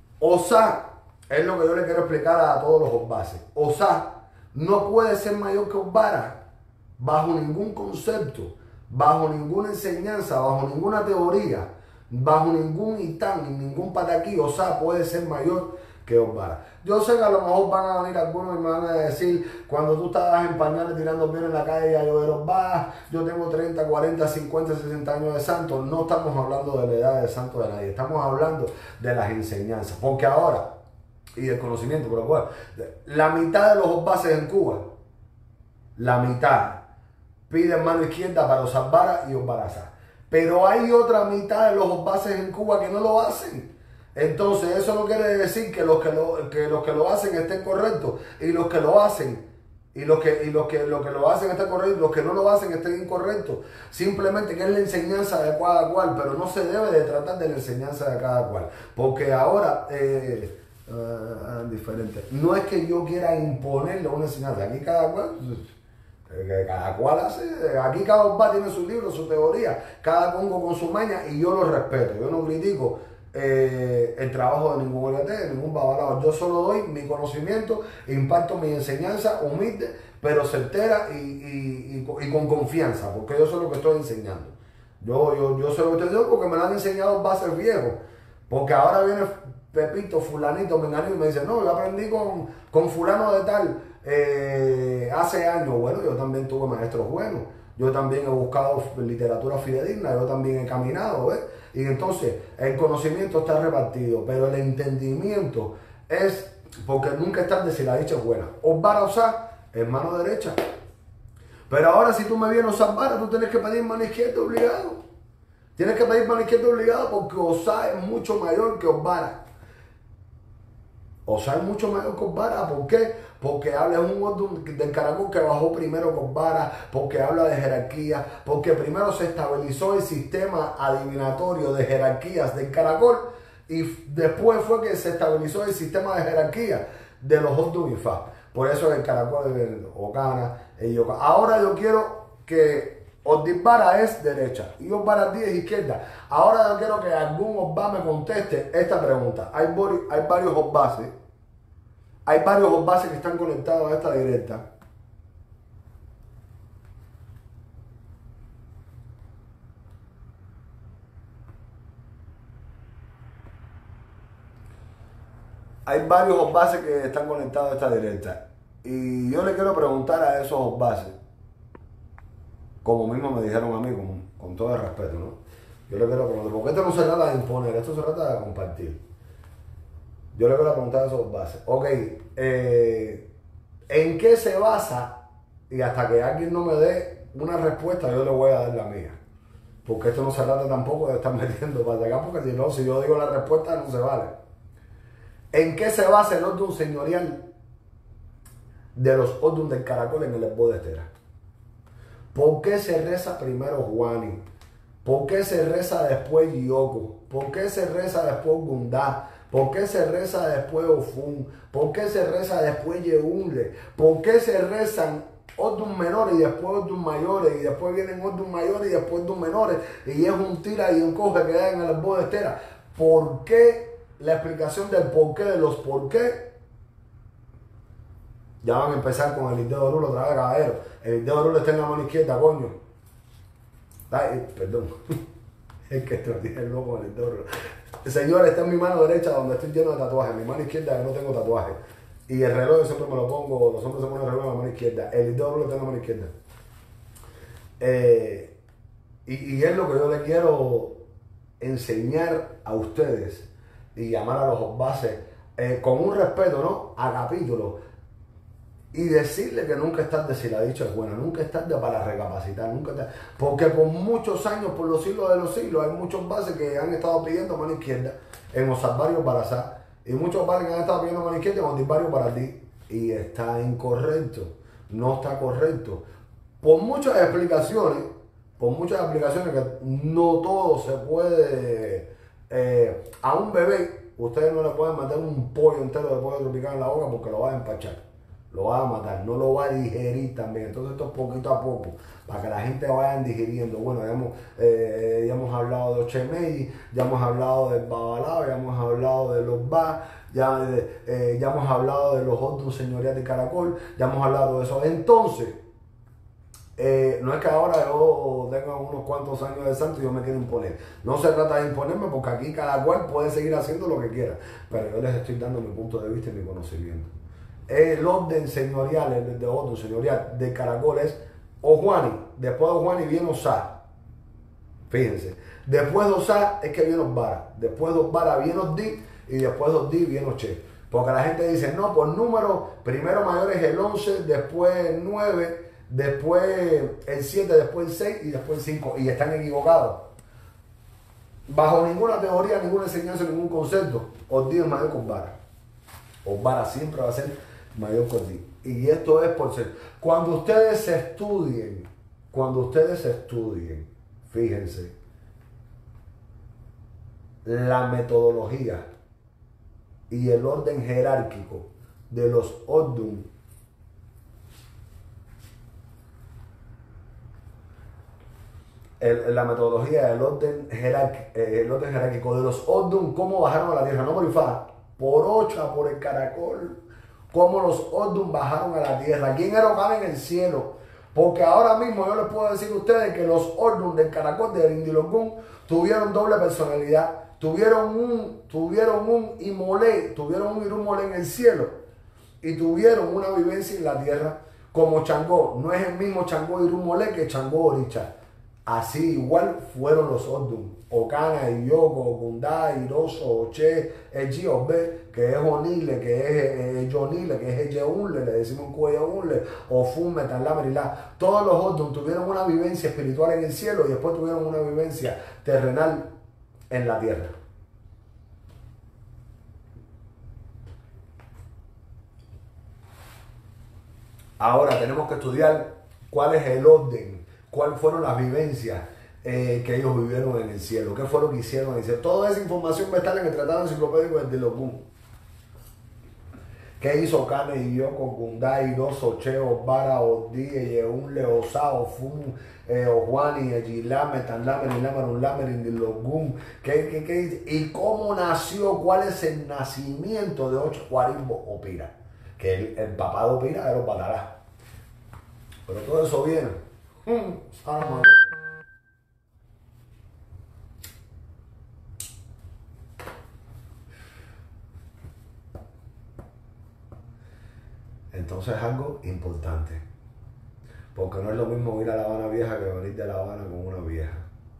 [SPEAKER 1] Osá es lo que yo le quiero explicar a todos los Osbases. Osá no puede ser mayor que Osbara, bajo ningún concepto, bajo ninguna enseñanza, bajo ninguna teoría. Bajo ningún itán y ningún pataquí, Osá puede ser mayor que Osbara. Yo sé que a lo mejor van a venir algunos y me van a decir, cuando tú estabas en pañales tirando piedras en la calle, ya yo era Osbara, yo tengo treinta, cuarenta, cincuenta, sesenta años de santo. No estamos hablando de la edad de santo de nadie, estamos hablando de las enseñanzas. Porque ahora, y del conocimiento, pero bueno, la mitad de los Osbases en Cuba, la mitad, piden mano izquierda para Osabara y Osbarazá. Pero hay otra mitad de los Osbases en Cuba que no lo hacen. Entonces eso no quiere decir que los que lo, que los que lo hacen estén correctos y los que lo hacen y los que, y los que, los que lo hacen estén correctos y los que no lo hacen estén incorrectos. Simplemente que es la enseñanza de cada cual, pero no se debe de tratar de la enseñanza de cada cual. Porque ahora eh, uh, diferente. No es que yo quiera imponerle una enseñanza, aquí cada cual... Cada cual hace, aquí cada Osba tiene su libro, su teoría, cada congo con su maña y yo lo respeto, yo no critico eh, el trabajo de ningún O R T, de ningún babalao, yo solo doy mi conocimiento, imparto mi enseñanza humilde, pero certera y, y, y, y con confianza, porque yo sé lo que estoy enseñando, yo, yo, yo sé lo que estoy diciendo porque me lo han enseñado bases viejos, porque ahora viene Pepito, fulanito, menganito y me dice, no, yo aprendí con, con fulano de tal, Eh, hace años. Bueno, yo también tuve maestros buenos, yo también he buscado literatura fidedigna, yo también he caminado, ¿ves? Y entonces el conocimiento está repartido, pero el entendimiento es, porque nunca es tarde si la dicha es buena. Osbara Osá es mano derecha, pero ahora si tú me vienes a Osbara, tú tienes que pedir mano izquierda obligado, tienes que pedir mano izquierda obligado porque Osá es mucho mayor que Osbara. Osá es mucho mayor que Osbara. ¿Por qué? Porque habla de un órdum del caracol que bajó primero que Osbara, porque habla de jerarquía, porque primero se estabilizó el sistema adivinatorio de jerarquías del caracol y después fue que se estabilizó el sistema de jerarquía de los órdum Ifá. Por eso el caracol es el Ocana, el Yoka. Ahora yo quiero que Odibara es derecha y Osbarandí es izquierda. Ahora yo quiero que algún Osba me conteste esta pregunta. Hay, hay varios Osbases, hay varios Osbases que están conectados a esta directa. Hay varios Osbases que están conectados a esta directa. Y yo le quiero preguntar a esos Osbases, como mismo me dijeron a mí, con, con todo el respeto, ¿no? Yo le quiero preguntar, porque esto no se trata de imponer, esto se trata de compartir. Yo le quiero preguntar a esos Osbases, ok, eh, ¿en qué se basa? Y hasta que alguien no me dé una respuesta, yo le voy a dar la mía. Porque esto no se trata tampoco de estar metiendo para acá, porque si no, si yo digo la respuesta, no se vale. ¿En qué se basa el orden señorial de los orden del Caracol en el Esbo de Estera? ¿Por qué se reza primero Juani? ¿Por qué se reza después Yoko? ¿Por qué se reza después Gundá? ¿Por qué se reza después Ofun? ¿Por qué se reza después Yeunle? ¿Por qué se rezan orden menores y después orden mayores? Y después vienen orden mayores y después orden menores. Y es un tira y un coge que hay en el Esbo de Estera. ¿Por qué? La explicación del porqué de los por qué. Ya van a empezar con el Ildeo Rulo otra vez, caballero. El Ildeo Rulo está en la mano izquierda, coño. Ay, perdón. Es que estoy el loco del Ildeo Rulo. Señor, está en mi mano derecha donde estoy lleno de tatuajes. Mi mano izquierda no tengo tatuajes. Y el reloj siempre me lo pongo, los hombres se ponen el reloj en la mano izquierda. El Ildeo Rulo está en la mano izquierda. Eh, y, y es lo que yo le quiero enseñar a ustedes y llamar a los Osbases eh, con un respeto, ¿no? A capítulo. Y decirle que nunca es tarde si la dicha es buena, nunca es tarde para recapacitar, nunca es tarde. Porque por muchos años, por los siglos de los siglos, hay muchos bases que han estado pidiendo mano izquierda en Osalvario Barazá. Y muchos bases que han estado pidiendo mano izquierda en Odibaro para ti. Y está incorrecto, no está correcto. Por muchas explicaciones, por muchas explicaciones que no todo se puede... Eh, a un bebé, ustedes no le pueden meter un pollo entero de pollo tropical en la boca porque lo va a empachar, lo va a matar, no lo va a digerir también. Entonces esto es poquito a poco, para que la gente vaya digiriendo. Bueno, ya hemos, eh, ya hemos hablado de Ochemei, ya hemos hablado del Babalao, ya hemos hablado de los Ba, ya, eh, ya hemos hablado de los otros señorías de Caracol, ya hemos hablado de eso. Entonces, Eh, no es que ahora yo tenga unos cuantos años de santo y yo me quiero imponer. No se trata de imponerme porque aquí cada cual puede seguir haciendo lo que quiera. Pero yo les estoy dando mi punto de vista y mi conocimiento. El orden señorial, el de orden señorial de Caracol es Ojuani. Después de Ojuani viene Osá. Fíjense. Después de Osá es que viene Osbara. Después de Osbara viene Osdí y después de Osdí viene Oche. Porque la gente dice, no, por número, primero mayor es el once, después el nueve, después el siete, después el seis y después el cinco. Y están equivocados. Bajo ninguna teoría, ninguna enseñanza, ningún concepto, Osdí es mayor que Osbara. Osbara siempre va a ser mayor que Osdí. Y esto es por ser. Cuando ustedes se estudien, cuando ustedes se estudien, fíjense, la metodología y el orden jerárquico de los Ordun, el, la metodología del orden, el orden jerárquico de los Ordun, cómo bajaron a la tierra, no por Ifá, por Ocha, por el Caracol, cómo los Ordun bajaron a la tierra, quién era Ocana en el cielo. Porque ahora mismo yo les puedo decir a ustedes que los Ordun del Caracol de Indilogún tuvieron doble personalidad. Tuvieron un, tuvieron un Imolé, tuvieron un Irumolé en el cielo y tuvieron una vivencia en la tierra como Changó. No es el mismo Changó Irumolé que Changó Oricha. Así igual fueron los Ordun. Ocana, Iyoko, Gundá, Iroso, Oche, Eji, Obe, que es Onile, que es eh, Jonile, que es Ejeunle, le decimos Cueyeunle, Ofun, Metalá, Merilá. Todos los Ordun tuvieron una vivencia espiritual en el cielo y después tuvieron una vivencia terrenal en la tierra. Ahora tenemos que estudiar cuál es el orden, cuáles fueron las vivencias eh, que ellos vivieron en el cielo, qué fue lo que hicieron en el cielo. Toda esa información va a estar en el Tratado Enciclopédico de Indilogún. ¿Qué hizo Kane y yo con Gundai, dos Ocheo, Vara, Odie, Yeun, Leosao, Fun, eh, Ojuani, Ejilame, Tanlamer, Nilamer, Unlamer, Indilogun? ¿Qué, qué, qué? ¿Y cómo nació? ¿Cuál es el nacimiento de Ocho Guarimbo Opira? Que el, el papá de Opira era los Batará. Pero todo eso viene. Hmm, Entonces es algo importante. Porque no es lo mismo ir a La Habana Vieja que venir de La Habana con una vieja.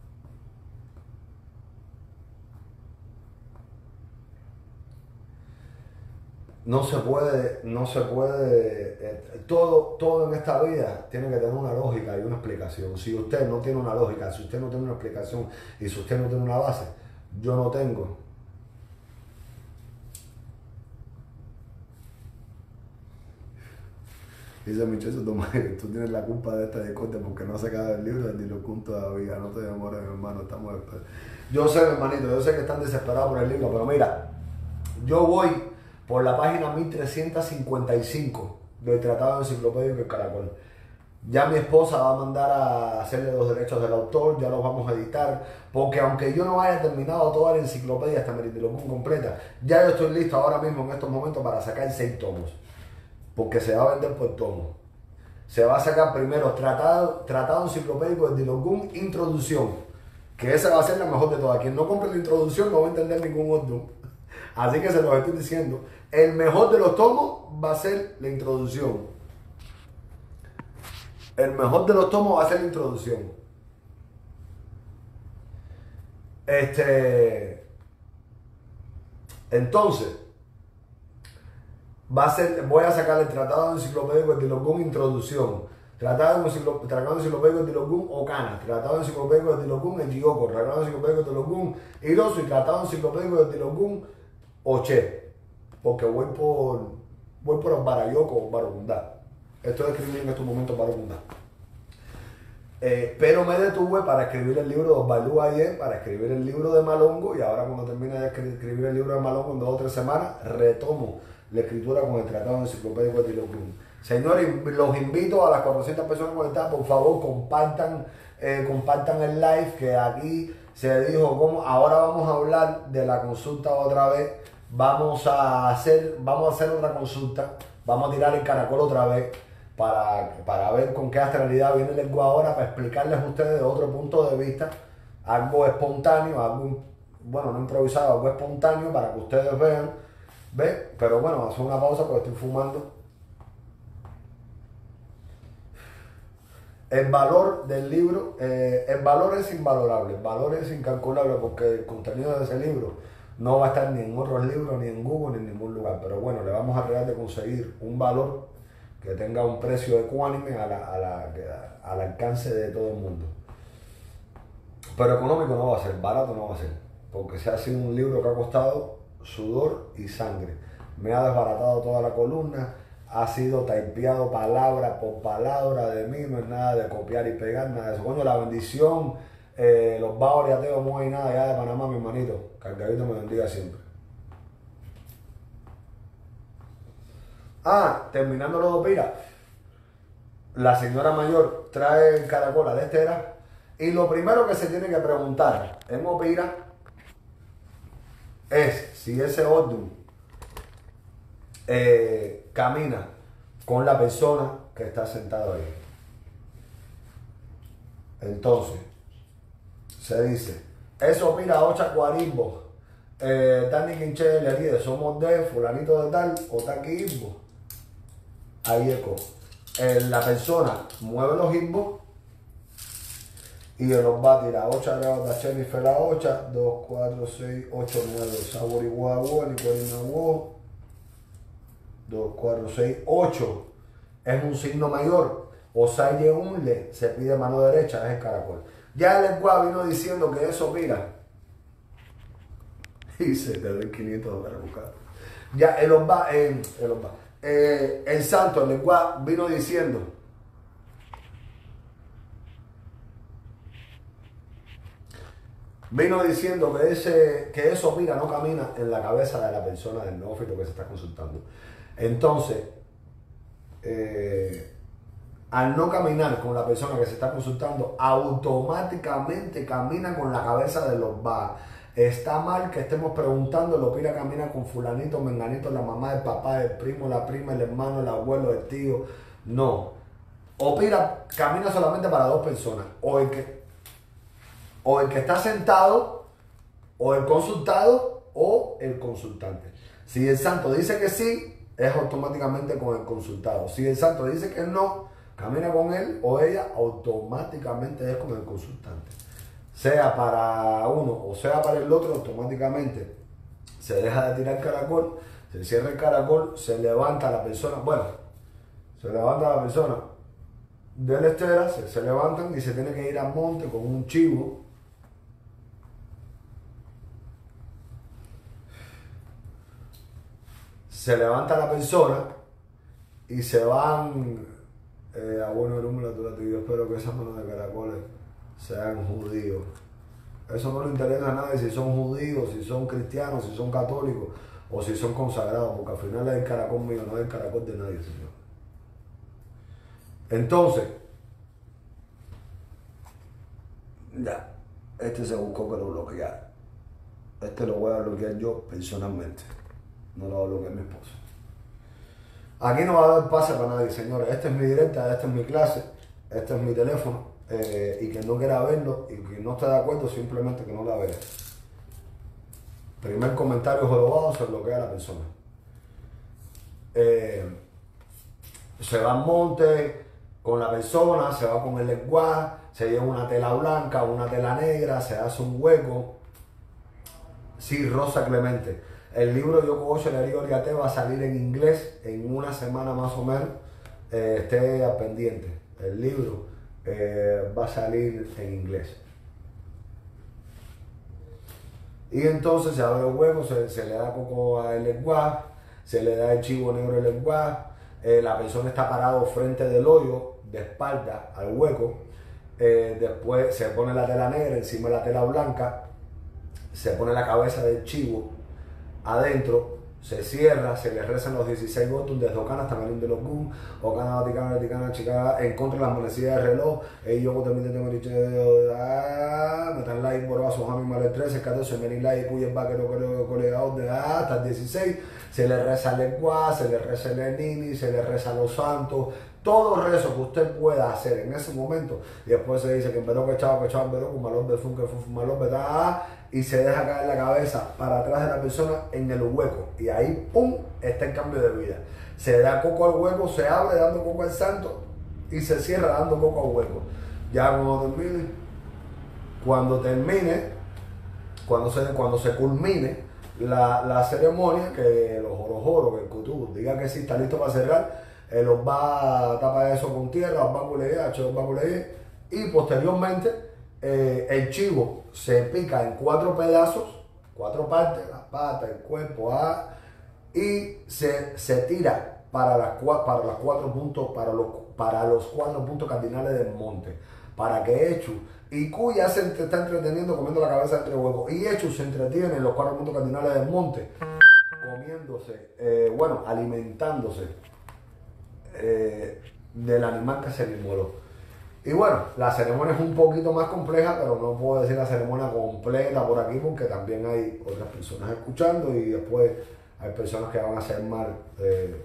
[SPEAKER 1] No se puede, no se puede, eh, todo, todo en esta vida tiene que tener una lógica y una explicación. Si usted no tiene una lógica, si usted no tiene una explicación y si usted no tiene una base, yo no tengo. Dice Michoso Tomás, tú tienes la culpa de esta discordia porque no se acaba el libro del Dilocún todavía. No te demores, mi hermano, estamos después. Yo sé, mi hermanito, yo sé que están desesperados por el libro, pero mira, yo voy por la página mil trescientos cincuenta y cinco del Tratado Enciclopédico del Caracol. Ya mi esposa va a mandar a hacerle los derechos del autor, ya los vamos a editar, porque aunque yo no haya terminado toda la enciclopedia hasta Meridilocún completa, ya yo estoy listo ahora mismo en estos momentos para sacar seis tomos, porque se va a vender por tomo. Se va a sacar primero Tratado, tratado Enciclopédico del Dilocún, Introducción, que esa va a ser la mejor de todas. Quien no compre la introducción no va a entender ningún otro. Así que se los estoy diciendo. El mejor de los tomos va a ser la introducción. El mejor de los tomos va a ser la introducción. Este. Entonces, va a ser, voy a sacar el Tratado Enciclopédico del Dilocún, Introducción. Tratado Enciclopédico del Dilocún, Ocana. Tratado Enciclopédico del Dilocún, Ejioco. Tratado Enciclopédico del Dilocún, Iroso. Y Tratado Enciclopédico del Dilocún, Oche. Porque voy por, voy por el Barayoco o Barocundá. Estoy escribiendo en estos momentos Barocundá. Eh, pero me detuve para escribir el libro de Osvaldo ayer, para escribir el libro de Malongo, y ahora cuando termine de escribir el libro de Malongo en dos o tres semanas, retomo la escritura con el Tratado Enciclopédico de Dilocún. Señores, los invito a las cuatrocientas personas conectadas, por favor compartan, eh, compartan el live, que aquí se dijo cómo, ahora vamos a hablar de la consulta otra vez, vamos a hacer, vamos a hacer otra consulta, vamos a tirar el caracol otra vez, para, para ver con qué astralidad viene el Egua ahora, para explicarles a ustedes de otro punto de vista, algo espontáneo, algo, bueno, no improvisado, algo espontáneo, para que ustedes vean, ¿ve? Pero bueno, vamos a hacer una pausa porque estoy fumando. El valor del libro, eh, el valor es invalorable, el valor es incalculable, porque el contenido de ese libro no va a estar ni en otros libros, ni en Google, ni en ningún lugar. Pero bueno, le vamos a tratar de conseguir un valor que tenga un precio ecuánime a la, a la, a, al alcance de todo el mundo. Pero económico no va a ser, barato no va a ser, porque se ha sido un libro que ha costado sudor y sangre. Me ha desbaratado toda la columna, ha sido typeado palabra por palabra de mí, no es nada de copiar y pegar, nada de eso. Coño, la bendición, eh, los baos y ateos, no hay nada allá de Panamá, mi hermanito. Cargadito me bendiga siempre. Ah, terminando lo de Opira, la señora mayor trae el caracol a la estera y lo primero que se tiene que preguntar en Opira es si ese Ordum eh, camina con la persona que está sentado ahí. Entonces, se dice, eso Opira ocha cuarimbo, eh, Tani Quinche le dice, somos de fulanito de tal o taqui imbo. Ahí eco. Eh, la persona mueve los himbos y los va a tirar ocho grados de Chemi Fela ocho, dos, cuatro, seis, ocho, nueve, Sabori Guagua, Nicolina Guo, dos, cuatro, seis, ocho. Es un signo mayor. Osaye Unle se pide mano derecha, es el caracol. Ya el Egua vino diciendo que eso mira. Y se te doy quinientos dólares buscar. Ya el Omba, el, el Omba. Eh, el santo, el Egua vino diciendo vino diciendo que, ese, que eso mira no camina en la cabeza de la persona del neófito que se está consultando. Entonces, eh, al no caminar con la persona que se está consultando, automáticamente camina con la cabeza de los va. Está mal que estemos preguntando, lo que ir a caminar con fulanito, menganito, la mamá, el papá, el primo, la prima, el hermano, el abuelo, el tío. No. Opira camina solamente para dos personas. O el que, o el que está sentado, o el consultado, o el consultante. Si el santo dice que sí, es automáticamente con el consultado. Si el santo dice que no, camina con él o ella, automáticamente es con el consultante. Sea para uno o sea para el otro, automáticamente se deja de tirar caracol, se cierra el caracol, se levanta la persona, bueno, se levanta la persona de la estera, se, se levantan y se tiene que ir al monte con un chivo. Se levanta la persona y se van eh, a bueno número y yo espero que esas manos de caracoles sean judíos. Eso no le interesa a nadie si son judíos, si son cristianos, si son católicos o si son consagrados, porque al final es el caracol mío, no es el caracol de nadie, Señor. Entonces, ya, este se buscó que lo bloqueara. Este lo voy a bloquear yo personalmente. No lo va a bloquear mi esposo. Aquí no va a dar pase para nadie, señores. Esta es mi directa, esta es mi clase, este es mi teléfono. Eh, y que no quiera verlo y que no esté de acuerdo, simplemente que no la vea. Primer comentario jorobado, se bloquea a la persona. Eh, se va al monte con la persona, se va con el lenguaje, se lleva una tela blanca, una tela negra, se hace un hueco. Sí, Rosa Clemente. El libro Yoko Osho, el Oriate, va a salir en inglés en una semana más o menos. Eh, esté al pendiente. El libro eh, va a salir en inglés. Y entonces se abre el hueco, se, se le da coco al lenguaje, se le da el chivo negro al lenguaje. Eh, la persona está parado frente del hoyo, de espalda al hueco. Eh, después se pone la tela negra encima de la tela blanca. Se pone la cabeza del chivo adentro, se cierra, se le rezan los dieciséis votos desde Ocana hasta Melín de los Gun, Ocana, Vaticana, Vaticana, Chicago, en contra de las monedillas de reloj, y yo también tengo dicho, ah, me están like por abajo, Juan Mal el trece, catorce, Melín like, cuyo vaquero, creo, colegado, de ah, hasta el dieciséis, se le reza el lenguaje, se le reza el nini, se le reza a los santos, todo rezo que usted pueda hacer en ese momento, y después se dice que en veró que echaba, que echaba en veró, que malón de fun, que fun, malón de ah, y se deja caer la cabeza para atrás de la persona en el hueco, y ahí pum, está el cambio de vida. Se da coco al hueco, se abre dando coco al santo y se cierra dando coco al hueco. Ya cuando termine, cuando termine, cuando se, cuando se culmine la, la ceremonia, que los jorojoros, que el cutú diga que sí, está listo para cerrar, eh, los va a tapar eso con tierra, los va a culear, los va a culear, y posteriormente eh, el chivo se pica en cuatro pedazos, cuatro partes, la pata, el cuerpo, ah, y se, se tira para, las, para, las cuatro puntos, para, los, para los cuatro puntos cardinales del monte, para que Echu y Cuya se está entreteniendo comiendo la cabeza entre huevos, y Echu se entretiene en los cuatro puntos cardinales del monte, comiéndose, eh, bueno, alimentándose eh, del animal que se le inmoló. Y bueno, la ceremonia es un poquito más compleja, pero no puedo decir la ceremonia completa por aquí porque también hay otras personas escuchando y después hay personas que van a hacer mal, eh,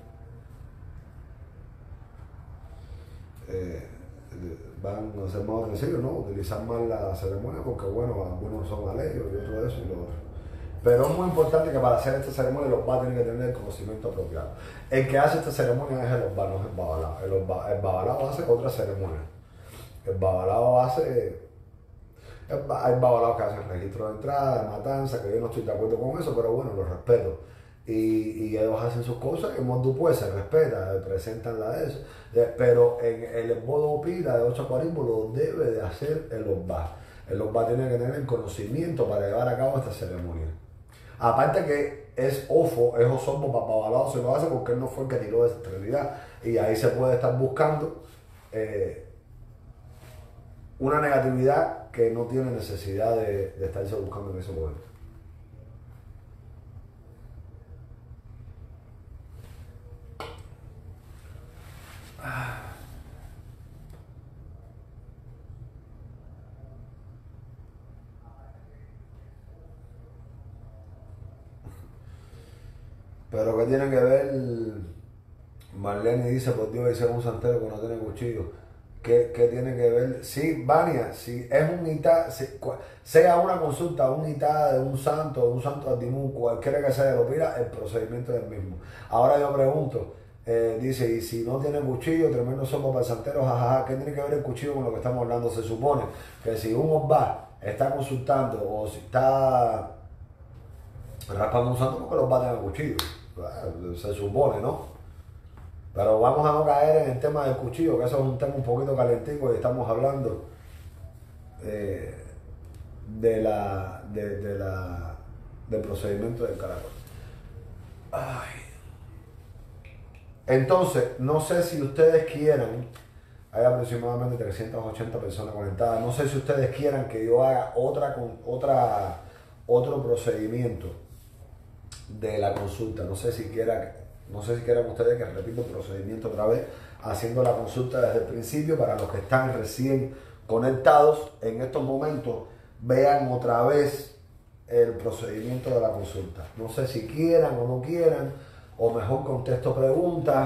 [SPEAKER 1] eh, van a hacer mal sencillo, ¿no? Utilizar mal la ceremonia porque bueno, algunos son alegres y otros eso y lo otro. Pero es muy importante que para hacer esta ceremonia los va a tener que tener el conocimiento apropiado. El que hace esta ceremonia es el Osba, no es el Babalao. El, Osba, el Babalao hace otra ceremonia. El Babalao hace... Hay babalaos que hacen registro de entrada, de matanza, que yo no estoy de acuerdo con eso, pero bueno, lo respeto. Y, y ellos hacen sus cosas, y Mondu pues se respeta, presentan la de eso. Pero en el bodo pira de ocho a cuarenta lo debe de hacer el Osba. El Osba tiene que tener el conocimiento para llevar a cabo esta ceremonia. Aparte que es ofo, es osorbo para babalao, se lo hace porque él no fue el que tiró de esa extremidad. Y ahí se puede estar buscando eh, una negatividad que no tiene necesidad de, de estarse buscando en ese momento. Pero ¿qué tiene que ver? Marlene dice, por Dios, dice un santero que no tiene cuchillo. ¿Qué, ¿Qué tiene que ver? Sí, Vania, si es un itá, si, sea una consulta, un itá de un santo, de un santo Adimú, cualquiera que sea, lo pida, el procedimiento es el mismo. Ahora yo pregunto, eh, dice, y si no tiene cuchillo, tremendo somos para el santero, jajaja, ¿qué tiene que ver el cuchillo con lo que estamos hablando? Se supone que si un Osba está consultando o si está raspando un santo, porque los va a tener cuchillo. Se supone, ¿no? Pero vamos a no caer en el tema del cuchillo, que eso es un tema un poquito calentico y estamos hablando eh, de la, de, de la, del procedimiento del caracol. Ay. Entonces, no sé si ustedes quieran, hay aproximadamente trescientas ochenta personas conectadas, no sé si ustedes quieran que yo haga otra, otra, otro procedimiento de la consulta, no sé si quieran, no sé si quieran ustedes que repita el procedimiento otra vez, haciendo la consulta desde el principio. Para los que están recién conectados en estos momentos, vean otra vez el procedimiento de la consulta. No sé si quieran o no quieran, o mejor contesto preguntas.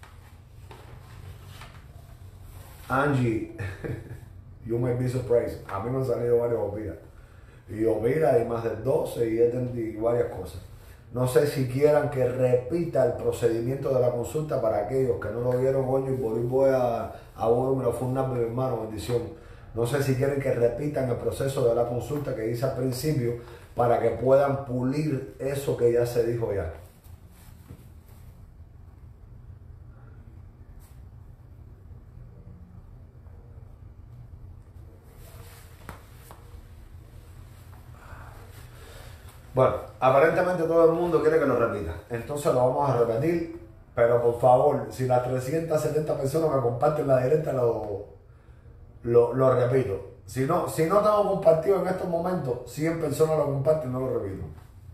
[SPEAKER 1] Angie, you may be surprised. A mí me han salido varios opinas. Y opina y más de doce y, y varias cosas. No sé si quieran que repita el procedimiento de la consulta para aquellos que no lo vieron, coño, y por ahí voy a, a bueno, me lo fue un nombre, hermano, bendición. No sé si quieren que repitan el proceso de la consulta que hice al principio para que puedan pulir eso que ya se dijo ya. Bueno, aparentemente todo el mundo quiere que lo repita, entonces lo vamos a repetir, pero por favor, si las trescientas setenta personas me comparten la directa, lo, lo, lo repito. Si no, si no tengo compartido en estos momentos, cien personas lo comparten, no lo repito.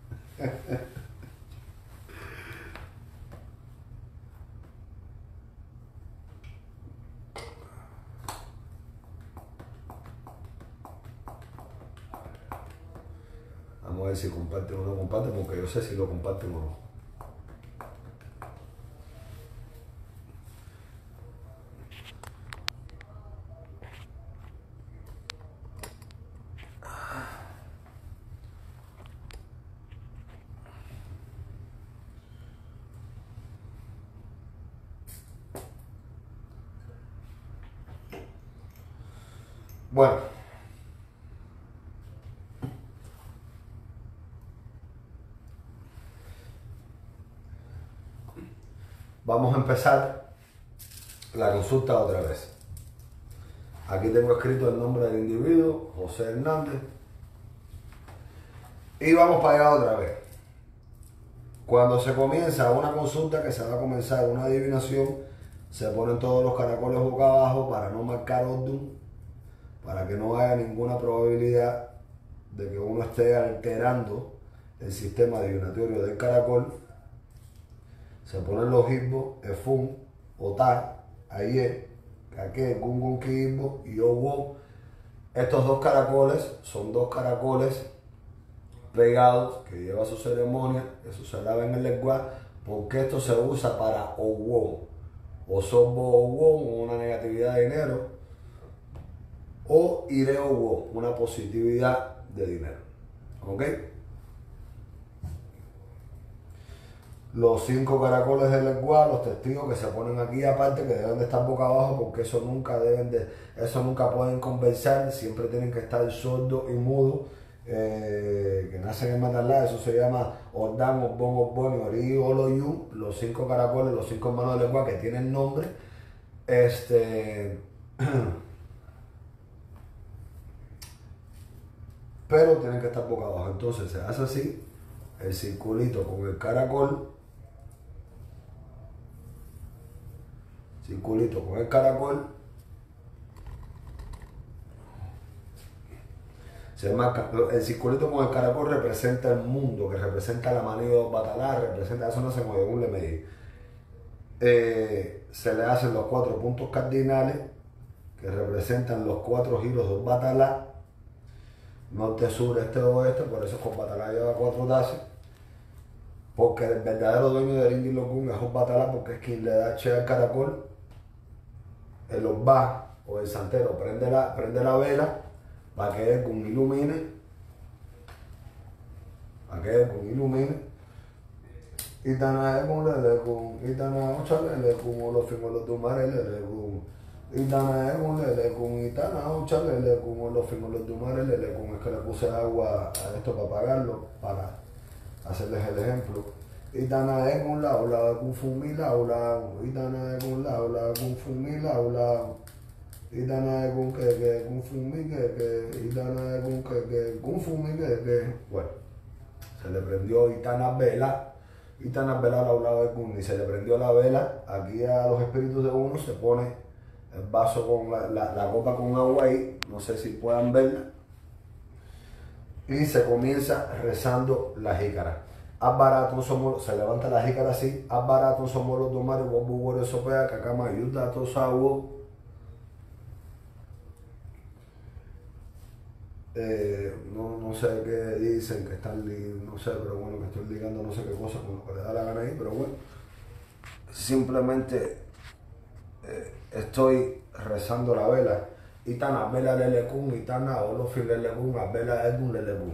[SPEAKER 1] Vamos a ver si comparten o no comparten, porque yo sé si lo comparten o no. Bueno, vamos a empezar la consulta otra vez. Aquí tengo escrito el nombre del individuo, José Hernández. Y vamos para allá otra vez. Cuando se comienza una consulta, que se va a comenzar una adivinación, se ponen todos los caracoles boca abajo para no marcar orden, para que no haya ninguna probabilidad de que uno esté alterando el sistema divinatorio del caracol. Se ponen los hibos, efun, otá, ayer, caque, gungun, quibbo y owo. Estos dos caracoles son dos caracoles pegados que lleva su ceremonia, eso se lava en el lenguaje, porque esto se usa para owo, o sobo owo, una negatividad de dinero, o ire owo, una positividad de dinero. ¿Ok? Los cinco caracoles del lenguaje, los testigos que se ponen aquí aparte, que deben de estar boca abajo, porque eso nunca deben de, eso nunca pueden conversar, siempre tienen que estar sordos y mudos, eh, que nacen en Matalá. Eso se llama Ordán, Orbón, Orbón, Ori, Oloyu, los cinco caracoles, los cinco hermanos del lenguaje que tienen nombre, este, pero tienen que estar boca abajo. Entonces se hace así, el circulito con el caracol, circulito con el caracol, se marca, el circulito con el caracol representa el mundo, que representa la manía de Batalá, representa, eso no se mueve, un le medí. eh, se le hacen los cuatro puntos cardinales que representan los cuatro giros de Batalá, norte, sur, este, oeste, por eso Batalá lleva cuatro tases, porque el verdadero dueño del Ingi Logun es Batalá, porque es quien le da che al caracol. El Osba o el santero prende la, prende la vela para que el Gun ilumine, para que el Gun ilumine. Itana es con lele con, Itana ocha lele con los fingos los dumares lele con, Itana es con lele con, Itana ocha lele con los fingos los dumares lele con. Es que le puse agua a esto para apagarlo, para hacerles el ejemplo. Itana es con la ola, con fumila ola, Itana es con la ola, con fumila ola, Itana es con que que, con fumi que que, Itana es con que que, con fumi que que. Bueno, se le prendió Itana vela. Y tan a velar al lado de Gun, y se le prendió la vela. Aquí a los espíritus de uno se pone el vaso con la, la, la copa con agua ahí, no sé si puedan verla, y se comienza rezando la jícara. Abarato somos, se levanta la jícara así, abarato somos los domares, vos buguero sopea, cacama yuta, tosawo. Eh, no, no sé qué dicen, que están, no sé, pero bueno, que estoy ligando no sé qué cosa con lo que le da la gana ahí, pero bueno, simplemente eh, estoy rezando la vela. Itana vela lelekun, Itana olofin lelekun, vela edun lelekun.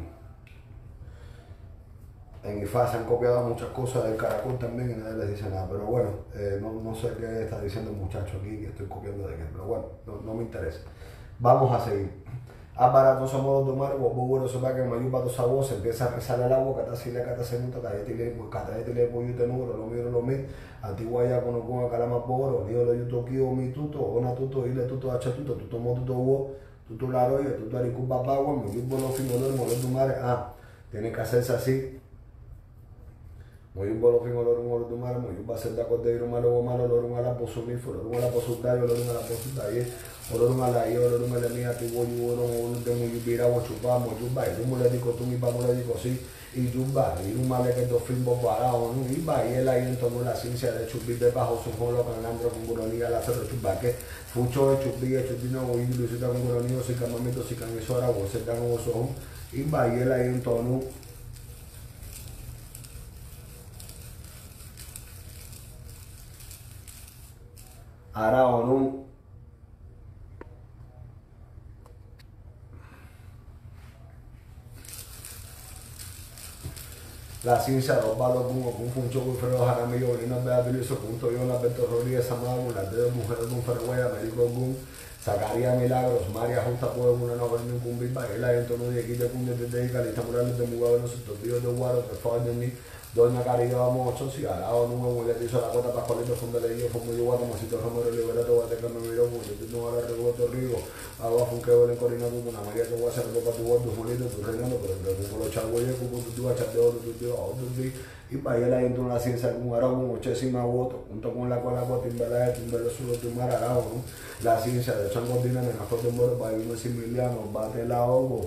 [SPEAKER 1] En Ifá se han copiado muchas cosas del caracol también y nadie les dice nada, pero bueno, eh, no, no sé qué está diciendo el muchacho aquí, que estoy copiando de qué, pero bueno, no, no me interesa. Vamos a seguir. Abarato somos los domares, vos bueno, se va que mayupa dos sabos, se empieza a rezar el agua, cata sile, cata semuta, cayetile, cayetile, pollo, número, lo mío, lo mío, antigua ya con un calama poro, lío lo yuto kio, mi tuto, ona tuto, ile tuto, hacha tuto, tuto mo tuto wo, tuto la roya, tuto aricupa pagua, me yupo los fingolores, los domares, ah, tiene que hacerse así. Muy un bolo fin olor un olor de mar, muy un baset de acorde de malo o malo, olor un ala posumifo, olor un ala posudario, olor un ala posudario, olor un ala y olor un ala mía, tu boy, olor un de muy vira o chupamos, yuba, y un dico tú mi vamos le digo sí, y yuba, y un male que dos filmos parados, no, y va, y él ahí entonó la ciencia de chupir de bajo su jolo con andro con guronía, la cerro chupa, que fucho de chupí, chupino, y luisita con guronía, si camamito, si camisora, o se dan vos ojos, y va, y él ahí entonó. Ahora o no, la ciencia de los balos con un funcho con ferro jaramillo, y una vez habilizo punto yo la Beto Rodríguez Amado, las dedos mujeres con ferroguaya, médico con Zacarías Milagros, María Justa puede una no ver ningún bimba, y la entorno de aquí de Cunde de Dedica, lista morales de Mugabo, no sé, tíos de Guaro, de favor de mí. Doña Caridad vamos ocho, si ahora o no me le hizo la cuota para colegio fondo de ellos, fue muy guapo, Mosito Romero, Liberato, Guateca, me miró, como yo tengo ahora Regoto Rigo, agua funqueo en Corina, tú, una María, tu guasa, tu para tu guardo, Julito, tu reinando, pero como los chagüeyes, como tu guachas de oro, tu tío, otro día, y para allá la gente una ciencia con un arao, con ochésima voto, junto con la cual la cuota, Timbala, Timbala, Sulo, Timar, arao, la ciencia de Chango Dina, en la foto de Moro, para irme sin Miliano, bate la ojo.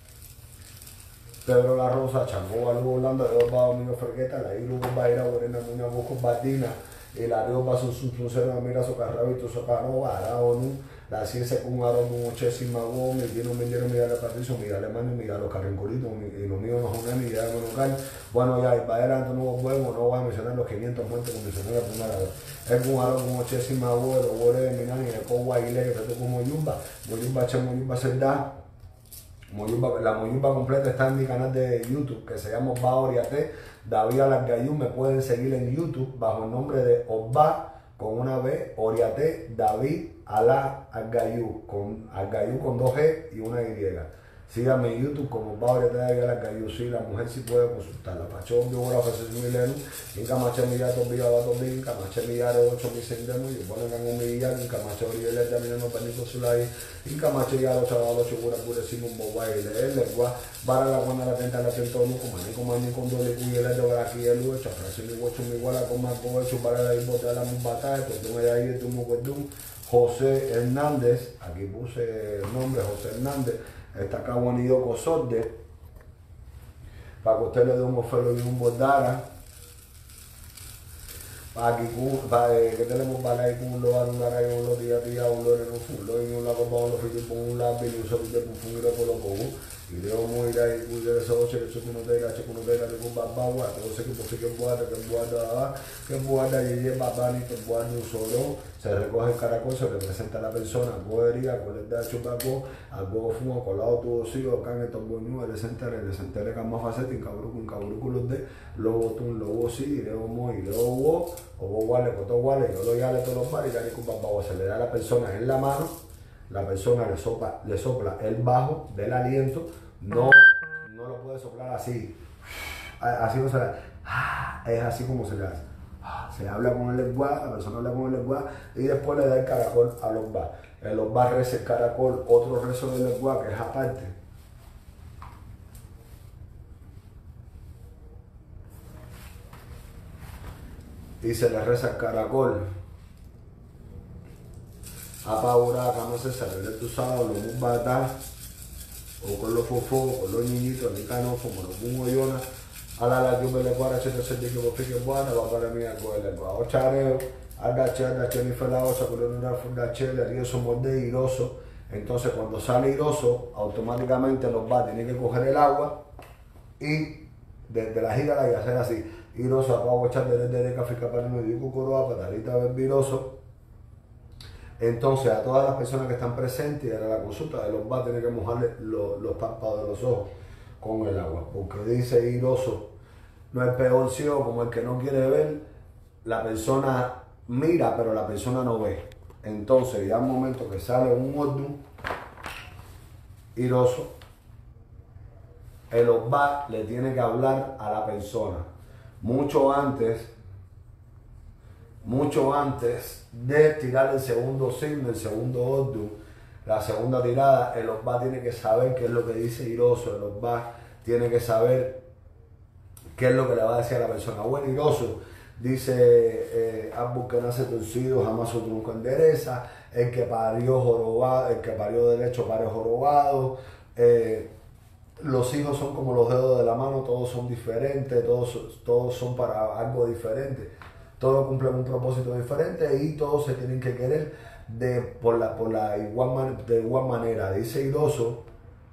[SPEAKER 1] Pedro La Rosa, Chango, Algo Holanda, de Oba, Domingo Fergueta, la Ilu, Baira, Borena, Muña, Bosco, Batina, el Areo, Paso, Suncero, Mira, Socarrabito, Socaro, Ara, Onu, la ciencia con un aro, con ochésima voz, me dieron, me dieron, Miguel Patricio, Miguel Alemán, Miguel Los Carrencolitos, y lo mío no es una Miguel Monocal. Bueno, ya, el Baera, Antonio Nuevo Huevo, no voy a mencionar los quinientos muertos que mencioné la primera vez. Es un aro con ochésima voz, el Obore de Minan, y el Cowa Aguilera, que trató como Moyumba, Moyumba, Che, Moyumba, Serdá. Moyumba, la Moyumba completa está en mi canal de YouTube que se llama Osba Oriate, David Alargayú. Me pueden seguir en YouTube bajo el nombre de Osba con una B, Oriate, David Alargayú, con Alargayú con dos G y una Y. Síganme en YouTube como Osba Oriate, David Alargayú. Sí, la mujer sí puede consultarla. Pachón, yo voy a ofrecer su mileno, en Camaché Millato, Villa Batombi, en Camaché Millaro, ocho mil sendemos, y ponen en un millar, en Camaché Oriel, también no permito su like. In Camacho ya los chavales chugura pure sin un boba y le lengua para la buena la tenta la tenta no como ni como ni con doble cuyo le de aquí el lucho frase mi guacho mi guala con más bocho para la bote la batalla pues tú me ahí tú me cuento José Hernández, aquí puse el nombre José Hernández, está acá Juanillo Cosorde para que usted le dé un ofero y un bordara. Aquí, que tenemos para ahí, un lo un arayo, un lo tía tía, un lo en un lo en un lado, un lo fui con un lápiz, un solo de un fungo por lo poco. Y luego muy ahí, muy de esos ocho, eso que no te gache, que no te gache con babá, todo sé que por si que guarda, que guarda, que guarda, y lleva babá, ni que guarda un solo. Se recoge el caracol, se representa a la persona, algo herida, algo le da chupaco, algo fumo, colado todo sí, o can, estos boños, el sentere, el sentere, que más faceta, y cabruco, un cabruco los de, luego tú, luego sí, luego muy, luego hubo, o vos guarde, con todo guarde, yo lo llale todos los bares, y ya ni con babá, se le da a la persona en la mano, la persona le sopla, le sopla el bajo del aliento, no, no lo puede soplar así, así no se le da, es así como se le hace. Se habla con el lenguaje, la persona habla con el lenguaje y después le da el caracol a los bar. En los bar reza el caracol, otro rezo del lenguaje que es aparte. Y se le reza el caracol. Apagura, no se sale de tu sábado, lo muy batá, o con los fofos, con los niñitos, ni cano, como los bungoyonas. A la la que me le guarda, se te sentí que vos piques buena, va para mí a coger el guau. Chareo, agache, agache, ni fue la osa, con una fundache, le río somos de iroso. Entonces, cuando sale iroso, automáticamente los va, tienen que coger el agua y desde la gira y hacer así. Iroso, apago, echar de de café, para no digo coroa, patalita, viroso. Entonces, a todas las personas que están presentes, y a la consulta de los va, tienen que mojarle los, los párpados de los ojos con el agua, porque dice iroso, no es peor ciego como el que no quiere ver, la persona mira pero la persona no ve. Entonces ya un momento que sale un ordu iroso, el osba le tiene que hablar a la persona mucho antes, mucho antes de tirar el segundo signo, el segundo ordu. La segunda tirada, el osba tiene que saber qué es lo que dice iroso, el osba tiene que saber qué es lo que le va a decir a la persona. Bueno, iroso, dice, eh, ambos que nace torcido, jamás su tronco endereza, el que parió jorobado, el que parió derecho parió jorobado, eh, los hijos son como los dedos de la mano, todos son diferentes, todos, todos son para algo diferente, todos cumplen un propósito diferente y todos se tienen que querer de, por, la, por la igual, man, de igual manera. Dice iroso,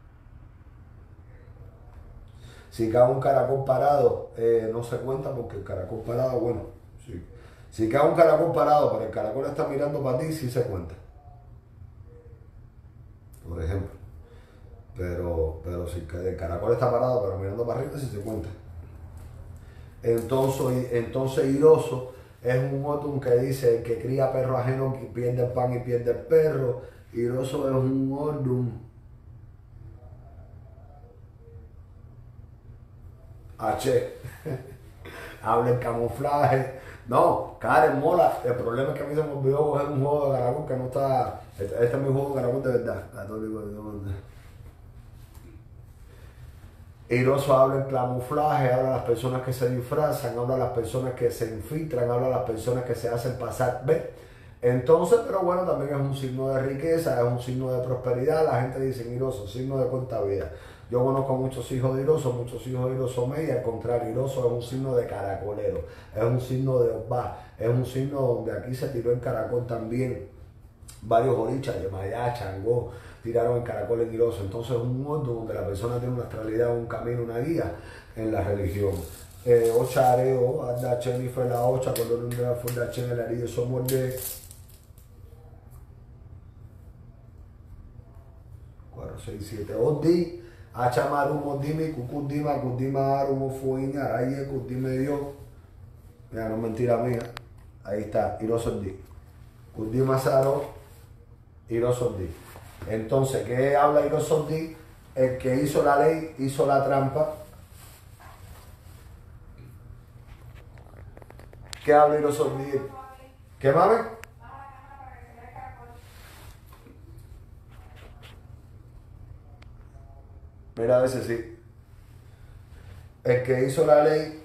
[SPEAKER 1] si cae un caracol parado, eh, no se cuenta porque el caracol parado, bueno, sí. Si cae un caracol parado, pero el caracol está mirando para ti, sí se cuenta. Por ejemplo. Pero, pero si el caracol está parado, pero mirando para arriba, sí se cuenta. Entonces, entonces iroso es un otro que dice que cría perro ajeno, que pierde el pan y pierde el perro. Iroso es un ordum. H. Habla el camuflaje. No, Karen mola. El problema es que a mí se me olvidó coger un juego de caracol que no está. Este, este es mi juego de caracol de verdad. Iroso habla el camuflaje, habla a las personas que se disfrazan, habla a las personas que se infiltran, habla a las personas que se hacen pasar. ¿Ves? Entonces, pero bueno, también es un signo de riqueza, es un signo de prosperidad. La gente dice iroso, signo de corta vida. Yo conozco muchos hijos de iroso, muchos hijos de iroso media, al contrario, iroso es un signo de caracolero, es un signo de osba, es un signo donde aquí se tiró el caracol también. Varios orichas, Yemayá, Changó, tiraron el caracol en iroso. Entonces es un mundo donde la persona tiene una astralidad, un camino, una guía en la religión. Eh, ocha areo, anda cheni fue la ocha, cuando no me funda chen el arillo somos de cuatro, seis, siete, odi. Achamaru modimi, kukudima, kudima arumo fuiña, araye, kudime dio. Mira, no es mentira mía. Ahí está, iroso di. Kudima saro, iroso di. Entonces, ¿qué habla iroso di? El que hizo la ley, hizo la trampa. ¿Qué habla iroso di? ¿Qué mames? Mira, a veces sí. El que hizo la ley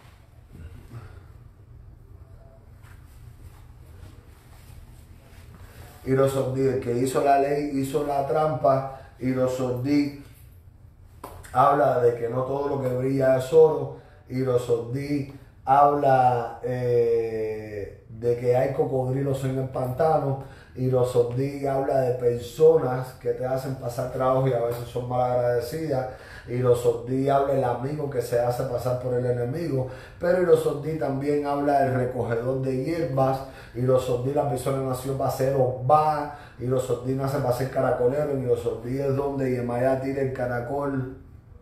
[SPEAKER 1] y los sordí, el que hizo la ley hizo la trampa y los sordí habla de que no todo lo que brilla es oro y los sordí habla eh, de que hay cocodrilos en el pantano. Y los Osdí habla de personas que te hacen pasar trabajo y a veces son mal agradecidas. Y los Osdí habla del amigo que se hace pasar por el enemigo. Pero y los Osdí también habla del recogedor de hierbas. Y los Osdí, la persona nació para ser Osba. Y los Osdí nace para ser caracolero. Y los Osdí es donde Yemayá tira el caracol.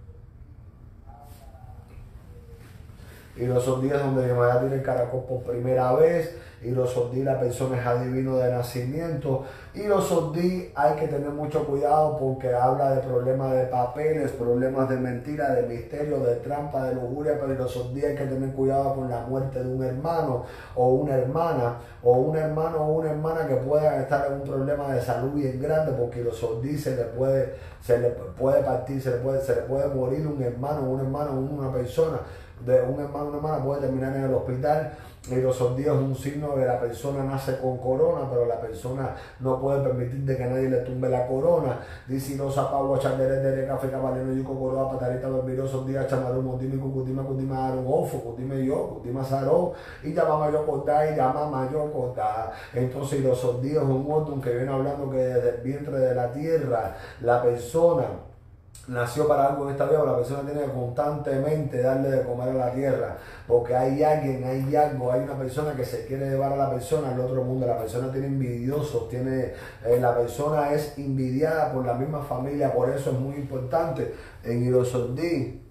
[SPEAKER 1] Y los Osdí es donde Yemayá tira el caracol por primera vez. Y los Osdí, la persona es adivino de nacimiento. Y los Osdí hay que tener mucho cuidado porque habla de problemas de papeles, problemas de mentira, de misterio, de trampa, de lujuria. Pero los Osdí hay que tener cuidado con la muerte de un hermano o una hermana, o un hermano o una hermana que puedan estar en un problema de salud bien grande, porque los Osdí se le puede, se le puede partir, se le puede, se le puede morir un hermano o una hermana o una persona. De un hermano o una hermana puede terminar en el hospital. Y los Osdí es un signo de la persona nace con corona, pero la persona no puede permitir de que nadie le tumbe la corona. Dice no zapagua chandere de café cabaleno yuco coroa patarita berbiroso días chamaru motimi cucutima cutima aru ofo cutime yo cutima saro y llama yo corta y llama mayor corta. Entonces los Osdí es un orden que viene hablando que desde el vientre de la tierra la persona nació para algo en esta vida, la persona tiene que constantemente darle de comer a la tierra, porque hay alguien, hay algo, hay una persona que se quiere llevar a la persona al otro mundo. La persona tiene envidiosos, tiene, eh, la persona es envidiada por la misma familia. Por eso es muy importante en Los Osdí.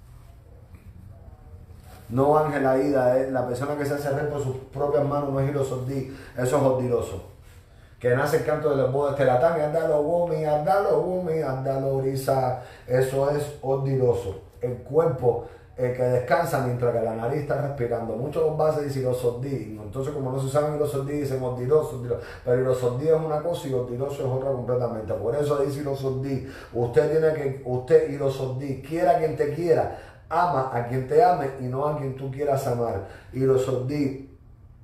[SPEAKER 1] No Ángel Aida, eh, la persona que se hace rey por sus propias manos no es Los Osdí, eso es osdiloso. Que nace el canto de los bodes, telatán, andalo gumi, andalo gumi, andalo risa, eso es osdiloso. El cuerpo eh, que descansa mientras que la nariz está respirando. Muchos bases dicen los Osdí, entonces como no se saben los Osdí dicen osdiloso, osdiloso. Pero los Osdí es una cosa y osdiloso es otra completamente. Por eso dice los Osdí, usted tiene que, usted y los Osdí, quiera quien te quiera, ama a quien te ame y no a quien tú quieras amar. Y los Osdí,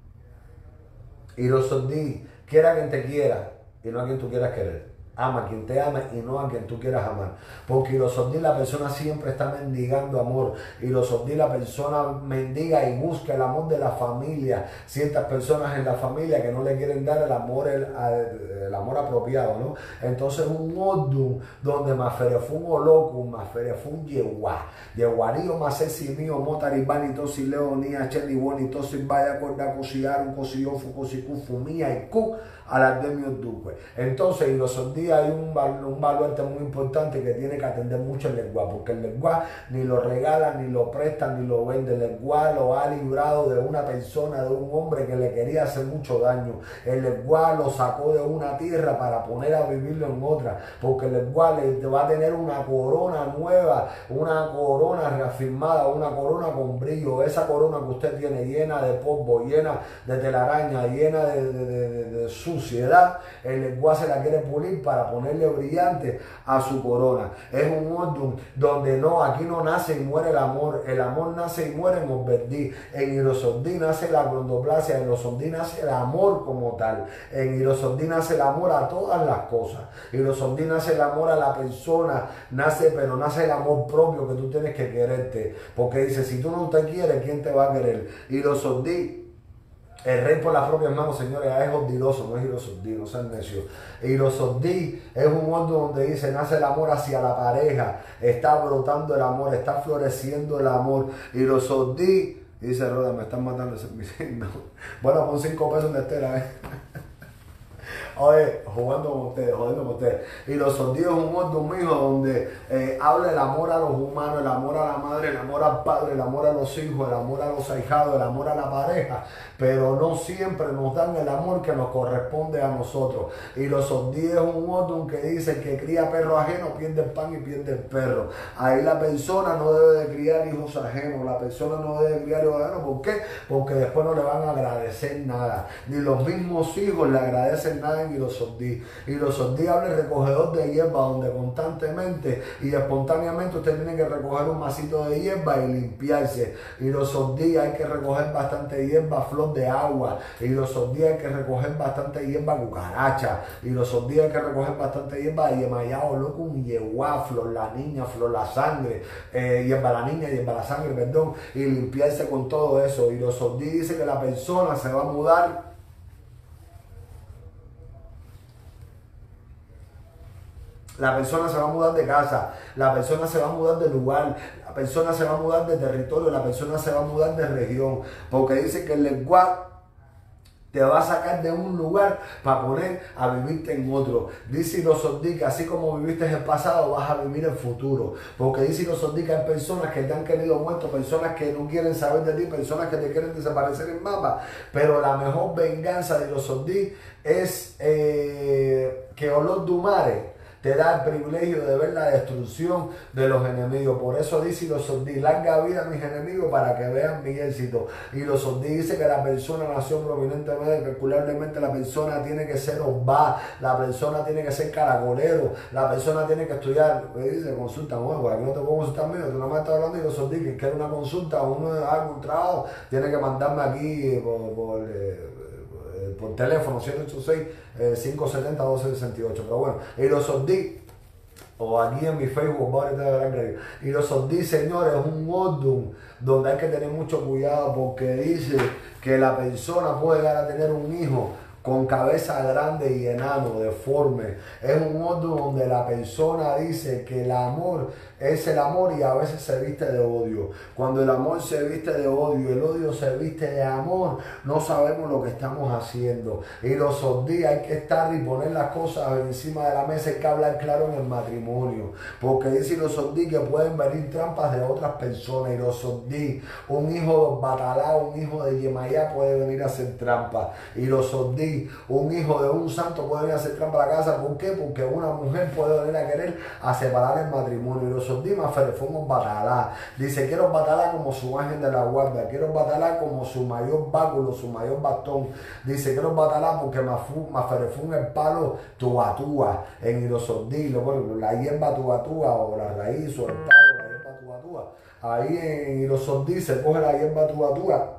[SPEAKER 1] y los Osdí, quiera a quien te quiera y no a quien tú quieras querer. Ama a quien te ame y no a quien tú quieras amar. Porque los Osdí, la persona siempre está mendigando amor. Y los Osdí, la persona mendiga y busca el amor de la familia. Ciertas personas en la familia que no le quieren dar el amor, el, el amor apropiado, ¿no? Entonces un Odum donde Maferefun Oloku, Maferefun Yehuá, Yehuarío Masesi mío, Motaribani, Tosi Leonía, Cheli Boni, Tosi Vaya, Corda, Cosiaron, Cosiofu, Cosicu, Fumía y Cu. A las de mi Duque. Entonces, en los Osdí hay un, un baluarte muy importante que tiene que atender mucho el lenguaje, porque el lenguaje ni lo regala, ni lo presta, ni lo vende. El lenguaje lo ha librado de una persona, de un hombre que le quería hacer mucho daño. El lenguaje lo sacó de una tierra para poner a vivirlo en otra, porque el lenguaje va a tener una corona nueva, una corona reafirmada, una corona con brillo. Esa corona que usted tiene llena de polvo, llena de telaraña, llena de, de, de, de, de suciedad, el lenguaje se la quiere pulir para ponerle brillante a su corona. Es un orden donde no, aquí no nace y muere el amor, el amor nace y muere en Osdí. En Los Osdí nace la grondoplasia, en Los Osdí nace el amor como tal, en Los Osdí nace el amor a todas las cosas, en Los Osdí nace el amor a la persona, nace, pero nace el amor propio que tú tienes que quererte, porque dice, si tú no te quieres, ¿quién te va a querer? Y Los Osdí, el rey por las propias manos, señores, es osdiloso, no es Los Osdí, no sean necios. Y Los Osdí es un mundo donde dice, nace el amor hacia la pareja, está brotando el amor, está floreciendo el amor. Y Los Osdí, dice Roda, me están matando ese no. Bueno, pon cinco pesos de estela, eh. Oye, jugando con ustedes, jodiendo con ustedes. Y Los Osdí es un mundo mío donde eh, habla el amor a los humanos, el amor a la madre, el amor al padre, el amor a los hijos, el amor a los ahijados, el amor a la pareja, pero no siempre nos dan el amor que nos corresponde a nosotros. Y Los Osdí es un mundo que dice que cría perro ajeno, pierde el pan y pierde el perro. Ahí la persona no debe de criar hijos ajenos, la persona no debe de criar hijos ajenos. ¿Por qué? Porque después no le van a agradecer nada. Ni los mismos hijos le agradecen nada y los sordí. Y los sordí habla el recogedor de hierba, donde constantemente y espontáneamente usted tiene que recoger un masito de hierba y limpiarse. Y los sordí hay que recoger bastante hierba, flor de agua. Y los sordí hay que recoger bastante hierba, cucaracha. Y los sordí hay que recoger bastante hierba, yemayao, loco, un yeguá, flor la niña, flor la sangre, eh, hierba la niña, hierba la sangre, perdón. Y limpiarse con todo eso. Y los sordí dice que la persona se va a mudar La persona se va a mudar de casa, la persona se va a mudar de lugar, la persona se va a mudar de territorio, la persona se va a mudar de región, porque dice que el lenguaje te va a sacar de un lugar para poner a vivirte en otro. Dice los sordí que así como viviste en el pasado, vas a vivir el futuro. Porque dice los sordí que hay personas que te han querido muerto, personas que no quieren saber de ti, personas que te quieren desaparecer en mapa. Pero la mejor venganza de los sordí es eh, que olor du mare te da el privilegio de ver la destrucción de los enemigos. Por eso dice los sordí, larga vida a mis enemigos para que vean mi éxito. Y los sordí dice que la persona nació prominentemente, calculablemente la persona tiene que ser obá, la persona tiene que ser caracolero, la persona tiene que estudiar. Me dice, consulta, bueno, por aquí no te puedo consultar mío, tú no me estás hablando y los sordí que quiere una consulta o un, algún trabajo, tiene que mandarme aquí por... por eh, por teléfono siete ocho seis, cinco siete cero, uno dos seis ocho. Pero bueno, y los sordí, o aquí en mi Facebook, y los sordí, señores, es un orden donde hay que tener mucho cuidado, porque dice que la persona puede llegar a tener un hijo con cabeza grande y enano, deforme. Es un orden donde la persona dice que el amor es el amor y a veces se viste de odio. Cuando el amor se viste de odio y el odio se viste de amor, no sabemos lo que estamos haciendo. Y los sordí hay que estar y poner las cosas encima de la mesa, hay que hablar claro en el matrimonio. Porque dice los sordí que pueden venir trampas de otras personas. Y los sordí, un hijo de Batalá, un hijo de Yemayá puede venir a hacer trampa. Y los sordí, un hijo de un santo puede venir a hacer trampa a la casa. ¿Por qué? Porque una mujer puede venir a querer a separar el matrimonio. Y los sordí más ferefongos Batalá. Dice, quiero Batalá como su ángel de la guardia. Quiero Batalá como su mayor báculo, su mayor bastón. Dice, quiero Batalá porque más ferefón el palo tuatúa. En los sordí, la hierba tuatúa o la raíz o el palo, la hierba tuatúa. Ahí en los sordí se coge la hierba tuatúa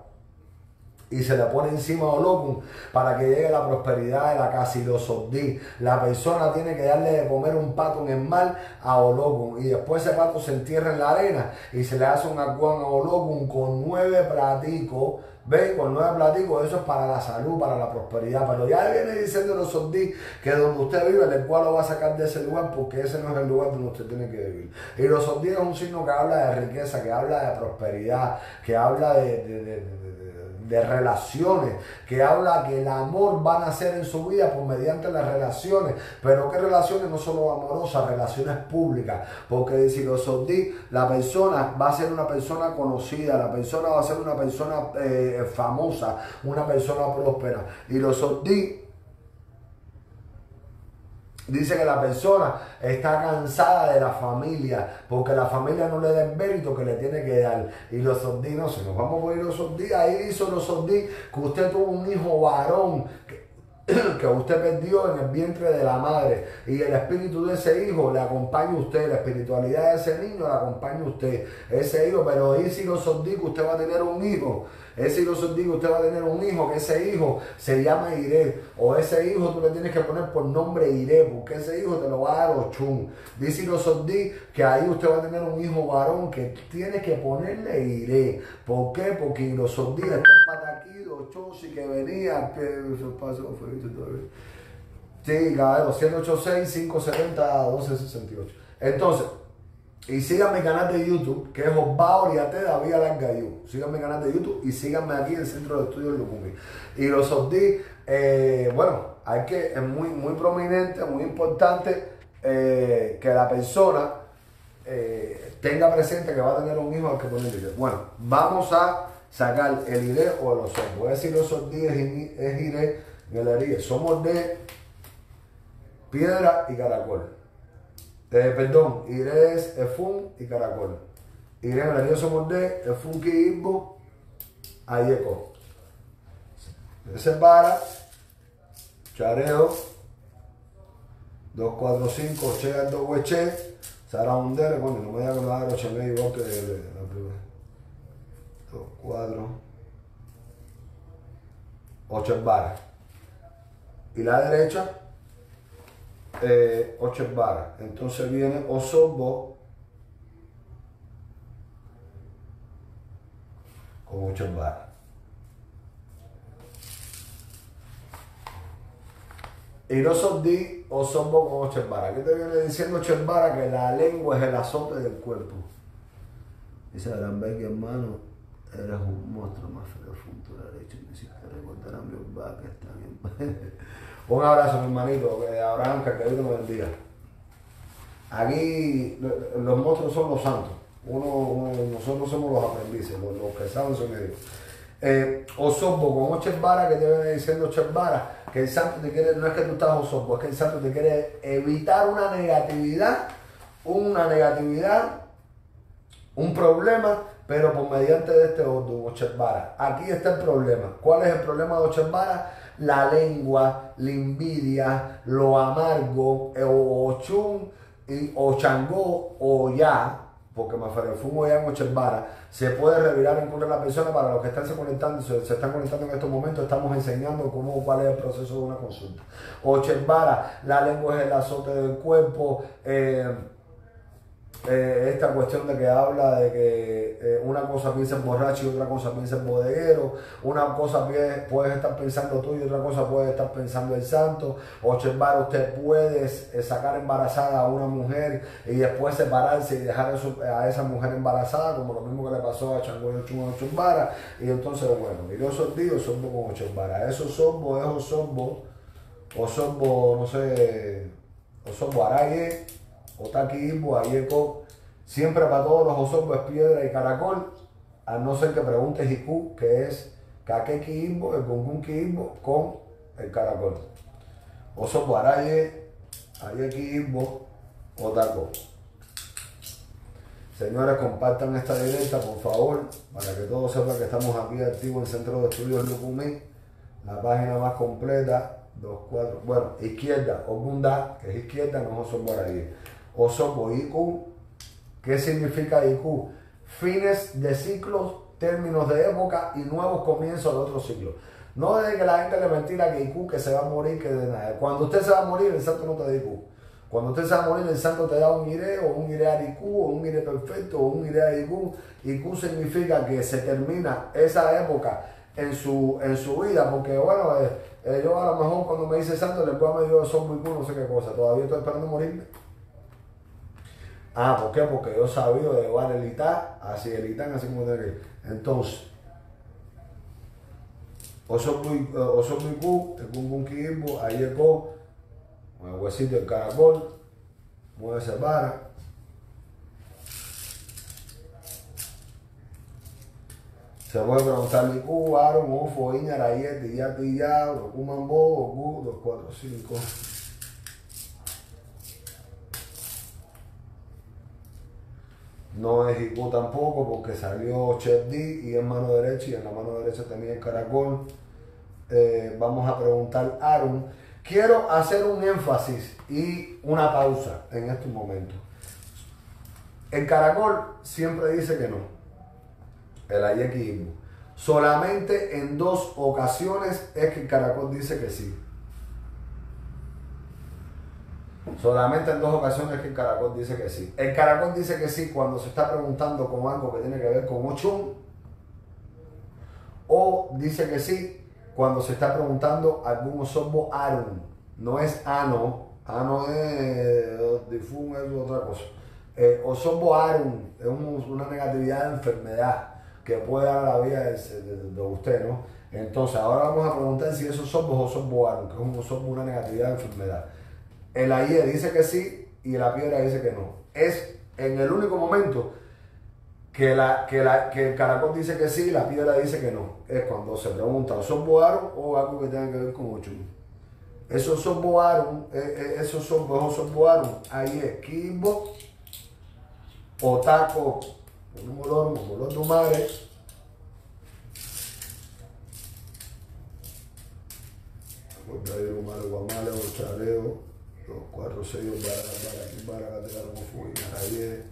[SPEAKER 1] y se le pone encima a Olokun para que llegue la prosperidad de la casa. Y los sordí, la persona tiene que darle de comer un pato en el mar a Olokun, y después ese pato se entierra en la arena y se le hace un aguán a Olokun con nueve platicos. ¿Ven? Con nueve platicos, eso es para la salud, para la prosperidad. Pero ya viene diciendo los sordí que donde usted vive, el cual lo va a sacar de ese lugar, porque ese no es el lugar donde usted tiene que vivir. Y los sordí es un signo que habla de riqueza, que habla de prosperidad, que habla de, de, de, de de relaciones, que habla que el amor va a nacer en su vida por mediante las relaciones. Pero ¿qué relaciones? No solo amorosas, relaciones públicas, porque si los sordí, la persona va a ser una persona conocida, la persona va a ser una persona eh, famosa, una persona próspera. Y los sordí dice que la persona está cansada de la familia, porque la familia no le da el mérito que le tiene que dar. Y los sordí, no se nos vamos a poner los sordí. Ahí hizo los sordí que usted tuvo un hijo varón que, que usted perdió en el vientre de la madre, y el espíritu de ese hijo le acompaña a usted, la espiritualidad de ese niño le acompaña a usted, ese hijo. Pero ahí sí los sordí que usted va a tener un hijo. Ese hijo sordí que usted va a tener un hijo, que ese hijo se llama Iré, o ese hijo tú le tienes que poner por nombre Iré, porque ese hijo te lo va a dar Ochun. Dice los sordí que ahí usted va a tener un hijo varón que tiene que ponerle Iré. ¿Por qué? Porque los sordí están pataquidos, chosi que venía, que eso pasó, fue visto todavía. Sí, caballero, siete ocho seis, cinco siete cero, uno dos seis ocho. Entonces, y sigan mi canal de YouTube, que es Osba Oriate David Alargayú. Sigan mi canal de YouTube y síganme aquí en el Centro de Estudios Lucumí. Y los sordí, eh, bueno, hay que, es muy, muy prominente, muy importante eh, que la persona eh, tenga presente que va a tener un hijo al que ponerle Iré. Bueno, vamos a sacar el Iré o los Son. Voy a decir los sordí es, es Iré, Galería. Somos de piedra y caracol. Eh, perdón, Iré es Efun y Caracol. Iré en el río somos de Efun Kiibo Ayeco. Se separa Chareo. dos, cuatro, cinco. Che al dos hueche. Será un dele. Bueno, no me diga que me va a dar ocho medio igual que la primera. dos, cuatro. ocho varas. Y la derecha. Eh, ocho varas. Entonces viene Osorbo con ocho varas. Y no sordí Osorbo con ocho varas. ¿Qué te viene diciendo ocho varas? Que la lengua es el azote del cuerpo. Dice Arambeck, hermano, eres un monstruo más feo, funto de derecho. Me hiciste recordar a mi papá que está bien. Un abrazo, mi hermanito. Abraham, que Dios te bendiga. Aquí los monstruos son los santos. Uno, uno, nosotros somos los aprendices, los, los que saben son ellos. Eh, Osorbo con ocho varas, que te viene diciendo ocho varas, que el santo te quiere, no es que tú estás Osorbo, es que el santo te quiere evitar una negatividad, una negatividad, un problema, pero por mediante de este orden, ocho varas. Aquí está el problema. ¿Cuál es el problema de ocho varas? La lengua, la envidia, lo amargo, o chun, o changó, o ya, porque me fumo ya en ocho varas, se puede revirar en contra de la persona. Para los que están se conectando, se, se están conectando en estos momentos, estamos enseñando cómo, cuál es el proceso de una consulta. Ocho varas, la lengua es el azote del cuerpo. eh, Eh, esta cuestión de que habla de que eh, una cosa piensa en borracho y otra cosa piensa en bodeguero, una cosa puedes estar pensando tú y otra cosa puede estar pensando el santo. Ocho varas, usted puede eh, sacar embarazada a una mujer y después separarse y dejar eso, a esa mujer embarazada, como lo mismo que le pasó a Chango y ocho varas. Y entonces, bueno, y yo soy Osorbo con ocho varas. Eso Osorbo es Osorbo, Osorbo, no sé, Osorbo Araye, Otaki, Ayeco, siempre para todos los Osorbo es piedra y caracol, a no ser que preguntes Iku, que es Kakeki Imbo, el Gungunki Imbo con el caracol. Osorbo Araye, Ayeki Imbo, Otako. Señores, compartan esta directa, por favor, para que todos sepan que estamos aquí activos en Centro de Estudios Lucumí, la página más completa. Dos, cuatro, bueno, izquierda, Ogunda, que es izquierda, no es Osorbo Araye. Osorbo I Q. ¿Qué significa I Q? Fines de ciclos, términos de época y nuevos comienzos de otros ciclos. No desde que la gente le mentira que I Q, que se va a morir, que de nada. Cuando usted se va a morir, el santo no te da I Q. Cuando usted se va a morir, el santo te da un ire, o un ire a I Q, o un ire perfecto, o un ire a I Q. I Q significa que se termina esa época en su, en su vida, porque bueno, eh, eh, yo a lo mejor cuando me dice santo, le puedo medir Osorbo I Q, no sé qué cosa, todavía estoy esperando morirme. Ah, ¿por qué? Porque yo sabía de llevar el itá, así el itán, así como tiene que ir. Entonces, Osorbo I Q, el Gungunki Imbo, Ayeco, con el huesito del caracol, mueve esa vara. Se puede preguntar Iku, Aaron, Ofo, Iña, Rayet, Tilla, Tilla, Okumambo, Oku, dos, cuatro, cinco. No es Iku tampoco porque salió Chef D y es mano derecha y en la mano derecha tenía el caracol. Eh, vamos a preguntar Aaron. Quiero hacer un énfasis y una pausa en estos momentos. El caracol siempre dice que no. El Ayeki. Solamente en dos ocasiones es que el caracol dice que sí. Solamente en dos ocasiones es que el caracol dice que sí. El caracol dice que sí cuando se está preguntando con algo que tiene que ver con Ochun. O dice que sí cuando se está preguntando algún Osorbo Arun. No es Ano. Ano es Difun, es otra cosa. Eh, Osorbo Arun es un, una negatividad de enfermedad que puede dar la vida de, de, de usted, ¿no? Entonces, ahora vamos a preguntar si esos Osorbo es Osorbo Arun, que es un Osorbo, una negatividad de enfermedad. El Aye dice que sí y la piedra dice que no. Es en el único momento que, la, que, la, que el caracol dice que sí y la piedra dice que no. Es cuando se pregunta Osorbo Arun o algo que tenga que ver con Ochun. Esos Osorbo Arun, esos Osorbo Arun, Aye, Kimbo, Otako, un molón, un molón de madre. Porque hay un malo cuatro, seis, para, para, aquí, para, para, como fue, diez.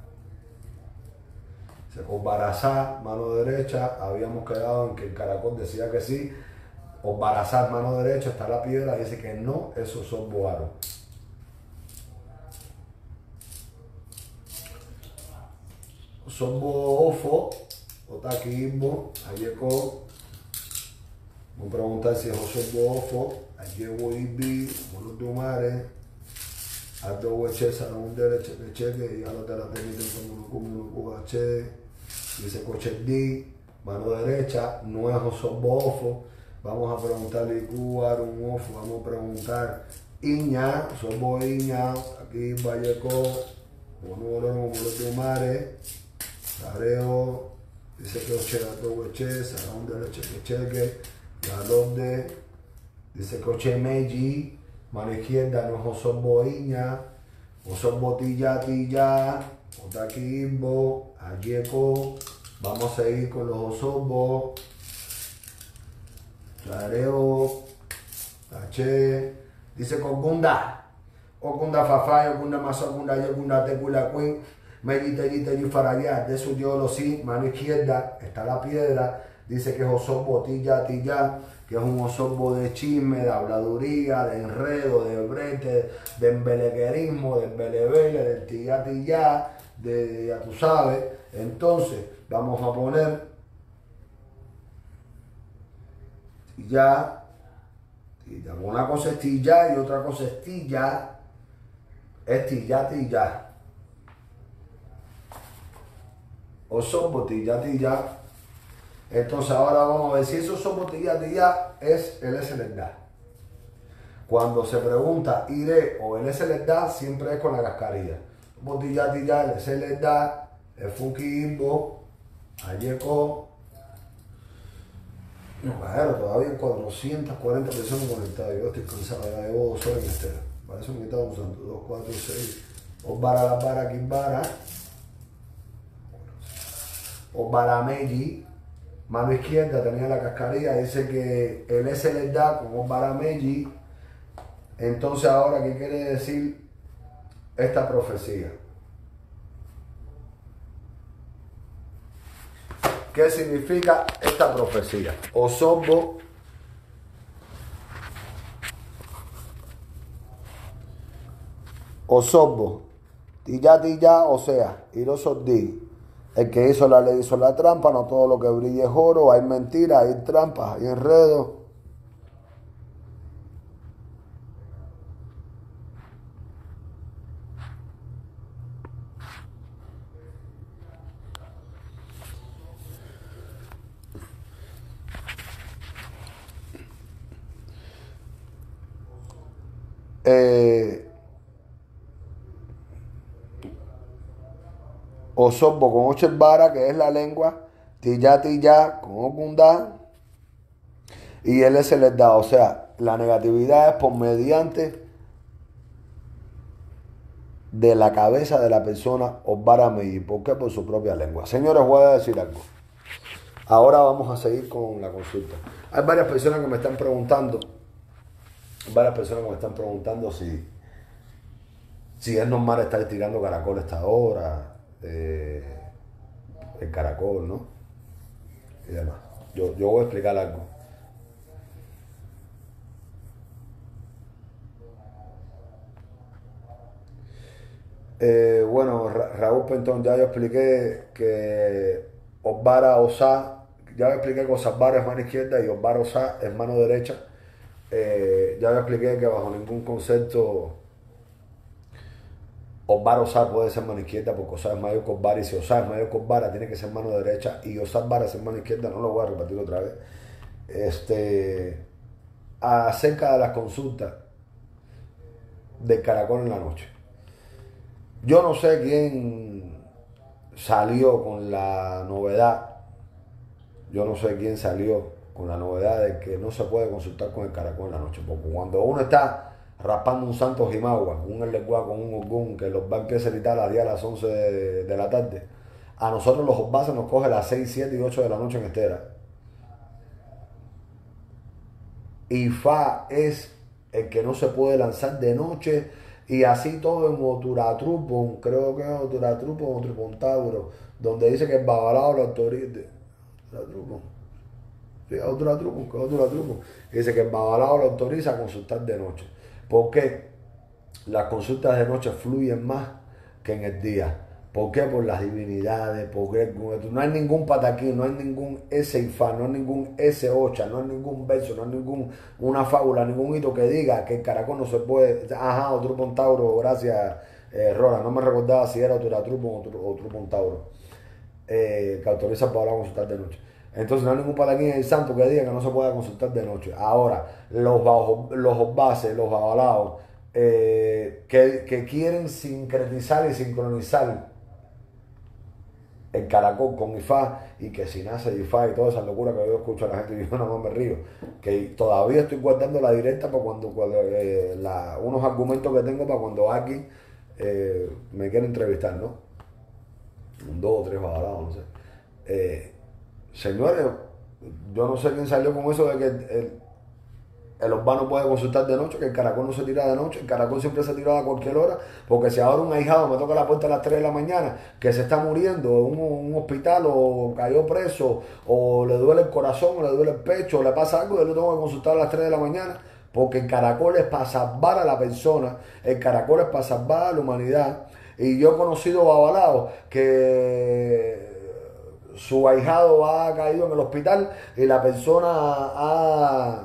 [SPEAKER 1] Se Obarazá, mano derecha, habíamos quedado en que el caracol decía que sí. Obarazá, mano derecha, está la piedra, dice que no, esos son boaros. Son ofo, otaquismo, ayeko. Vamos a preguntar si es son ofo, ayeko ibi, monos de mares. Aldo hueche, salón derecha, que cheque, y a los de la técnica como uno como uno dice coche D, mano derecha, no es osobofo. Vamos a preguntarle Cubar, un ofo, vamos a preguntar Iña, somos Iña, aquí Valleco, uno de los de mares, Tareo, dice que oche, aldo hueche, salón derecha, que cheque, y a donde dice coche Meji. Mano izquierda no es Osobboiña, Osobbotilla, Tilla, Otaquimbo, Ayeco. Vamos a seguir con los Osobbo, Tareo, Tache. Dice Cogunda, Ocunda Fafay, Ocunda Masocunda, Yocunda Tecula Queen, Meji, Teji, Teji, Farayá. De su dios lo sí, mano izquierda está la piedra. Dice que es Osobbotilla, Tilla, que es un osobbo de chisme, de habladuría, de enredo, de brete, de embelequerismo, de embelebele, de tilla tilla, de ya tú sabes. Entonces, vamos a poner tilla, tilla. Una cosa es tilla y otra cosa es tilla, es tilla tilla. Osobbo, tilla tilla. Entonces ahora vamos a ver si esos son botillas de ya es el S les da. Cuando se pregunta iré o el S les da, siempre es con la cascarilla. Botillas de ya, el S les da, el Fukimbo, Ayeco. No, claro, todavía cuatrocientas cuarenta personas conectadas. Yo estoy cansado, ya llevo dos horas en este. Para eso me estamos usando dos, cuatro, seis. Osbara la para, Kimbara. Osbara Meji. Mano izquierda tenía la cascarilla, dice que el S les da con Osbara Meji. Entonces ahora, ¿qué quiere decir esta profecía? ¿Qué significa esta profecía? Osobbo, Osobbo, tilla tilla, o sea, Irosodí. El que hizo la ley hizo la trampa, no todo lo que brilla es oro, hay mentiras, hay trampas, hay enredos. Eh, Osobbo con ocho varas, que es la lengua, tilla tilla con Okunda, y él se les da, o sea, la negatividad es por mediante de la cabeza de la persona Osbara Meji. ¿Por qué? Por su propia lengua. Señores, voy a decir algo. Ahora vamos a seguir con la consulta. Hay varias personas que me están preguntando, varias personas que me están preguntando si, si es normal estar tirando caracol a esta hora, eh, el caracol, ¿no? Y demás. Yo, yo voy a explicar algo. Eh, bueno, Ra Raúl Pentón, ya yo expliqué que Osbara Osá, ya yo expliqué que Osabara es mano izquierda y Osbara Osá es mano derecha. Eh, ya yo expliqué que bajo ningún concepto Osbara Osá puede ser mano izquierda porque Osá es mayor que Osbara, y si Osá es mayor que Osbara tiene que ser mano derecha y Osabara ser mano izquierda. No lo voy a repetir otra vez. Este, acerca de las consultas del caracol en la noche. Yo no sé quién salió con la novedad, yo no sé quién salió con la novedad de que no se puede consultar con el caracol en la noche, porque cuando uno está raspando un santo jimagua, un erleguá con un orgún, que los va a empezar a gritar a las diez a las once de, de la tarde, a nosotros los osbases nos coge a las seis, siete y ocho de la noche en Estera. Y Fa es el que no se puede lanzar de noche Y así todo en Oturatrupon, creo que es Oturatrupon, Otripontauro, donde dice que el babalao lo autoriza. Oturatrupon. Sí, Oturatrupon, que es Oturatrupon. Dice que el babalao lo autoriza a consultar de noche. ¿Por qué? Las consultas de noche fluyen más que en el día. ¿Por qué? Por las divinidades, porque no hay ningún pataquín, no hay ningún ese ifá, no hay ningún ese ocha, no hay ningún verso, no hay ningún una fábula, ningún hito que diga que el caracol no se puede. Ajá, otro pontauro, gracias, eh, Rola, no me recordaba si era Oturatrupo o otro, otro pontauro, eh, que autoriza para consultar de noche. Entonces no hay ningún pataquín en el santo que diga que no se pueda consultar de noche. Ahora, los bajos, los bases, los babalaos, eh, que, que quieren sincretizar y sincronizar el caracol con Ifá, y que si nace de Ifá y toda esa locura que yo escucho a la gente y yo no me río, que todavía estoy guardando la directa para cuando, cuando eh, la, unos argumentos que tengo para cuando alguien eh, me quiera entrevistar, ¿no? Un dos o tres babalados, no sé. Eh, señores, yo no sé quién salió con eso de que el, el, el Osva no puede consultar de noche, que el caracol no se tira de noche, el caracol siempre se tira a cualquier hora, porque si ahora un ahijado me toca la puerta a las tres de la mañana, que se está muriendo en un, un hospital, o cayó preso, o le duele el corazón, o le duele el pecho, o le pasa algo, yo lo tengo que consultar a las tres de la mañana, porque el caracol es para salvar a la persona, el caracol es para salvar a la humanidad. Y yo he conocido babalaos que su ahijado ha caído en el hospital y la persona ha...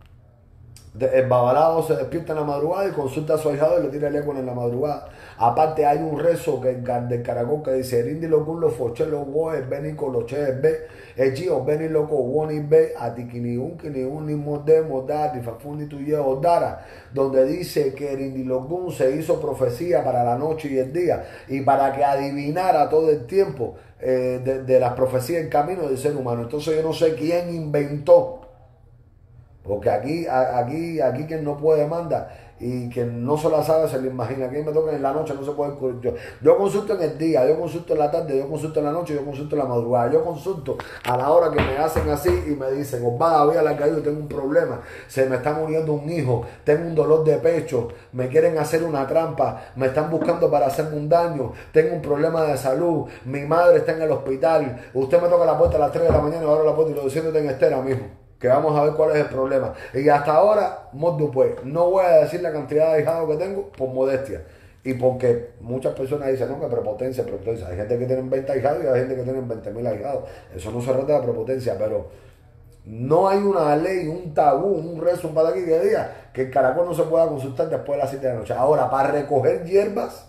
[SPEAKER 1] el babalao se despierta en la madrugada y consulta a su ahijado y le tira el eco en la madrugada. Aparte hay un rezo que del caracol que dice Rindi loco lo foche lo goe beni coloche be echio beni loco woni be atikini un kini un ni mode modati fafundi tuye odara, donde dice que Rindi Logun se hizo profecía para la noche y el día y para que adivinara todo el tiempo eh, de, de las profecías en camino del ser humano. Entonces yo no sé quién inventó, porque aquí, aquí, aquí quien no puede manda, y quien no se la sabe se lo imagina. Aquí me toca en la noche, no se puede. Yo, yo consulto en el día, yo consulto en la tarde, yo consulto en la noche, yo consulto en la madrugada, yo consulto a la hora que me hacen así y me dicen, Osva, voy a la caída, tengo un problema, se me está muriendo un hijo, tengo un dolor de pecho, me quieren hacer una trampa, me están buscando para hacerme un daño, tengo un problema de salud, mi madre está en el hospital, usted me toca la puerta a las tres de la mañana, abro la puerta y lo diciendo en estera, mijo, que vamos a ver cuál es el problema. Y hasta ahora, modo pues, no voy a decir la cantidad de ahijados que tengo por modestia. Y porque muchas personas dicen, no, que prepotencia, prepotencia. Hay gente que tiene veinte ahijados y hay gente que tiene veinte mil ahijados. Eso no se trata de prepotencia, pero no hay una ley, un tabú, un rezo, un pataquí que diga que el caracol no se pueda consultar después de las siete de la noche. Ahora, para recoger hierbas,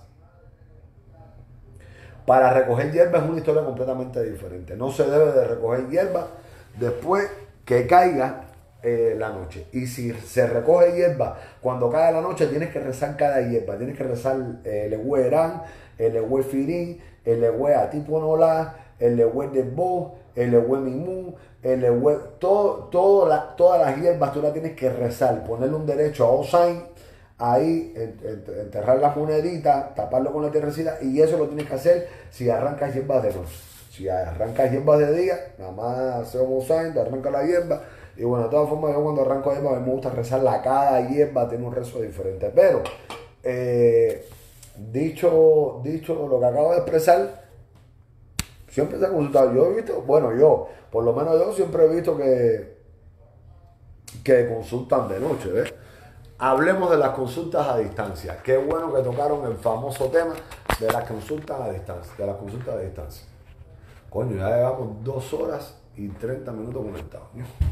[SPEAKER 1] para recoger hierbas es una historia completamente diferente. No se debe de recoger hierbas después que caiga eh, la noche. Y si se recoge hierba cuando cae la noche, tienes que rezar cada hierba. Tienes que rezar eh, el Ewe Erán, el Ewe Firín, el Ewe Atiponolá, el Ewe Debo, el Ewe Mimú, el Ewe... Todo, todo la, todas las hierbas tú las tienes que rezar. Ponerle un derecho a Osain, ahí enterrar las moneditas, taparlo con la tierrecita, y eso lo tienes que hacer si arrancas hierbas de noche. Si arrancas hierbas de día, nada más hacemos Osain, te arranca la hierba. Y bueno, de todas formas, yo cuando arranco hierba me gusta rezarla. Cada hierba tiene un rezo diferente. Pero, eh, dicho, dicho lo que acabo de expresar, siempre se ha consultado. Yo he visto, bueno, yo, por lo menos yo siempre he visto que, que consultan de noche, ¿ves? Hablemos de las consultas a distancia. Qué bueno que tocaron el famoso tema de las consultas a distancia. De las consultas a distancia. Coño, ya llevamos dos horas y treinta minutos conectados.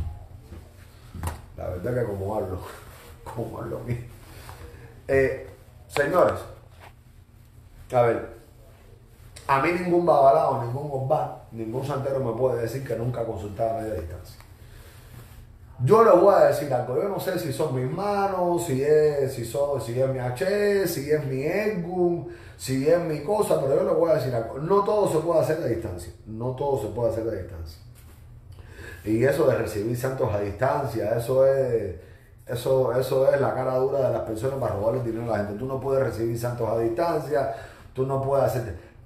[SPEAKER 1] La verdad que como hablo, como hablo aquí. Eh, señores, a ver, a mí ningún babalao, ningún osva, ningún santero me puede decir que nunca ha consultado a media distancia. Yo les voy a decir algo, yo no sé si son mis manos, si es, si son, si es mi H, si es mi Egum, si es mi cosa, pero yo les voy a decir algo. No todo se puede hacer a distancia, no todo se puede hacer a distancia. Y eso de recibir santos a distancia, eso es, eso, eso es la cara dura de las personas para robar el dinero a la gente. Tú no puedes recibir santos a distancia, tú no puedes hacer...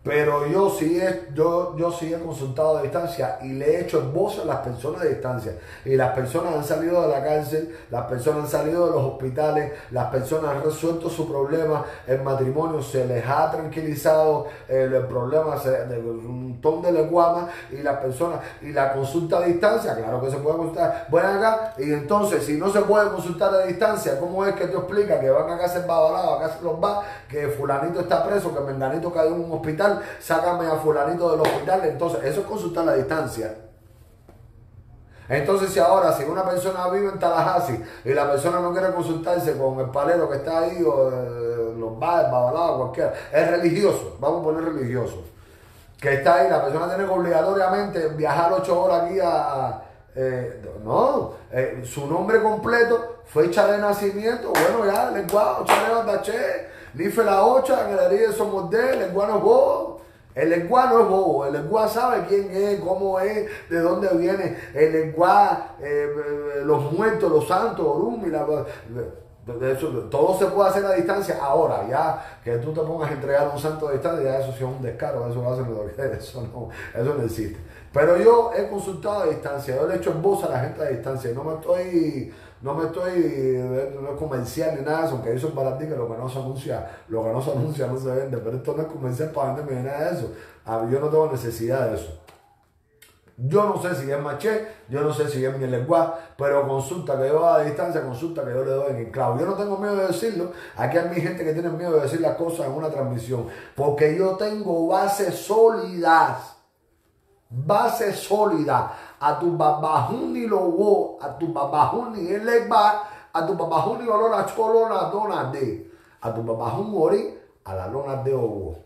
[SPEAKER 1] Pero yo sí, he, yo, yo sí he consultado a distancia y le he hecho voz a las personas a distancia. Y las personas han salido de la cárcel, las personas han salido de los hospitales, las personas han resuelto su problema, el matrimonio se les ha tranquilizado, el, el problema se, de un montón de leguamas y las personas, y la consulta a distancia, claro que se puede consultar. Bueno, acá, y entonces, si no se puede consultar a distancia, ¿cómo es que te explica que van acá a ser babalados, acá se los va, que fulanito está preso, que menganito cayó en un hospital? Sácame a fulanito del hospital. Entonces eso es consultar a distancia. Entonces si ahora si una persona vive en Tallahassee y la persona no quiere consultarse con el palero que está ahí o eh, los bares, babalados, cualquiera, es religioso, vamos a poner religioso, que está ahí, la persona tiene que obligatoriamente viajar ocho horas aquí a... Eh, no, eh, su nombre completo, fecha de nacimiento, bueno ya, lenguaje, chareo, daché, Life la ocha, galería somos de, el lenguaje no es bobo. El lenguaje no es bobo, el lenguaje sabe quién es, cómo es, de dónde viene. El lenguaje, eh, los muertos, los santos, Orumi, la, eso, todo se puede hacer a distancia. Ahora, ya que tú te pongas a entregar a un santo a distancia, ya eso sí es un descaro, eso lo hacen los eso no, eso no existe. Pero yo he consultado a distancia, yo le he hecho en voz a la gente a distancia, no me estoy... No me estoy, no es comercial ni nada de eso, aunque eso es para ti, que lo que no se anuncia, lo que no se anuncia no se vende, pero esto no es comercial para venderme ni nada de eso. Yo no tengo necesidad de eso. Yo no sé si es maché, yo no sé si es mi lenguaje, pero consulta que yo a distancia, consulta que yo le doy en el clavo. Yo no tengo miedo de decirlo, aquí hay gente que tiene miedo de decir las cosas en una transmisión, porque yo tengo bases sólidas, bases sólidas. A tu babajuni logo, a tu babajuni elegba, a tu babajuni olona cholona dona de, a tu babajun ori, a la lona de ogo.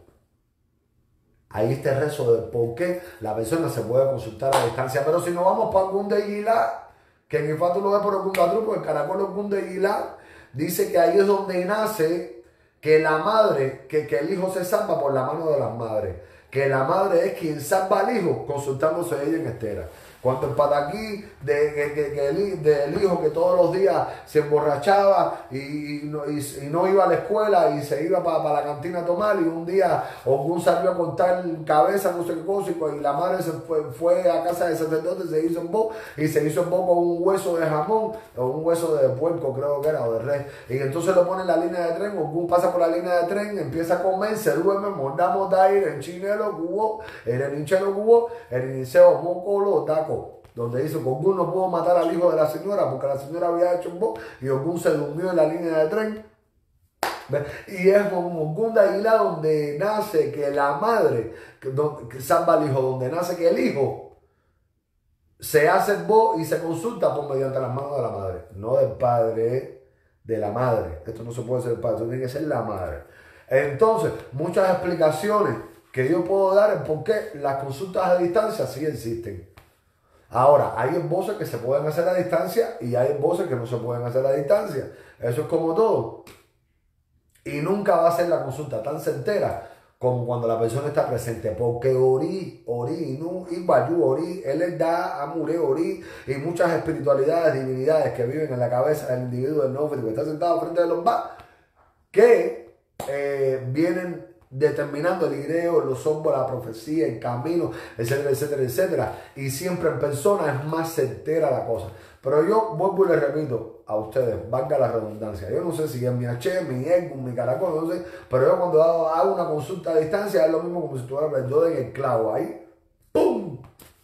[SPEAKER 1] Ahí está el rezo de por qué la persona se puede consultar a distancia. Pero si no vamos para algún de Gilá, que en el fato lo ve por algún gatrupo, el caracol algún de Gilá, dice que ahí es donde nace que la madre, que, que el hijo se salva por la mano de las madres. Que la madre es quien salva al hijo consultándose ella en estera. Cuando el pataquí de, que, que, que el, del hijo que todos los días se emborrachaba y, y, no, y, y no iba a la escuela y se iba para pa la cantina a tomar, y un día Ogún salió a cortar cabeza, no sé qué cosa, y la madre se fue, fue a casa del sacerdote, se hizo en bo, y se hizo en bo con un hueso de jamón o un hueso de puerco, creo que era, o de res, y entonces lo pone en la línea de tren. Ogún pasa por la línea de tren, empieza a comer, se duerme, mondamos de aire, en chinelo, cubo, en el hinchelo cubo, el inicio mocolo, taco, donde dice que Ogún no pudo matar al hijo de la señora porque la señora había hecho un bo y Ogún se durmió en la línea de tren. ¿Ves? Y es con Ogún de Aguilar donde nace que la madre, que, que salva al hijo, donde nace que el hijo se hace el bo y se consulta por mediante las manos de la madre, no del padre, de la madre. Esto no se puede ser el padre, esto tiene que ser la madre. Entonces, muchas explicaciones que yo puedo dar en por qué las consultas a distancia sí existen. Ahora, hay voces que se pueden hacer a distancia y hay voces que no se pueden hacer a distancia. Eso es como todo. Y nunca va a ser la consulta tan certera como cuando la persona está presente. Porque Ori, Ori, no, Ibayu, Ori, él da Amure, Ori, y muchas espiritualidades, divinidades que viven en la cabeza del individuo del nófilo que está sentado frente de los va, que eh, vienen determinando el ideo, los hombros, la profecía, el camino, etcétera, etcétera, etcétera. Y siempre en persona es más certera la cosa. Pero yo vuelvo y les repito a ustedes, valga la redundancia, yo no sé si es mi H, mi ego, mi caracol, no sé, pero yo cuando hago, hago una consulta a distancia es lo mismo como si tuviera el dedo en el clavo, ahí, ¡pum!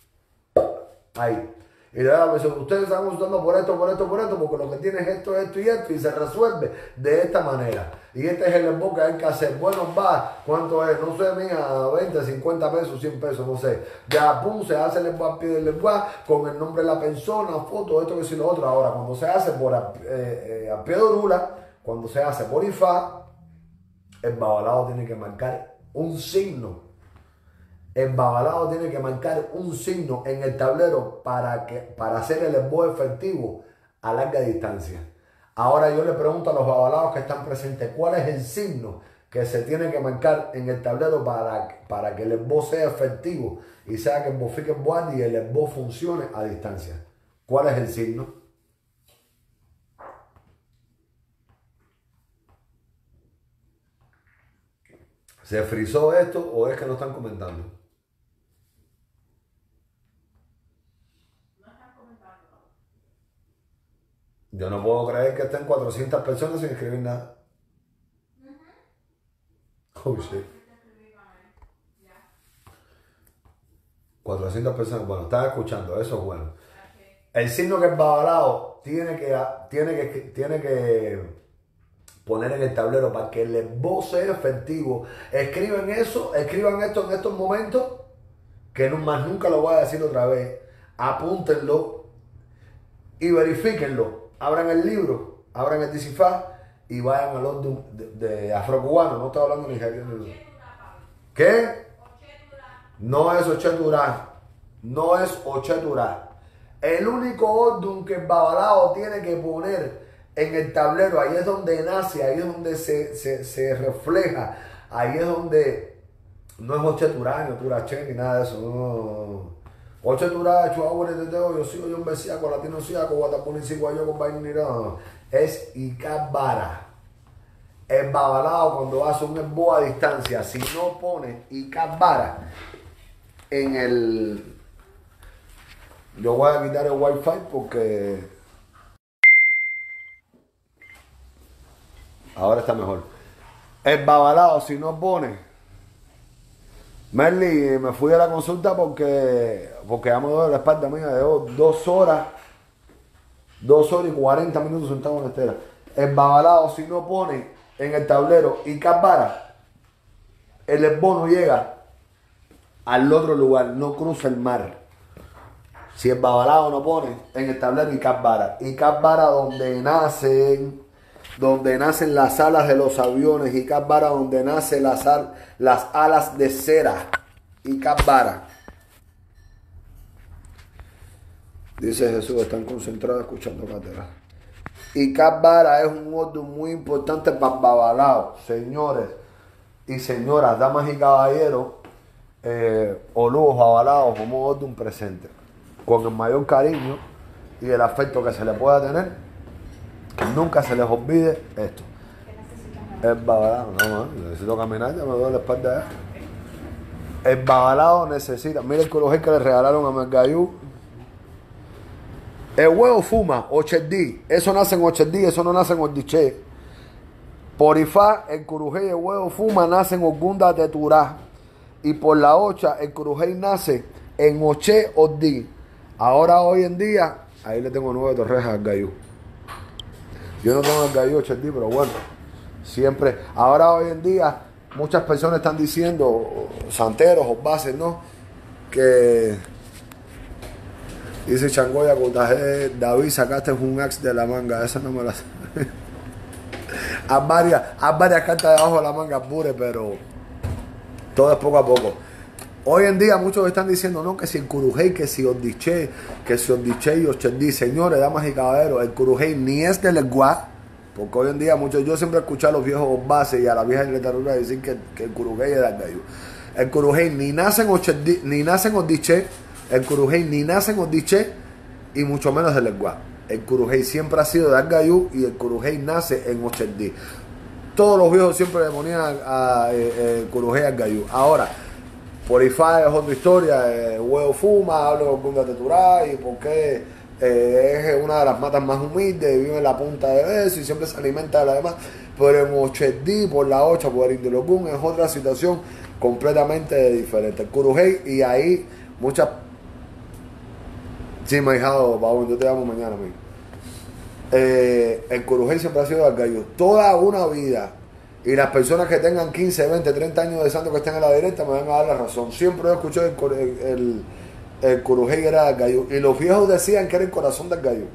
[SPEAKER 1] Ahí. Y le da la persona, ustedes están consultando por esto, por esto, por esto, porque lo que tiene es esto, esto y esto, y se resuelve de esta manera. Y este es el emboque que hay que hacer. Bueno, va, ¿cuánto es? No sé, mía, veinte, cincuenta pesos, cien pesos, no sé. Ya, pum, se hace el emboque a pie del lenguaje, con el nombre de la persona, foto, esto, que si lo otro. Ahora, cuando se hace por a, eh, eh, a pie de orula, cuando se hace por I F A, el babalado tiene que marcar un signo. El babalado tiene que marcar un signo en el tablero para, que, para hacer el emboque efectivo a larga distancia. Ahora yo le pregunto a los babalados que están presentes, ¿cuál es el signo que se tiene que marcar en el tablero para, para que el emboque sea efectivo y sea que el bofique emboque y el emboque funcione a distancia? ¿Cuál es el signo? ¿Se frizó esto o es que no están comentando?
[SPEAKER 2] No están comentando.
[SPEAKER 1] Yo no puedo creer que estén cuatrocientas personas sin escribir nada. Oh, shit. cuatrocientas personas, bueno, están escuchando, eso es bueno. El signo que es babalao tiene que, tiene que, tiene que poner en el tablero para que el voz sea efectivo. Escriben eso, escriban esto en estos momentos, que no, más nunca lo voy a decir otra vez. Apúntenlo y verifíquenlo. Abran el libro, abran el Disifá y vayan al orden de, de afrocubano. No estoy hablando nigeriano. ¿Qué? No es Ocheturá. No es Ocheturá. El único orden que el babalao tiene que poner en el tablero, ahí es donde nace, ahí es donde se, se, se refleja, ahí es donde no es Ocheturá, ni Oturaché, ni nada de eso. No. Ocheturá, Chuahuare, Teteo, yo sigo yo un besiaco, latino siaco, guatapuni, ciguayo, con vainirón. Es Icabara. El babalao, cuando hace un embo a distancia, si no pone Icabara en el... Yo voy a quitar el wifi porque ahora está mejor. El babalao, si no pone... Merly, me fui a la consulta porque porque ya me duele la espalda mía. Llevo dos horas, dos horas y cuarenta minutos sentado en la estera. El babalao, si no pone en el tablero y Cabara, el esbono llega al otro lugar, no cruza el mar. Si el babalao no pone en el tablero y Cabara, y Cabara donde nacen, donde nacen las alas de los aviones, y Cabara donde nacen las, al, las alas de cera, y Cabara. Dice Jesús, están concentrados escuchando cátedra. Y Cabara es un orden muy importante para el babalao, señores y señoras, damas y caballeros, eh, olúos, babalaos, como orden presente, con el mayor cariño y el afecto que se le pueda tener, que nunca se les olvide esto. El babalao, no, no, necesito caminar, ya me duele la espalda ya. El babalao necesita, mira el color que le regalaron a Margayú. El huevo fuma, ocherdí, eso nace en ocherdí, eso no nace en ordiché. Por Ifá, el curujé y el huevo fuma nace en Ogunda Teturá. Y por la ocha, el curujé nace en Oché Ordí. Ahora, hoy en día, ahí le tengo nueve torrejas al gayú. Yo no tengo el gayú ocherdí, pero bueno, siempre. Ahora, hoy en día, muchas personas están diciendo, santeros o bases, ¿no? Que... Dice Changoya Cotaje, David, sacaste un axe de la manga. Esa no me la sé. Hay varias, hay varias cartas debajo de la manga pure, pero todo es poco a poco. Hoy en día muchos están diciendo, no, que si el curujey, que si Ordiché, que si Ordiché y Ocherdí. Señores, damas y caballeros, el curujey ni es del Leguá, porque hoy en día muchos, yo siempre escuché a los viejos bases y a la vieja literatura decir que, que el curujey era el gallo. El curujey ni nace en Ocherdí, ni nace en Ordiché. El curujey ni nace en Ordiché y mucho menos del Leguá. El curujey siempre ha sido de Argayú y el curujey nace en Ocherdí. Todos los viejos siempre le ponían a, a, a, el curujey Argayú. Ahora, por Ifá es otra historia. El huevo fuma, habla con Gunda Teturá y porque eh, es una de las matas más humildes, vive en la punta de eso y siempre se alimenta de la demás. Pero en Ocherdí, por la ocha, por el Indilocún, es otra situación completamente diferente. El curujey y ahí muchas... Sí, mi hijado, Pablo, yo te llamo mañana, amigo. Eh, el curujey siempre ha sido del gallo. Toda una vida. Y las personas que tengan quince, veinte, treinta años de santo que estén en la directa me van a dar la razón. Siempre he escuchado el, el, el, el curujey era del gallo. Y los viejos decían que era el corazón del gallo.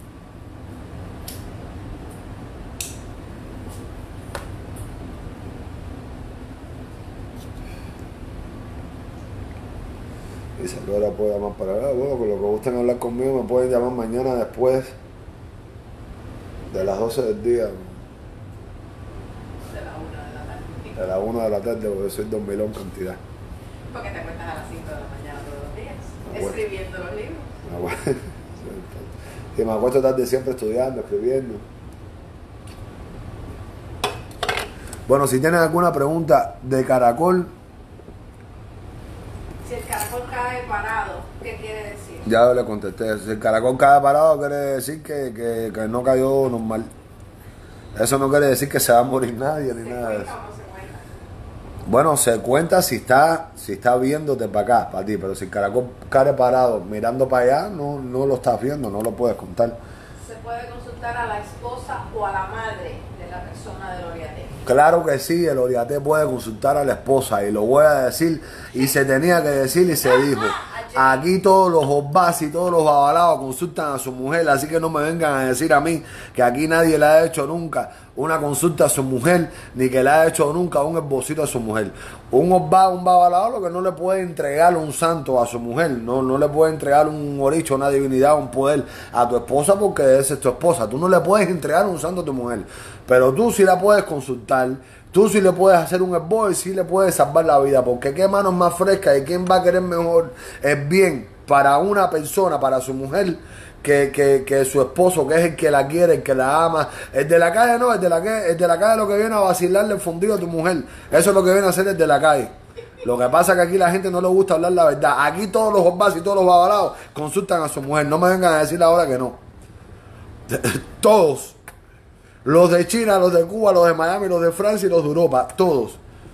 [SPEAKER 1] Y si ahora puedo llamar para acá, bueno, con lo que gusten hablar conmigo me pueden llamar mañana después de las doce del día.
[SPEAKER 2] De la una de la tarde.
[SPEAKER 1] De las una de la tarde, porque soy dormilón cantidad.
[SPEAKER 2] Porque te acuestas a las cinco de la mañana todos los días,
[SPEAKER 1] Ah, bueno.
[SPEAKER 2] escribiendo los libros.
[SPEAKER 1] Ah, bueno. Sí, me acuesto tarde siempre estudiando, escribiendo. Bueno, si tienen alguna pregunta de Caracol,
[SPEAKER 2] Si el caracol cae parado, ¿qué quiere decir?
[SPEAKER 1] ya le contesté. Si el caracol cae parado, quiere decir que, que, que no cayó normal. Eso no quiere decir que se va a morir nadie ni
[SPEAKER 2] ¿Se
[SPEAKER 1] nada de eso.
[SPEAKER 2] cuenta o no se cuenta?
[SPEAKER 1] Bueno, se cuenta si está, si está viéndote para acá, para ti, pero si el caracol cae parado mirando para allá, no, no lo estás viendo, no lo puedes contar.
[SPEAKER 2] ¿Se puede consultar a la esposa o a la madre de la persona del oriate?
[SPEAKER 1] Claro que sí, el oriate puede consultar a la esposa y lo voy a decir y se tenía que decir y se dijo. Aquí todos los obas y todos los babalados consultan a su mujer, así que no me vengan a decir a mí que aquí nadie le ha hecho nunca una consulta a su mujer, ni que le ha hecho nunca un esbocito a su mujer. Un obá, un babalado, lo que no le puede entregar un santo a su mujer, no, no le puede entregar un oricho, una divinidad, un poder a tu esposa porque esa es tu esposa. Tú no le puedes entregar un santo a tu mujer, pero tú sí la puedes consultar. Tú sí le puedes hacer un esbozo y sí le puedes salvar la vida, porque qué manos más frescas y quién va a querer mejor el bien para una persona, para su mujer, que, que, que su esposo, que es el que la quiere, el que la ama. El de la calle no, el de la, el de la calle lo que viene a vacilarle el fundido a tu mujer. Eso es lo que viene a hacer el de la calle. Lo que pasa es que aquí la gente no le gusta hablar la verdad. Aquí todos los obas y todos los babalados consultan a su mujer. No me vengan a decir ahora que no. Todos. Los de China, los de Cuba, los de Miami, los de Francia y los de Europa, todos.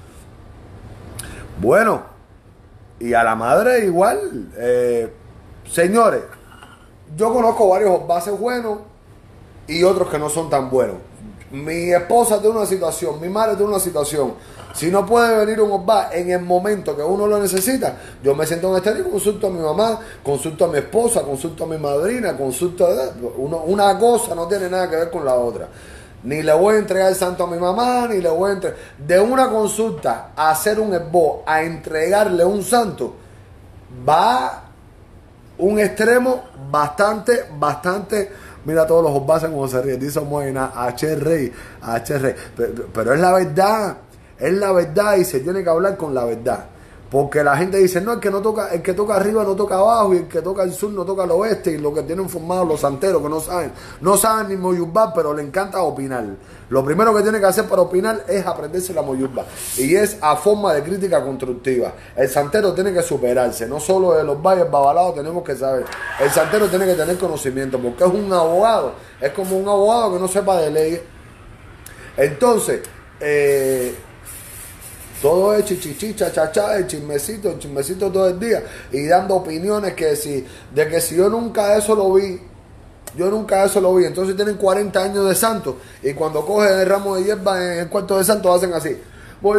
[SPEAKER 1] Bueno, y a la madre igual. Eh, señores, yo conozco varios bases buenos y otros que no son tan buenos. Mi esposa tiene una situación, mi madre tiene una situación. Si no puede venir un obá en el momento que uno lo necesita, yo me siento en estéril y consulto a mi mamá, consulto a mi esposa, consulto a mi madrina, consulto a... Uno, una cosa no tiene nada que ver con la otra. Ni le voy a entregar el santo a mi mamá, ni le voy a entregar... De una consulta a hacer un esbo, a entregarle un santo, va un extremo bastante, bastante... Mira todos los obases como se ríen, dice Moina, H rey, H rey. Pero, pero es la verdad, es la verdad y se tiene que hablar con la verdad. Porque la gente dice, no, el que no toca, el que toca arriba no toca abajo, y el que toca al sur no toca al oeste, y lo que tienen formados los santeros que no saben, no saben ni moyubá, pero le encanta opinar. Lo primero que tiene que hacer para opinar es aprenderse la moyubá, y es a forma de crítica constructiva. El santero tiene que superarse, no solo de los valles babalados tenemos que saber. El santero tiene que tener conocimiento, porque es un abogado, es como un abogado que no sepa de leyes. Entonces, eh, todo es chichichi, chachachá, el chismecito, el chismecito todo el día. Y dando opiniones que si, de que si yo nunca eso lo vi, yo nunca eso lo vi. Entonces tienen cuarenta años de santo. Y cuando cogen el ramo de hierba en el cuarto de santo hacen así. Voy,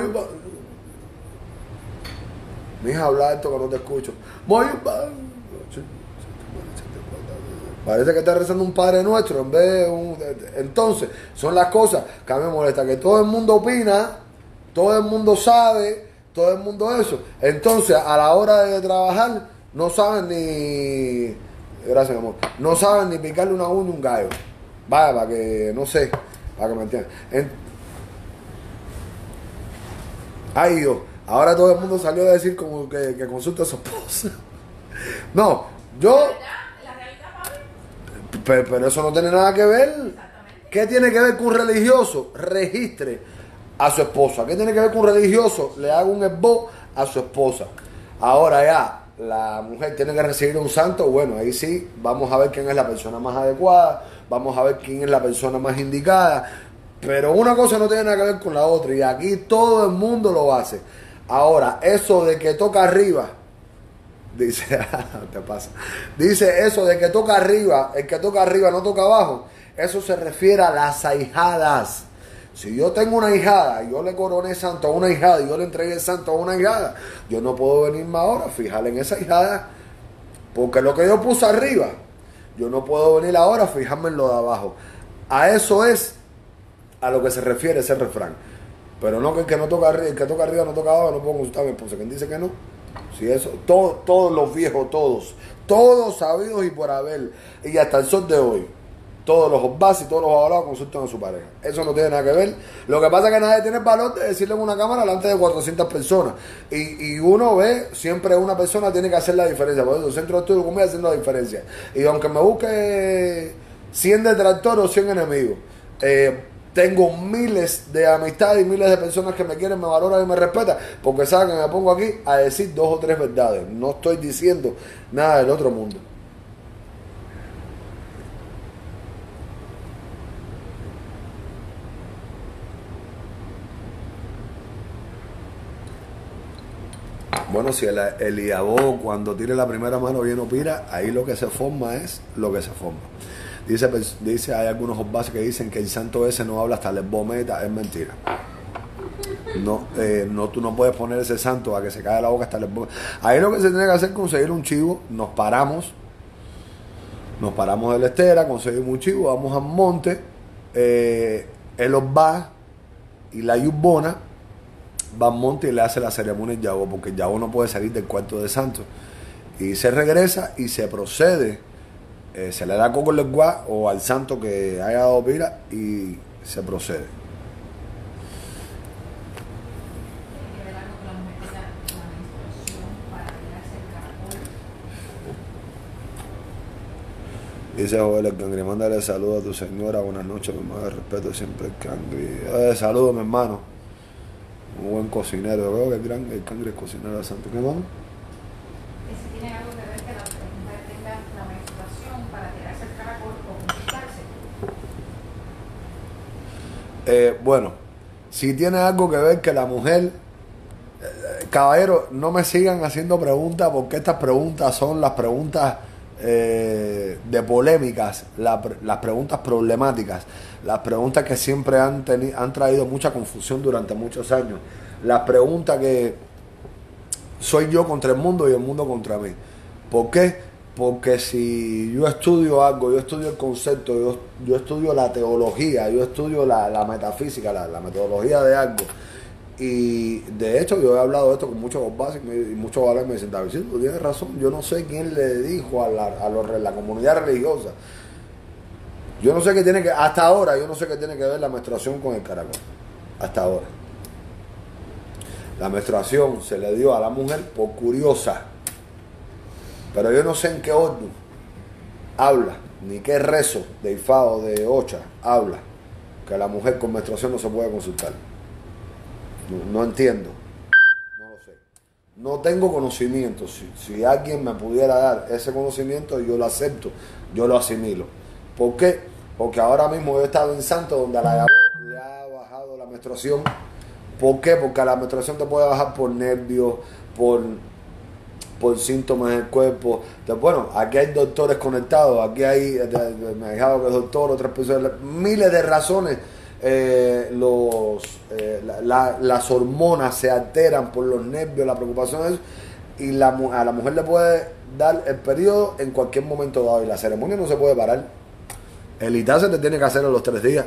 [SPEAKER 1] mija, habla esto que no te escucho. Voy, parece que está rezando un Padre Nuestro en vez de un... Entonces, son las cosas que a mí me molesta. Que todo el mundo opina, todo el mundo sabe, todo el mundo eso. Entonces, a la hora de trabajar, no saben ni... Gracias, amor. No saben ni picarle una uña a un gallo. Vaya, para que, no sé, para que me entiendan. En... Ay, Dios. Ahora todo el mundo salió a decir como que, que consulta a su esposa. No, yo... Pero, pero eso no tiene nada que ver. ¿Qué tiene que ver con un religioso? Registre a su esposa. ¿Qué tiene que ver con un religioso? Le haga un esbo a su esposa. Ahora ya, la mujer tiene que recibir un santo. Bueno, ahí sí, vamos a ver quién es la persona más adecuada. Vamos a ver quién es la persona más indicada. Pero una cosa no tiene nada que ver con la otra. Y aquí todo el mundo lo hace. Ahora, eso de que toca arriba... Dice, te pasa. Dice eso de que toca arriba, el que toca arriba no toca abajo. Eso se refiere a las ahijadas. Si yo tengo una hijada y yo le coroné santo a una hijada y yo le entregué santo a una hijada, yo no puedo venirme ahora a fijarle en esa hijada. Porque lo que yo puse arriba, yo no puedo venir ahora a fijarme en lo de abajo. A eso es a lo que se refiere ese refrán. Pero no que el que no toca arriba, el que toca arriba no toca abajo, no puedo consultar a mi esposa. ¿Quién dice que no? Si eso, todo, todos los viejos, todos, todos sabidos y por haber, y hasta el sol de hoy, todos los obas y todos los abogados consultan a su pareja. Eso no tiene nada que ver. Lo que pasa es que nadie tiene el valor de decirle en una cámara delante de cuatrocientas personas. Y, y uno ve, siempre una persona tiene que hacer la diferencia. Por eso, el centro de estudio conmigo haciendo la diferencia. Y aunque me busque cien detractores o cien enemigos, eh, tengo miles de amistades y miles de personas que me quieren, me valoran y me respetan, porque saben que me pongo aquí a decir dos o tres verdades. No estoy diciendo nada del otro mundo. Bueno, si el, el Iabó cuando tire la primera mano bien opira, ahí lo que se forma es lo que se forma. Dice, dice hay algunos bases que dicen que el santo ese no habla hasta el bometa, es mentira. No, eh, no, tú no puedes poner ese santo a que se caiga la boca hasta el bometa. Ahí lo que se tiene que hacer es conseguir un chivo, nos paramos, nos paramos de la estera, conseguimos un chivo, vamos al monte, eh, él los va y la yubona va al monte y le hace la ceremonia al Yabó, porque el Yabó no puede salir del cuarto de santo. Y se regresa y se procede, eh, se le da coco al lenguá o al santo que haya dado pira y se procede. Dice Joel el Cangri, mándale saludos a tu señora, buenas noches, mi madre, respeto siempre el Cangri. Eh, saludos, mi hermano. Un buen cocinero. Yo veo que el, gran, el Cangri es cocinero de santo. ¿Qué vamos?
[SPEAKER 2] Que si tiene algo que ver que la mujer tenga la menstruación para tirarse el caracol o conquistarse.
[SPEAKER 1] Eh, bueno, si tiene algo que ver que la mujer... Eh, caballero, no me sigan haciendo preguntas porque estas preguntas son las preguntas eh, de polémicas, la, las preguntas problemáticas, las preguntas que siempre han, teni, han traído mucha confusión durante muchos años, las preguntas que soy yo contra el mundo y el mundo contra mí. ¿Por qué? Porque si yo estudio algo, yo estudio el concepto, yo, yo estudio la teología, yo estudio la, la metafísica, la, la metodología de algo, y de hecho yo he hablado de esto con muchos bases y muchos valores me dicen, David, sí, tú tienes razón, yo no sé quién le dijo a la, a los, la comunidad religiosa, yo no sé qué tiene que, hasta ahora yo no sé qué tiene que ver la menstruación con el caracol, hasta ahora. La menstruación se le dio a la mujer por curiosa, pero yo no sé en qué orden habla, ni qué rezo de Ifá o de Ocha habla que la mujer con menstruación no se puede consultar. No, no entiendo, no lo sé, no tengo conocimiento. Si, si alguien me pudiera dar ese conocimiento, yo lo acepto, yo lo asimilo. ¿Por qué? Porque ahora mismo yo he estado en Santo donde a la Yabó le ha bajado la menstruación. ¿Por qué? Porque la menstruación te puede bajar por nervios, por, por síntomas del cuerpo. Entonces, bueno, aquí hay doctores conectados, aquí hay, me ha dejado que es doctor, otras personas, miles de razones. Eh, los, eh, la, la, las hormonas se alteran por los nervios, la preocupación de eso, y la, a la mujer le puede dar el periodo en cualquier momento dado y la ceremonia no se puede parar. El itá se te tiene que hacer a los tres días.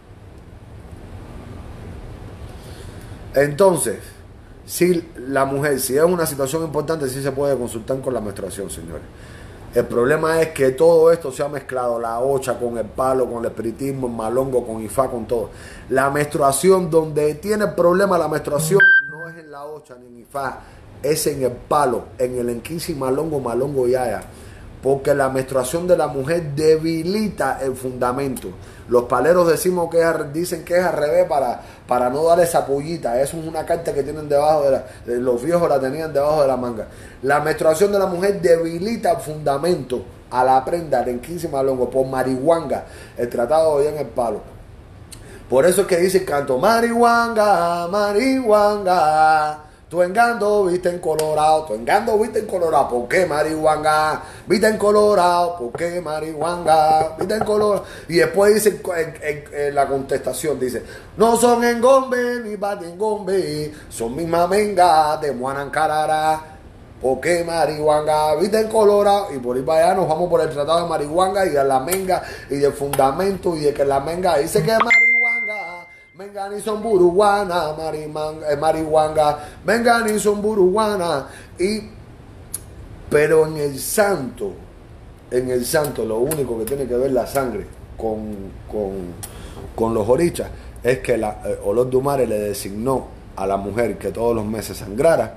[SPEAKER 1] Entonces, si la mujer, si es una situación importante, sí se puede consultar con la menstruación, señores. El problema es que todo esto se ha mezclado, la ocha con el palo, con el espiritismo, el malongo, con Ifá, con todo. La menstruación, donde tiene el problema la menstruación, no es en la ocha ni en Ifá, es en el palo, en el enquince, malongo, malongo y haya. Porque la menstruación de la mujer debilita el fundamento. Los paleros decimos que es, dicen que es al revés para, para no dar esa pollita. Eso es una carta que tienen debajo de la... De los viejos la tenían debajo de la manga. La menstruación de la mujer debilita el fundamento a la prenda del quince malongo por marihuanga, el tratado de en el palo. Por eso es que dice el canto, marihuanga, marihuanga. Tu engando viste en Colorado, tu engando viste en Colorado, ¿por qué marihuanga? Viste en Colorado, ¿por qué marihuanga? Viste en Colorado. Y después dice en, en, en la contestación, dice, no son engombe ni batengombe, son misma menga de Muanancarara, ¿por qué marihuanga? Viste en Colorado. Y por ahí para allá nos vamos por el tratado de marihuanga y de la menga y del fundamento y de que la menga dice que es marihuanga. Mengani son buruguana, eh, marihuanga, Mengani son buruguana. Y, pero en el santo, en el santo, lo único que tiene que ver la sangre con, con, con los orichas es que la, eh, Olor Dumare le designó a la mujer que todos los meses sangrara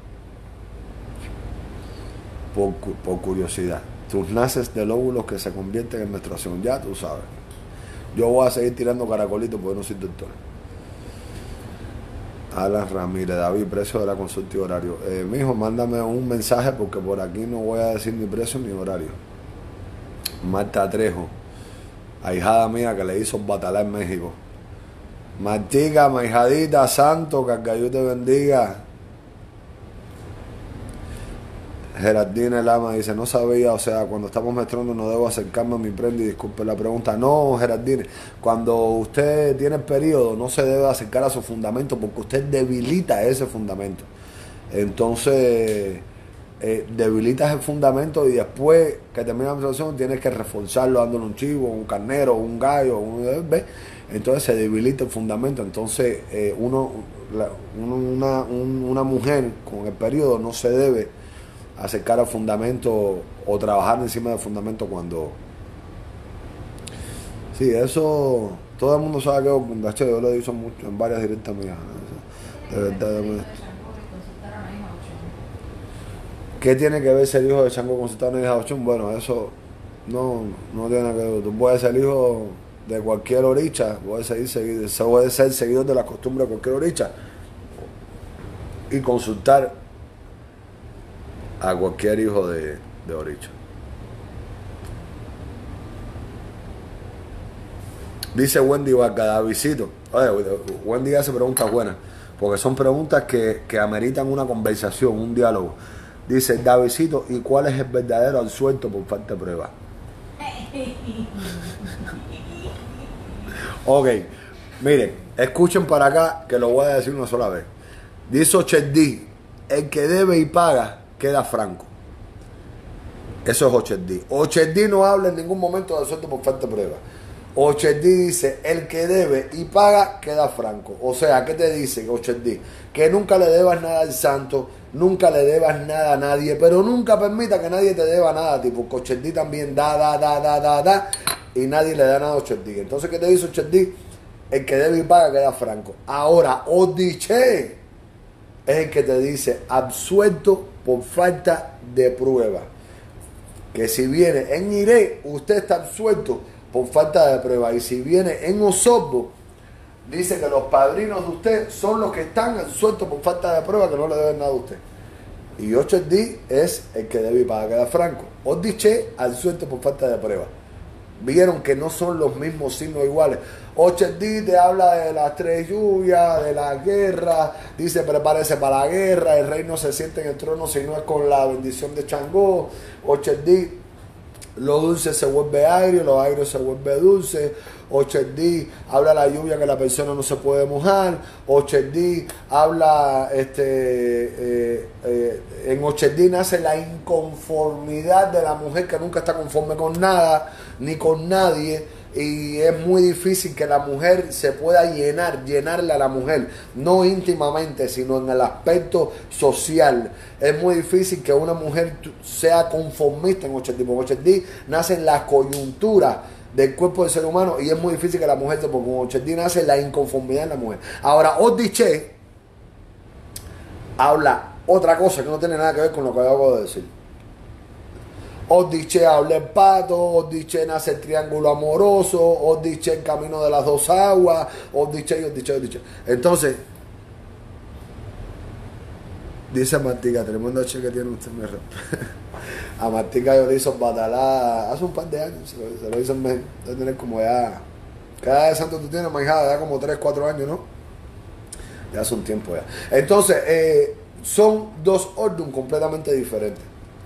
[SPEAKER 1] por, por curiosidad. Tus naces del óvulo que se convierten en menstruación, ya tú sabes. Yo voy a seguir tirando caracolitos porque no soy doctor. Alan Ramírez, David, precio de la consulta y horario. Eh, mijo, mándame un mensaje porque por aquí no voy a decir ni precio ni horario. Marta Trejo, ahijada mía que le hizo batalá en México. Martica, mi hijadita, santo, que Dios te bendiga. Gerardine Lama dice, no sabía, o sea, cuando estamos menstruando no debo acercarme a mi prenda y disculpe la pregunta. No, Gerardine, cuando usted tiene el periodo no se debe acercar a su fundamento porque usted debilita ese fundamento. Entonces, eh, debilitas el fundamento y después que termina la menstruación tienes que reforzarlo dándole un chivo, un carnero, un gallo, un bebé. Entonces se debilita el fundamento. Entonces, eh, uno, la, uno una, un, una mujer con el periodo no se debe acercar al fundamento o trabajar encima del fundamento cuando... Sí, eso todo el mundo sabe que de hecho yo lo he dicho mucho en varias directas mías. De verdad, de verdad. ¿Qué tiene que ver ser hijo de Chango consultar a una hija de Ochun? Bueno, eso no, no tiene que ver. Tú puedes ser hijo de cualquier oricha, puedes seguir, seguir, puedes ser seguidor de la costumbre de cualquier oricha y consultar a cualquier hijo de, de oricha. Dice Wendy Vargas, Davidcito. Oye, Wendy hace preguntas buenas, porque son preguntas que, que ameritan una conversación, un diálogo. Dice, Davidcito, ¿y cuál es el verdadero absuelto por falta de prueba? Ok, miren, escuchen para acá que lo voy a decir una sola vez. Dice Ocherdí, el que debe y paga queda franco. Eso es Ocherdí. Ocherdí no habla en ningún momento de suelto por falta de prueba. Ocherdí dice, el que debe y paga queda franco. O sea, ¿qué te dice Ocherdí? Que nunca le debas nada al santo, nunca le debas nada a nadie, pero nunca permita que nadie te deba nada a ti, porque Ocherdí también da, da, da, da, da, da, y nadie le da nada a Ocherdí. Entonces, ¿qué te dice Ocherdí? El que debe y paga queda franco. Ahora, Odiché es el que te dice absuelto por falta de prueba. Que si viene en Iré, usted está absuelto por falta de prueba. Y si viene en Osorbo, dice que los padrinos de usted son los que están absueltos por falta de prueba, que no le deben nada a usted. Y Ocherdí es el que debe y paga, queda franco. Odiché, absuelto por falta de prueba. Vieron que no son los mismos signos iguales. Ocherdí te habla de las tres lluvias, de la guerra, dice prepárese para la guerra, el rey no se siente en el trono si no es con la bendición de Changó. Ocherdí, lo dulce se vuelve agrio, lo agrio se vuelve dulce. Ocherdí habla de la lluvia que la persona no se puede mojar. Ocherdí habla, este, eh, eh, en Ocherdí nace la inconformidad de la mujer que nunca está conforme con nada ni con nadie. Y es muy difícil que la mujer se pueda llenar, llenarle a la mujer, no íntimamente, sino en el aspecto social. Es muy difícil que una mujer sea conformista en Ocherdí, porque Ocherdí nace en la coyuntura del cuerpo del ser humano y es muy difícil que la mujer, porque con Ocherdí nace la inconformidad en la mujer. Ahora, Odiché habla otra cosa que no tiene nada que ver con lo que acabo de decir. Odiché habla el pato, Odiché nace el triángulo amoroso, Odiché el camino de las dos aguas, Odiché, Odiché, Odiché. Entonces, dice Martica, tremendo che que tiene usted, me a Martica yo le hizo batalá hace un par de años, se lo, se lo hizo en México, debe tener como ya, cada de santo tú tienes, manejada, ya como tres, cuatro años, ¿no? Ya hace un tiempo ya. Entonces, eh, son dos órdenes completamente diferentes.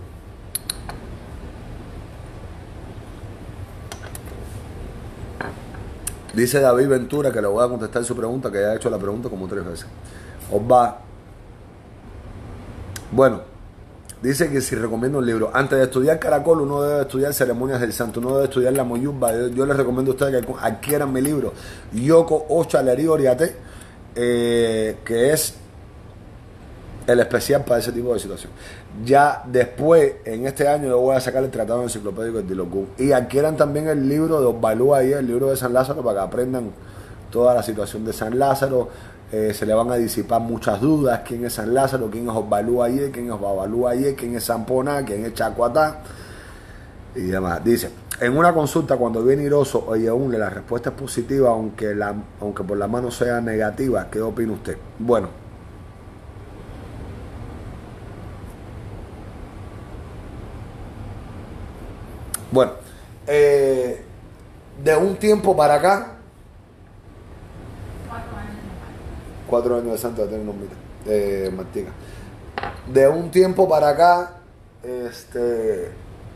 [SPEAKER 1] Dice David Ventura que le voy a contestar su pregunta, que ya ha hecho la pregunta como tres veces. Osva. Bueno, dice que si recomiendo un libro. Antes de estudiar Caracol, uno debe estudiar Ceremonias del Santo, uno debe estudiar la Moyumba. Yo, yo les recomiendo a ustedes que adquieran mi libro, Yoko Ochalerí Oriate, eh, que es el especial para ese tipo de situación. Ya después, en este año, yo voy a sacar el tratado enciclopédico del Dilocún. Y adquieran también el libro de Osvalú ahí, el libro de San Lázaro, para que aprendan toda la situación de San Lázaro. Eh, se le van a disipar muchas dudas. ¿Quién es San Lázaro? ¿Quién es Osvalú ahí? ¿Quién es Babalú ahí? ¿Quién es Samponá? ¿Quién es Chacuatá? y demás. Dice, en una consulta cuando viene iroso o Yeunle la respuesta es positiva aunque, la, aunque por la mano sea negativa, ¿qué opina usted? Bueno, bueno, eh, de un tiempo para acá,
[SPEAKER 2] Cuatro años de mal.
[SPEAKER 1] cuatro años de santo de tener nombrita, eh, Martica. De un tiempo para acá, este,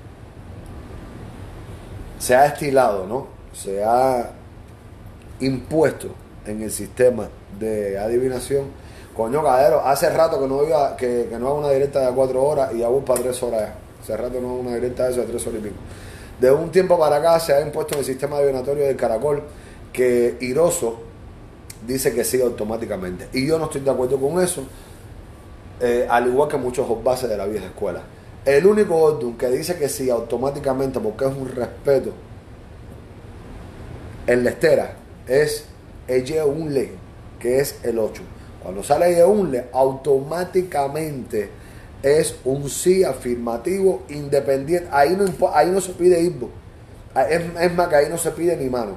[SPEAKER 1] se ha estilado, ¿no? Se ha impuesto en el sistema de adivinación. Coño, cadero, hace rato que no iba, que, que no hago una directa de cuatro horas y ya voy para tres horas ya. Hace rato no hago una directa de eso de tres horas y pico. De un tiempo para acá se ha impuesto en el sistema adivinatorio del Caracol que Iroso dice que sí automáticamente. Y yo no estoy de acuerdo con eso, eh, al igual que muchos bases de la vieja escuela. El único orden que dice que sí automáticamente, porque es un respeto en la estera, es el Yeunle, que es el ocho. Cuando sale Yeunle, automáticamente es un sí afirmativo independiente. Ahí no, ahí no se pide Ibo. Es, es más que ahí no se pide ni mano.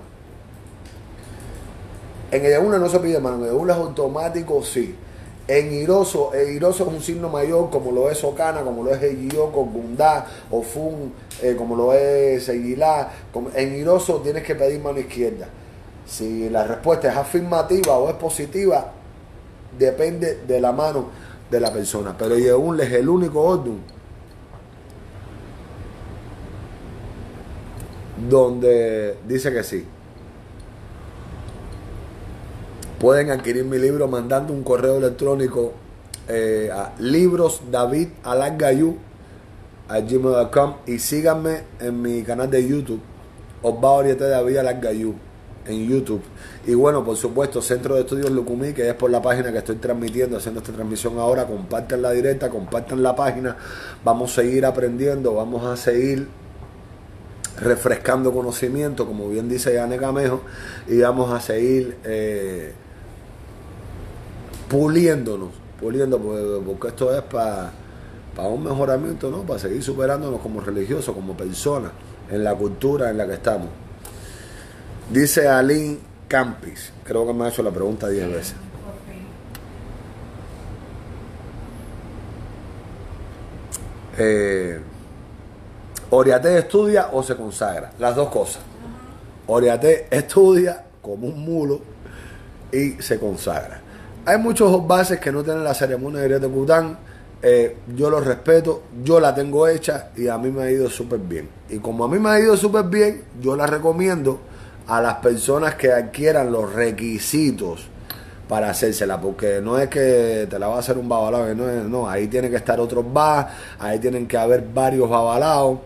[SPEAKER 1] En el Yeunle no se pide mano, en el Yeunle es automático sí. En Iroso, el Iroso es un signo mayor como lo es Ocana, como lo es Eyoko, Gundá, Ofun, eh, como lo es Eguilá. En Iroso tienes que pedir mano izquierda. Si la respuesta es afirmativa o es positiva, depende de la mano de la persona. Pero Yeunle es el único orden donde dice que sí. Pueden adquirir mi libro mandando un correo electrónico eh, a librosdavidalargayu a gmail punto com y síganme en mi canal de YouTube, Osvaldo Oriete David Alargayu, en YouTube. Y bueno, por supuesto, Centro de Estudios Lucumí, que es por la página que estoy transmitiendo, haciendo esta transmisión ahora. Compartan la directa, compartan la página. Vamos a seguir aprendiendo, vamos a seguir refrescando conocimiento, como bien dice Yane Camejo, y vamos a seguir eh, puliéndonos, puliendo, porque, porque esto es para pa un mejoramiento, ¿no? Para seguir superándonos como religiosos, como personas, en la cultura en la que estamos. Dice Aline Campis, creo que me ha hecho la pregunta diez veces. Eh, Oriate estudia o se consagra, las dos cosas. Oriate estudia como un mulo y se consagra. Hay muchos bases que no tienen la ceremonia de Oriate Cután. Eh, yo lo respeto, yo la tengo hecha y a mí me ha ido súper bien. Y como a mí me ha ido súper bien, yo la recomiendo a las personas que adquieran los requisitos para hacérsela, porque no es que te la va a hacer un babalao, no, es, no, ahí tiene que estar otros bas, ahí tienen que haber varios babalaos,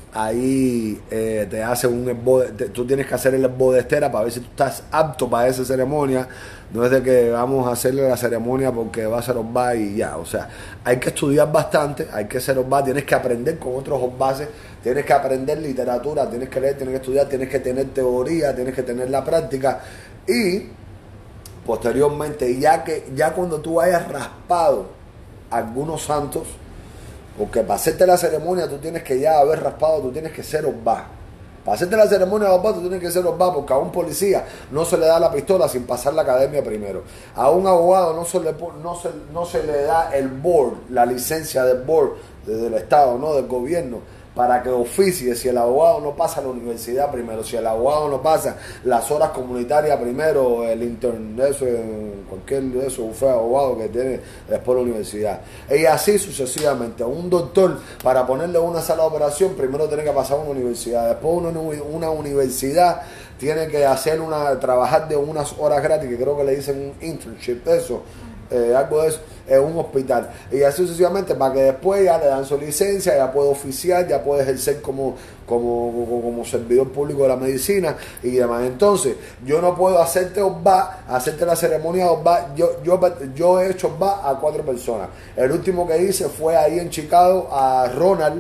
[SPEAKER 1] ahí eh, te hace un esbode, te, tú tienes que hacer el esbode de estera para ver si tú estás apto para esa ceremonia. No es de que vamos a hacerle la ceremonia porque va a ser Osba y ya. O sea, hay que estudiar bastante, hay que ser Osba, tienes que aprender con otros Osbases, tienes que aprender literatura, tienes que leer, tienes que estudiar, tienes que tener teoría, tienes que tener la práctica. Y posteriormente, ya que ya cuando tú hayas raspado algunos santos, porque para hacerte la ceremonia tú tienes que ya haber raspado, tú tienes que ser Osba. Para hacerte la ceremonia de Osba tú tienes que ser Osba, porque a un policía no se le da la pistola sin pasar la academia primero. A un abogado no se le, no se, no se le da el board, la licencia del board del Estado, no del gobierno, para que oficie. Si el abogado no pasa la universidad primero, si el abogado no pasa las horas comunitarias primero, el intern, eso, cualquier de eso, un fue abogado que tiene después la universidad. Y así sucesivamente. Un doctor, para ponerle una sala de operación, primero tiene que pasar una universidad. Después una, una universidad tiene que hacer una, trabajar de unas horas gratis, que creo que le dicen un internship, eso. Eh, algo de eso, en un hospital, y así sucesivamente, para que después ya le dan su licencia, ya puede oficiar, ya puede ejercer como, como, como, como servidor público de la medicina y demás. Entonces, yo no puedo hacerte Osba, hacerte la ceremonia de Osba. Yo, yo, yo he hecho Osba a cuatro personas. El último que hice fue ahí en Chicago a Ronald,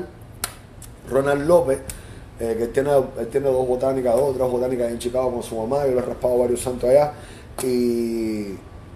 [SPEAKER 1] Ronald López. Eh, que él tiene, él tiene dos botánicas, dos o tres botánicas en Chicago con su mamá. Yo le he raspado varios santos allá, y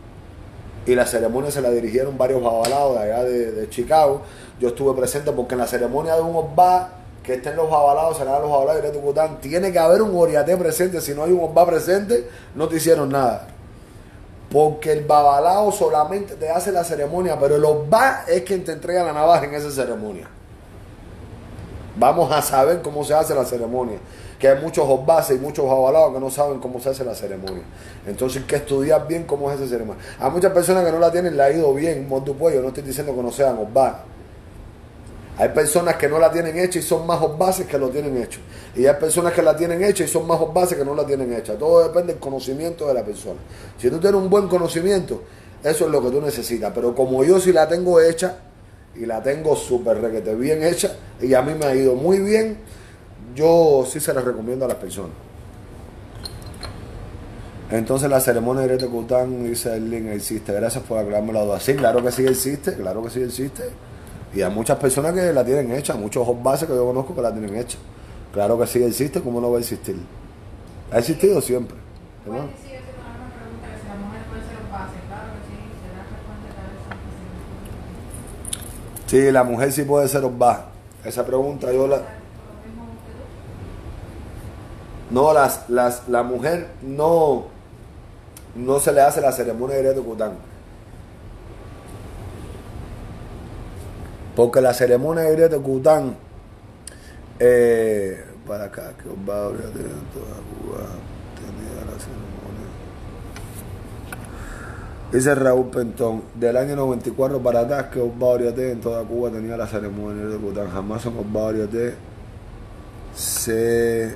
[SPEAKER 1] y la ceremonia se la dirigieron varios babalados de allá de, de Chicago. Yo estuve presente porque en la ceremonia de un Osba, que que estén los babalados, se le dan los babalados de Tucután. Tiene que haber un oriaté presente. Si no hay un obá presente, no te hicieron nada. Porque el babalao solamente te hace la ceremonia, pero el obá es quien te entrega la navaja en esa ceremonia. Vamos a saber cómo se hace la ceremonia. Que hay muchos obás y muchos babalaos que no saben cómo se hace la ceremonia. Entonces hay que estudiar bien cómo es esa ceremonia. Hay muchas personas que no la tienen, le ha ido bien, Mordu Puello. No estoy diciendo que no sean obás. Hay personas que no la tienen hecha y son más obbases que lo tienen hecho. Y hay personas que la tienen hecha y son más obbases que no la tienen hecha. Todo depende del conocimiento de la persona. Si tú tienes un buen conocimiento, eso es lo que tú necesitas. Pero como yo sí la tengo hecha, y la tengo súper requete bien hecha, y a mí me ha ido muy bien, yo sí se la recomiendo a las personas. Entonces la ceremonia de Tecután, dice el link, existe. Gracias por aclararme la duda. Sí, claro que sí existe, claro que sí existe. Y hay muchas personas que la tienen hecha, muchos bases que yo conozco que la tienen hecha. Claro que sí existe, ¿cómo no va a existir? Ha existido siempre. ¿No?
[SPEAKER 2] Puede decir eso con una pregunta que si la mujer puede ser base, claro que sí, se da respuesta a eso.
[SPEAKER 1] Sí, la mujer sí puede ser obá. Esa pregunta yo la... No, las, las, la mujer no, no se le hace la ceremonia de Tecután. Porque la ceremonia de Tecután, eh, para acá, que os va a abrir toda Cuba, tenía la ceremonia. Dice Raúl Pentón, del año noventa y cuatro para atrás, que os va a abrir en toda Cuba tenía la ceremonia de Tecután. Jamás en os va a abrir se...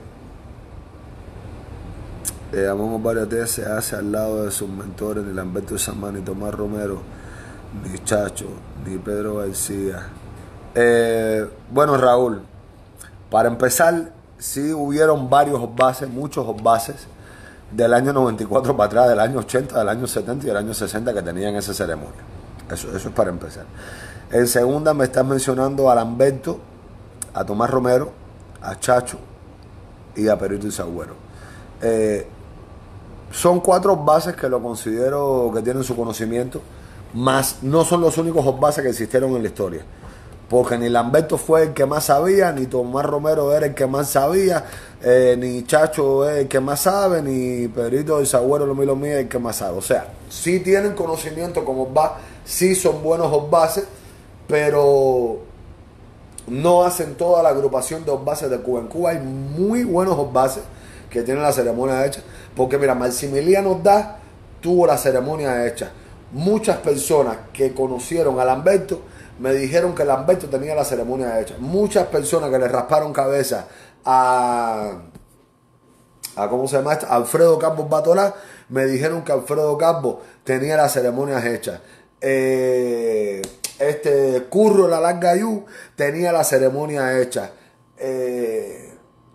[SPEAKER 1] Eh, Amón Osvaldo se hace al lado de sus mentores, ni Lamberto Samán, ni Tomás Romero, ni Chacho, ni Pedro García. Eh, bueno, Raúl, para empezar, sí hubieron varios bases, muchos bases del año noventa y cuatro para atrás, del año ochenta, del año setenta y del año sesenta que tenían esa ceremonia. Eso, eso es para empezar. En segunda me estás mencionando a Lamberto, a Tomás Romero, a Chacho y a Perito Izagüero. Eh, Son cuatro bases que lo considero que tienen su conocimiento, más no son los únicos bases que existieron en la historia. Porque ni Lamberto fue el que más sabía, ni Tomás Romero era el que más sabía, eh, ni Chacho es el que más sabe, ni Pedrito Izagüero lo mío es el que más sabe. O sea, sí tienen conocimiento como bases, sí son buenos bases, pero no hacen toda la agrupación de bases de Cuba. En Cuba hay muy buenos bases que tienen la ceremonia hecha. Porque mira, Maximiliano Da tuvo la ceremonia hecha. Muchas personas que conocieron a Lamberto me dijeron que Lamberto tenía la ceremonia hecha. Muchas personas que le rasparon cabeza a, a ¿cómo se llama esto? Alfredo Campos Batolá, me dijeron que Alfredo Campos tenía las ceremonias hechas. Eh, este Curro La Larga Yu tenía la ceremonia hecha. Eh,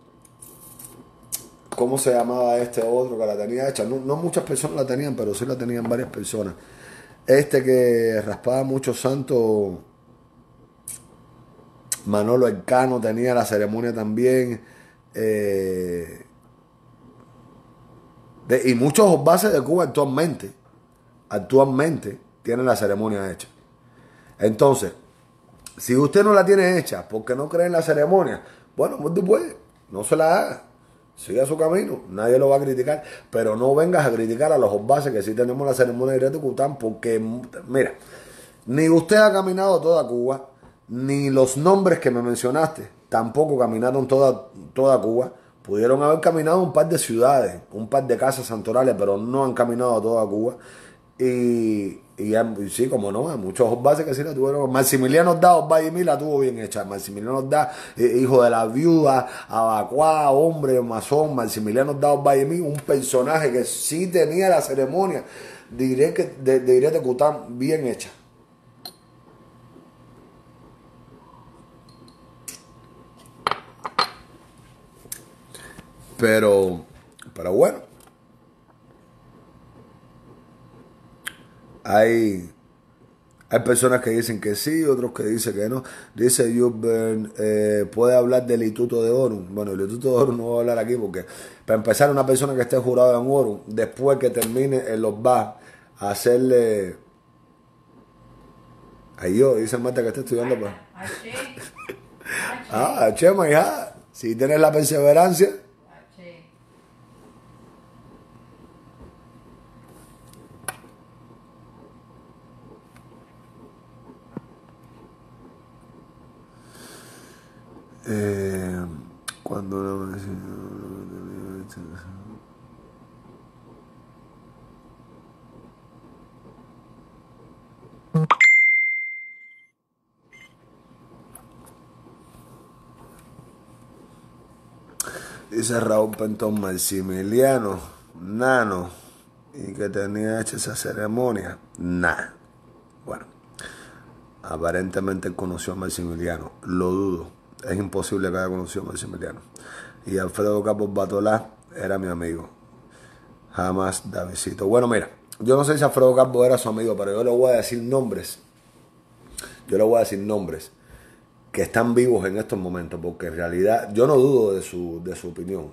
[SPEAKER 1] ¿Cómo se llamaba este otro que la tenía hecha? No, no muchas personas la tenían, pero sí la tenían varias personas. Este que raspaba mucho santo, Manolo Elcano tenía la ceremonia también. Eh, de, y muchos bases de Cuba actualmente, actualmente tienen la ceremonia hecha. Entonces, si usted no la tiene hecha porque no cree en la ceremonia, bueno, pues puede, no se la haga. Siga su camino, nadie lo va a criticar, pero no vengas a criticar a los bases que sí tenemos la ceremonia de Tecután, porque, mira, ni usted ha caminado toda Cuba, ni los nombres que me mencionaste tampoco caminaron toda, toda Cuba. Pudieron haber caminado un par de ciudades, un par de casas santorales, pero no han caminado toda Cuba. Y, y, y sí, como no, hay muchos bases que sí la tuvieron. Maximiliano Da Osvaldo la tuvo bien hecha. Maximiliano Da, eh, hijo de la viuda, abacuá, hombre, masón. Maximiliano Da Osvaldo, un personaje que sí tenía la ceremonia diré que, de, de Iré Tecután bien hecha. Pero, pero bueno. Hay, hay personas que dicen que sí, otros que dicen que no. Dice Yubern, eh, puede hablar del Instituto de Orum. Bueno, el Instituto de Orum no voy a hablar aquí porque, para empezar, una persona que esté jurada en Orum, después que termine, él los va a hacerle... Ay, yo, dice Marta que está estudiando. Pues. Ah, Chema, ya. Si tienes la perseverancia. Eh, cuando una dice Raúl Pentón, Maximiliano, nano, y que tenía hecha esa ceremonia, nah. Bueno, aparentemente él conoció a Maximiliano, lo dudo, es imposible que haya conocido a Maximiliano. Y Alfredo Campos Batolá era mi amigo, jamás Davidcito. Bueno, mira, yo no sé si Alfredo Campos era su amigo, pero yo le voy a decir nombres, yo le voy a decir nombres que están vivos en estos momentos, porque en realidad yo no dudo de su, de su opinión.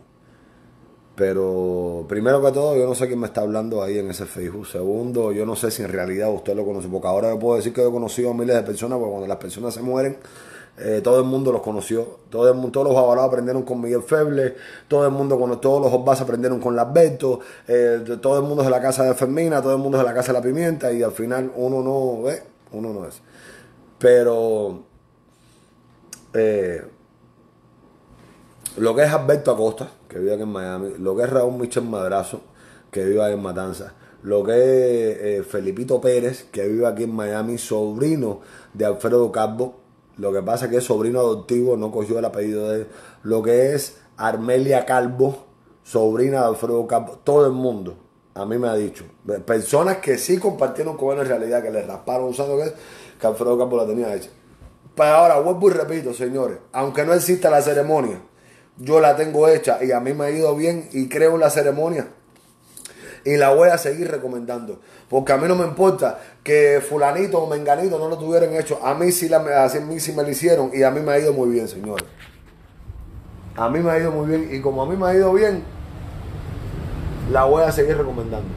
[SPEAKER 1] Pero primero que todo, yo no sé quién me está hablando ahí en ese Facebook. Segundo, yo no sé si en realidad usted lo conoce, porque ahora yo puedo decir que yo he conocido a miles de personas, porque cuando las personas se mueren, eh, todo el mundo los conoció. Todo el mundo, todos los avalados aprendieron con Miguel Feble, todo el mundo, con, todos los Osbas aprendieron con Lasberto, eh, todo el mundo es de la casa de Fermina, todo el mundo es de la casa de la Pimienta, y al final uno no ve, uno no es. Pero Eh, lo que es Alberto Acosta, que vive aquí en Miami, lo que es Raúl Michel Madrazo, que vive aquí en Matanzas, lo que es eh, Felipito Pérez, que vive aquí en Miami, sobrino de Alfredo Calvo, lo que pasa es que es sobrino adoptivo, no cogió el apellido de él, lo que es Armelia Calvo, sobrina de Alfredo Calvo, todo el mundo a mí me ha dicho, personas que sí compartieron con él en realidad, que le rasparon usando que, que Alfredo Calvo la tenía hecha. Pero ahora vuelvo y repito, señores, aunque no exista la ceremonia, yo la tengo hecha y a mí me ha ido bien y creo en la ceremonia y la voy a seguir recomendando, porque a mí no me importa que fulanito o menganito no lo tuvieran hecho, a mí sí, la, a mí sí me lo hicieron y a mí me ha ido muy bien, señores. A mí me ha ido muy bien y como a mí me ha ido bien, la voy a seguir recomendando.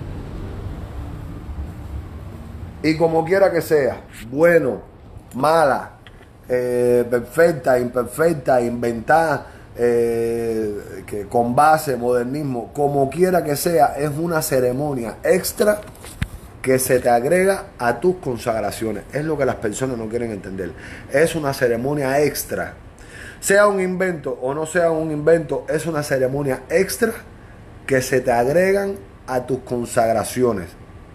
[SPEAKER 1] Y como quiera que sea, bueno, mala, eh, perfecta, imperfecta, inventada, eh, que con base, modernismo, como quiera que sea, es una ceremonia extra que se te agrega a tus consagraciones. Es lo que las personas no quieren entender. Es una ceremonia extra. Sea un invento o no sea un invento, es una ceremonia extra que se te agregan a tus consagraciones.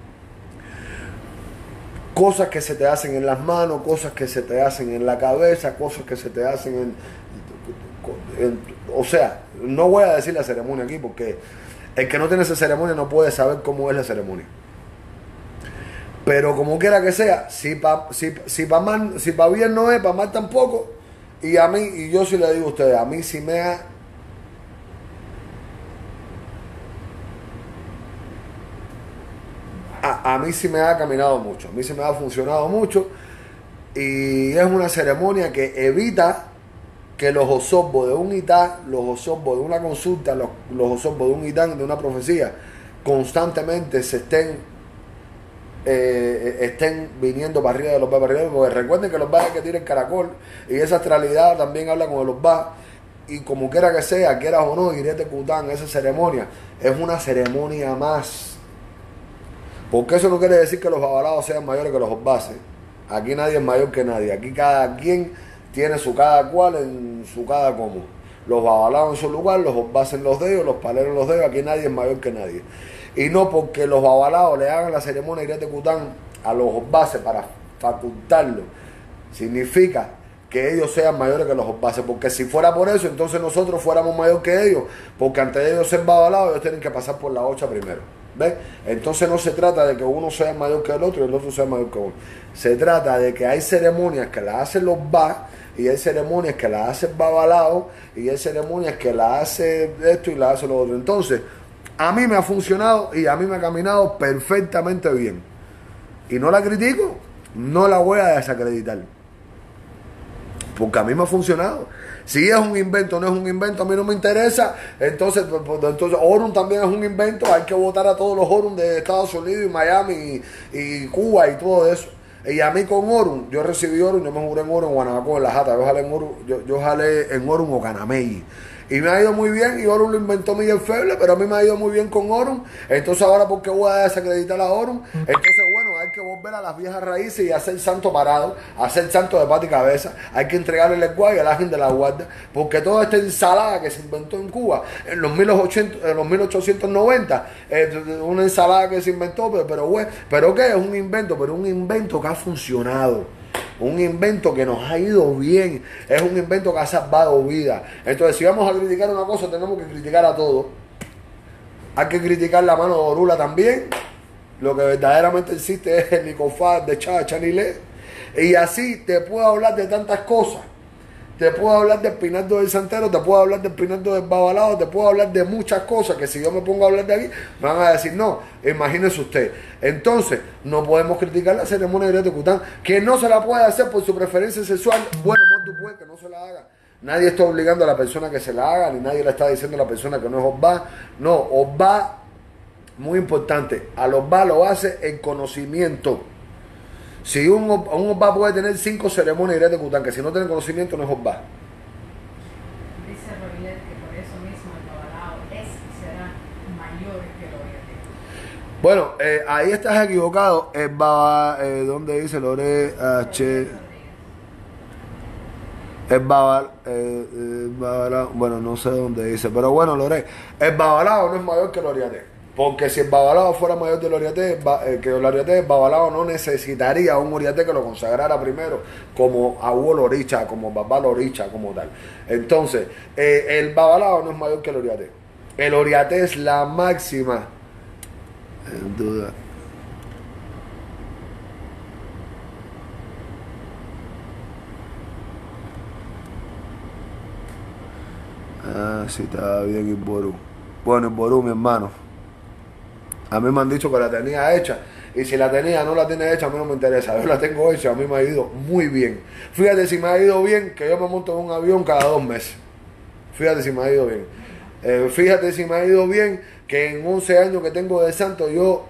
[SPEAKER 1] Cosas que se te hacen en las manos, cosas que se te hacen en la cabeza, cosas que se te hacen en, en... O sea, no voy a decir la ceremonia aquí porque el que no tiene esa ceremonia no puede saber cómo es la ceremonia. Pero como quiera que sea, si para si, si pa mal, si pa bien no es, para mal tampoco. Y a mí, y yo sí le digo a ustedes, a mí sí me ha... A, a mí sí me ha caminado mucho, a mí sí me ha funcionado mucho y es una ceremonia que evita que los osobos de un itá, los osobos de una consulta, los, los osobos de un itán, de una profecía, constantemente se estén eh, estén viniendo para arriba de los va para arriba, porque recuerden que los va es que tienen caracol y esa astralidad también habla con los va y como quiera que sea, quieras o no, irete cután, esa ceremonia es una ceremonia más. Porque eso no quiere decir que los avalados sean mayores que los osbases. Aquí nadie es mayor que nadie. Aquí cada quien tiene su cada cual en su cada como. Los avalados en su lugar, los osbases en los dedos, los paleros en los dedos. Aquí nadie es mayor que nadie. Y no porque los avalados le hagan la ceremonia Irete Cután a los osbases para facultarlo, significa que ellos sean mayores que los osbases. Porque si fuera por eso, entonces nosotros fuéramos mayores que ellos. Porque antes de ellos ser avalados, ellos tienen que pasar por la ocha primero. ¿Ves? Entonces no se trata de que uno sea mayor que el otro y el otro sea mayor que uno. Se trata de que hay ceremonias que las hacen los ba y hay ceremonias que las hace el babalao y hay ceremonias que las hace esto y las hace lo otro. Entonces, a mí me ha funcionado y a mí me ha caminado perfectamente bien. Y no la critico, no la voy a desacreditar. Porque a mí me ha funcionado. Si es un invento o no es un invento, a mí no me interesa. Entonces, pues, entonces Orun también es un invento. Hay que votar a todos los Orun de Estados Unidos y Miami y, y Cuba y todo eso. Y a mí con Orun, yo recibí Orun, yo me juré en Orun, en Guanabacoa, en La Jata, yo jalé en Orun, yo, yo jalé en Orun o Canamey. Y me ha ido muy bien, y Orun lo inventó Miguel Feble, pero a mí me ha ido muy bien con Orun. Entonces ahora, ¿por qué voy a desacreditar a Orun? Entonces, bueno, hay que volver a las viejas raíces y hacer santo parado, hacer santo de pata y cabeza. Hay que entregarle el guay a la gente de la guardia, porque toda esta ensalada que se inventó en Cuba en los, mil ochocientos, en los mil ochocientos noventa, eh, una ensalada que se inventó, pero, pero, bueno, pero ¿qué? Es un invento, pero un invento que ha funcionado. Un invento que nos ha ido bien. Es un invento que ha salvado vidas. Entonces, si vamos a criticar una cosa, tenemos que criticar a todos. Hay que criticar la mano de Orula también. Lo que verdaderamente existe es el licofaz de Chá Chanilé. Y así te puedo hablar de tantas cosas. Te puedo hablar del Pinaldo del Santero, te puedo hablar del Pinaldo del Babalao, te puedo hablar de muchas cosas que si yo me pongo a hablar de aquí, me van a decir, no, imagínese usted. Entonces, no podemos criticar la ceremonia de Cután, que no se la puede hacer por su preferencia sexual. Bueno, no tú puedes que no se la haga. Nadie está obligando a la persona que se la haga, ni nadie le está diciendo a la persona que no es Osba. No, Osba, muy importante, al Osba lo hace en conocimiento. Si un, un Osba puede tener cinco ceremonias de Cután, que si no tiene conocimiento no es Osba.
[SPEAKER 2] Dice Robilet que por eso mismo el Babalao es y será mayor que el Oriate.
[SPEAKER 1] Bueno, eh, ahí estás equivocado. El Baba, eh, ¿dónde dice Lore H? El Babalao, eh, el Babalao, bueno, no sé dónde dice, pero bueno, Lore, el Babalao no es mayor que el Oriate. Porque si el Babalao fuera mayor del Oriate, eh, que el Oriate, el Babalao no necesitaría un Oriate que lo consagrara primero, como Abuelo Loricha, como Babá Loricha, como tal. Entonces, eh, el Babalao no es mayor que el Oriate. El Oriate es la máxima. En duda. Ah, sí, estaba bien el Ború. Bueno, el Ború, mi hermano. A mí me han dicho que la tenía hecha. Y si la tenía, no la tiene hecha, a mí no me interesa. Yo la tengo hecha, a mí me ha ido muy bien. Fíjate si me ha ido bien, que yo me monto en un avión cada dos meses. Fíjate si me ha ido bien. Eh, fíjate si me ha ido bien, que en once años que tengo de santo, yo,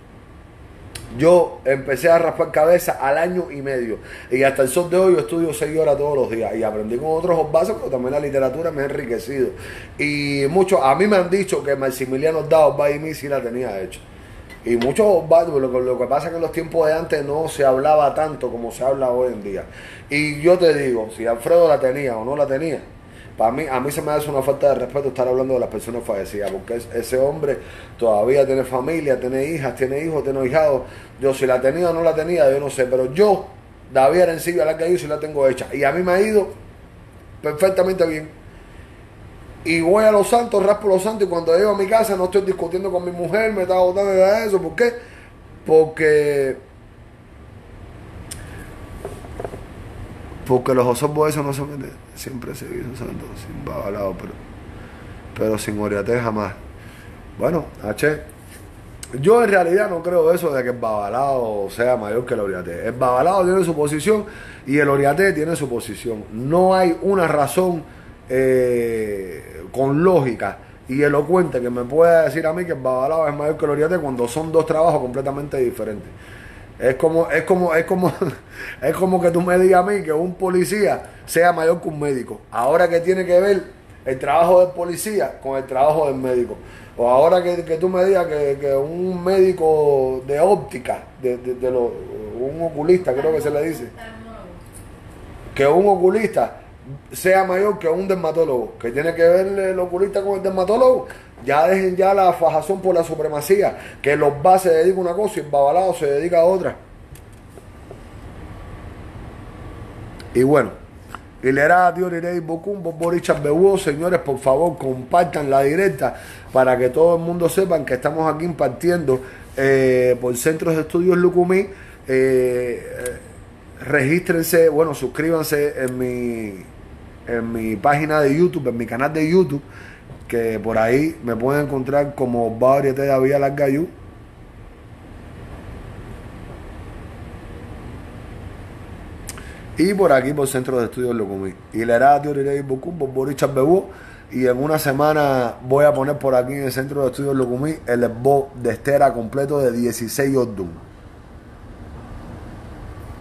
[SPEAKER 1] yo empecé a raspar cabeza al año y medio. Y hasta el sol de hoy yo estudio seis horas todos los días. Y aprendí con otros osbasos, pero también la literatura me ha enriquecido. Y muchos, a mí me han dicho que Maximiliano Dao Osba y mí sí la tenía hecha. Y muchos osbasos, lo, lo que pasa es que en los tiempos de antes no se hablaba tanto como se habla hoy en día. Y yo te digo, si Alfredo la tenía o no la tenía, para mí, a mí se me hace una falta de respeto estar hablando de las personas fallecidas, porque ese hombre todavía tiene familia, tiene hijas, tiene hijos, tiene hijados. Yo si la tenía o no la tenía, yo no sé, pero yo, David Arencibia, la que yo sí la tengo hecha. Y a mí me ha ido perfectamente bien. Y voy a Los Santos, raspo Los Santos, y cuando llego a mi casa no estoy discutiendo con mi mujer, me está botando de eso. ¿Por qué? Porque... Porque los osobos esos no se venden. Siempre se hizo santo, sin Babalao, pero, pero sin Oriate jamás. Bueno, H. Yo en realidad no creo eso de que el Babalao sea mayor que el Oriate. El Babalao tiene su posición y el Oriate tiene su posición. No hay una razón eh, con lógica y elocuente que me pueda decir a mí que el Babalao es mayor que el Oriate cuando son dos trabajos completamente diferentes. Es como, es como, es como, es como que tú me digas a mí que un policía sea mayor que un médico. Ahora que tiene que ver el trabajo del policía con el trabajo del médico. O ahora que, que tú me digas que, que un médico de óptica, de, de, de lo, un oculista creo que se le dice, que un oculista sea mayor que un dermatólogo, que tiene que ver el oculista con el dermatólogo. Ya dejen ya la fajazón por la supremacía, que los Osba se dedica a una cosa y el Babalao se dedica a otra. Y bueno, y le hará tío Rirei Bocum, Boricha Bebuo, señores, por favor, compartan la directa para que todo el mundo sepan que estamos aquí impartiendo eh, por Centros de Estudios Lucumí. Eh, regístrense, bueno, suscríbanse en mi, en mi página de YouTube, en mi canal de YouTube, que por ahí me pueden encontrar como Osba Oriate David Alargayú. Y por aquí por Centro de Estudios Lucumí. Y le hará tío Rirei Bocum, Boricha Bebuo. Y en una semana voy a poner por aquí en el Centro de Estudios Lucumí el esbo de estera completo de dieciséis Ordun.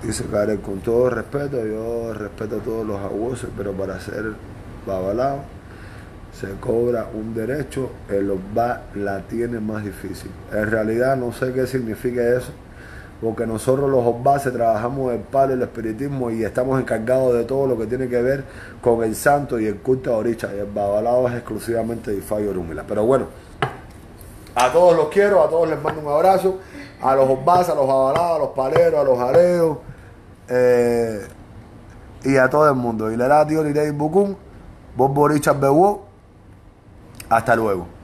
[SPEAKER 1] Dice Karel, con todo respeto, yo respeto a todos los abusos, pero para ser babalao se cobra un derecho, el Osba la tiene más difícil. En realidad no sé qué significa eso, porque nosotros los Osbases trabajamos el palo y el espiritismo y estamos encargados de todo lo que tiene que ver con el santo y el culto a Oricha, y el babalao es exclusivamente de Ifá y Orúmila. Pero bueno, a todos los quiero, a todos les mando un abrazo, a los Osbases, a los babalaos, a los paleros, a los areos, eh, y a todo el mundo. Y le da tío Lirei Bucún, vos Borichas Bewo. Hasta luego.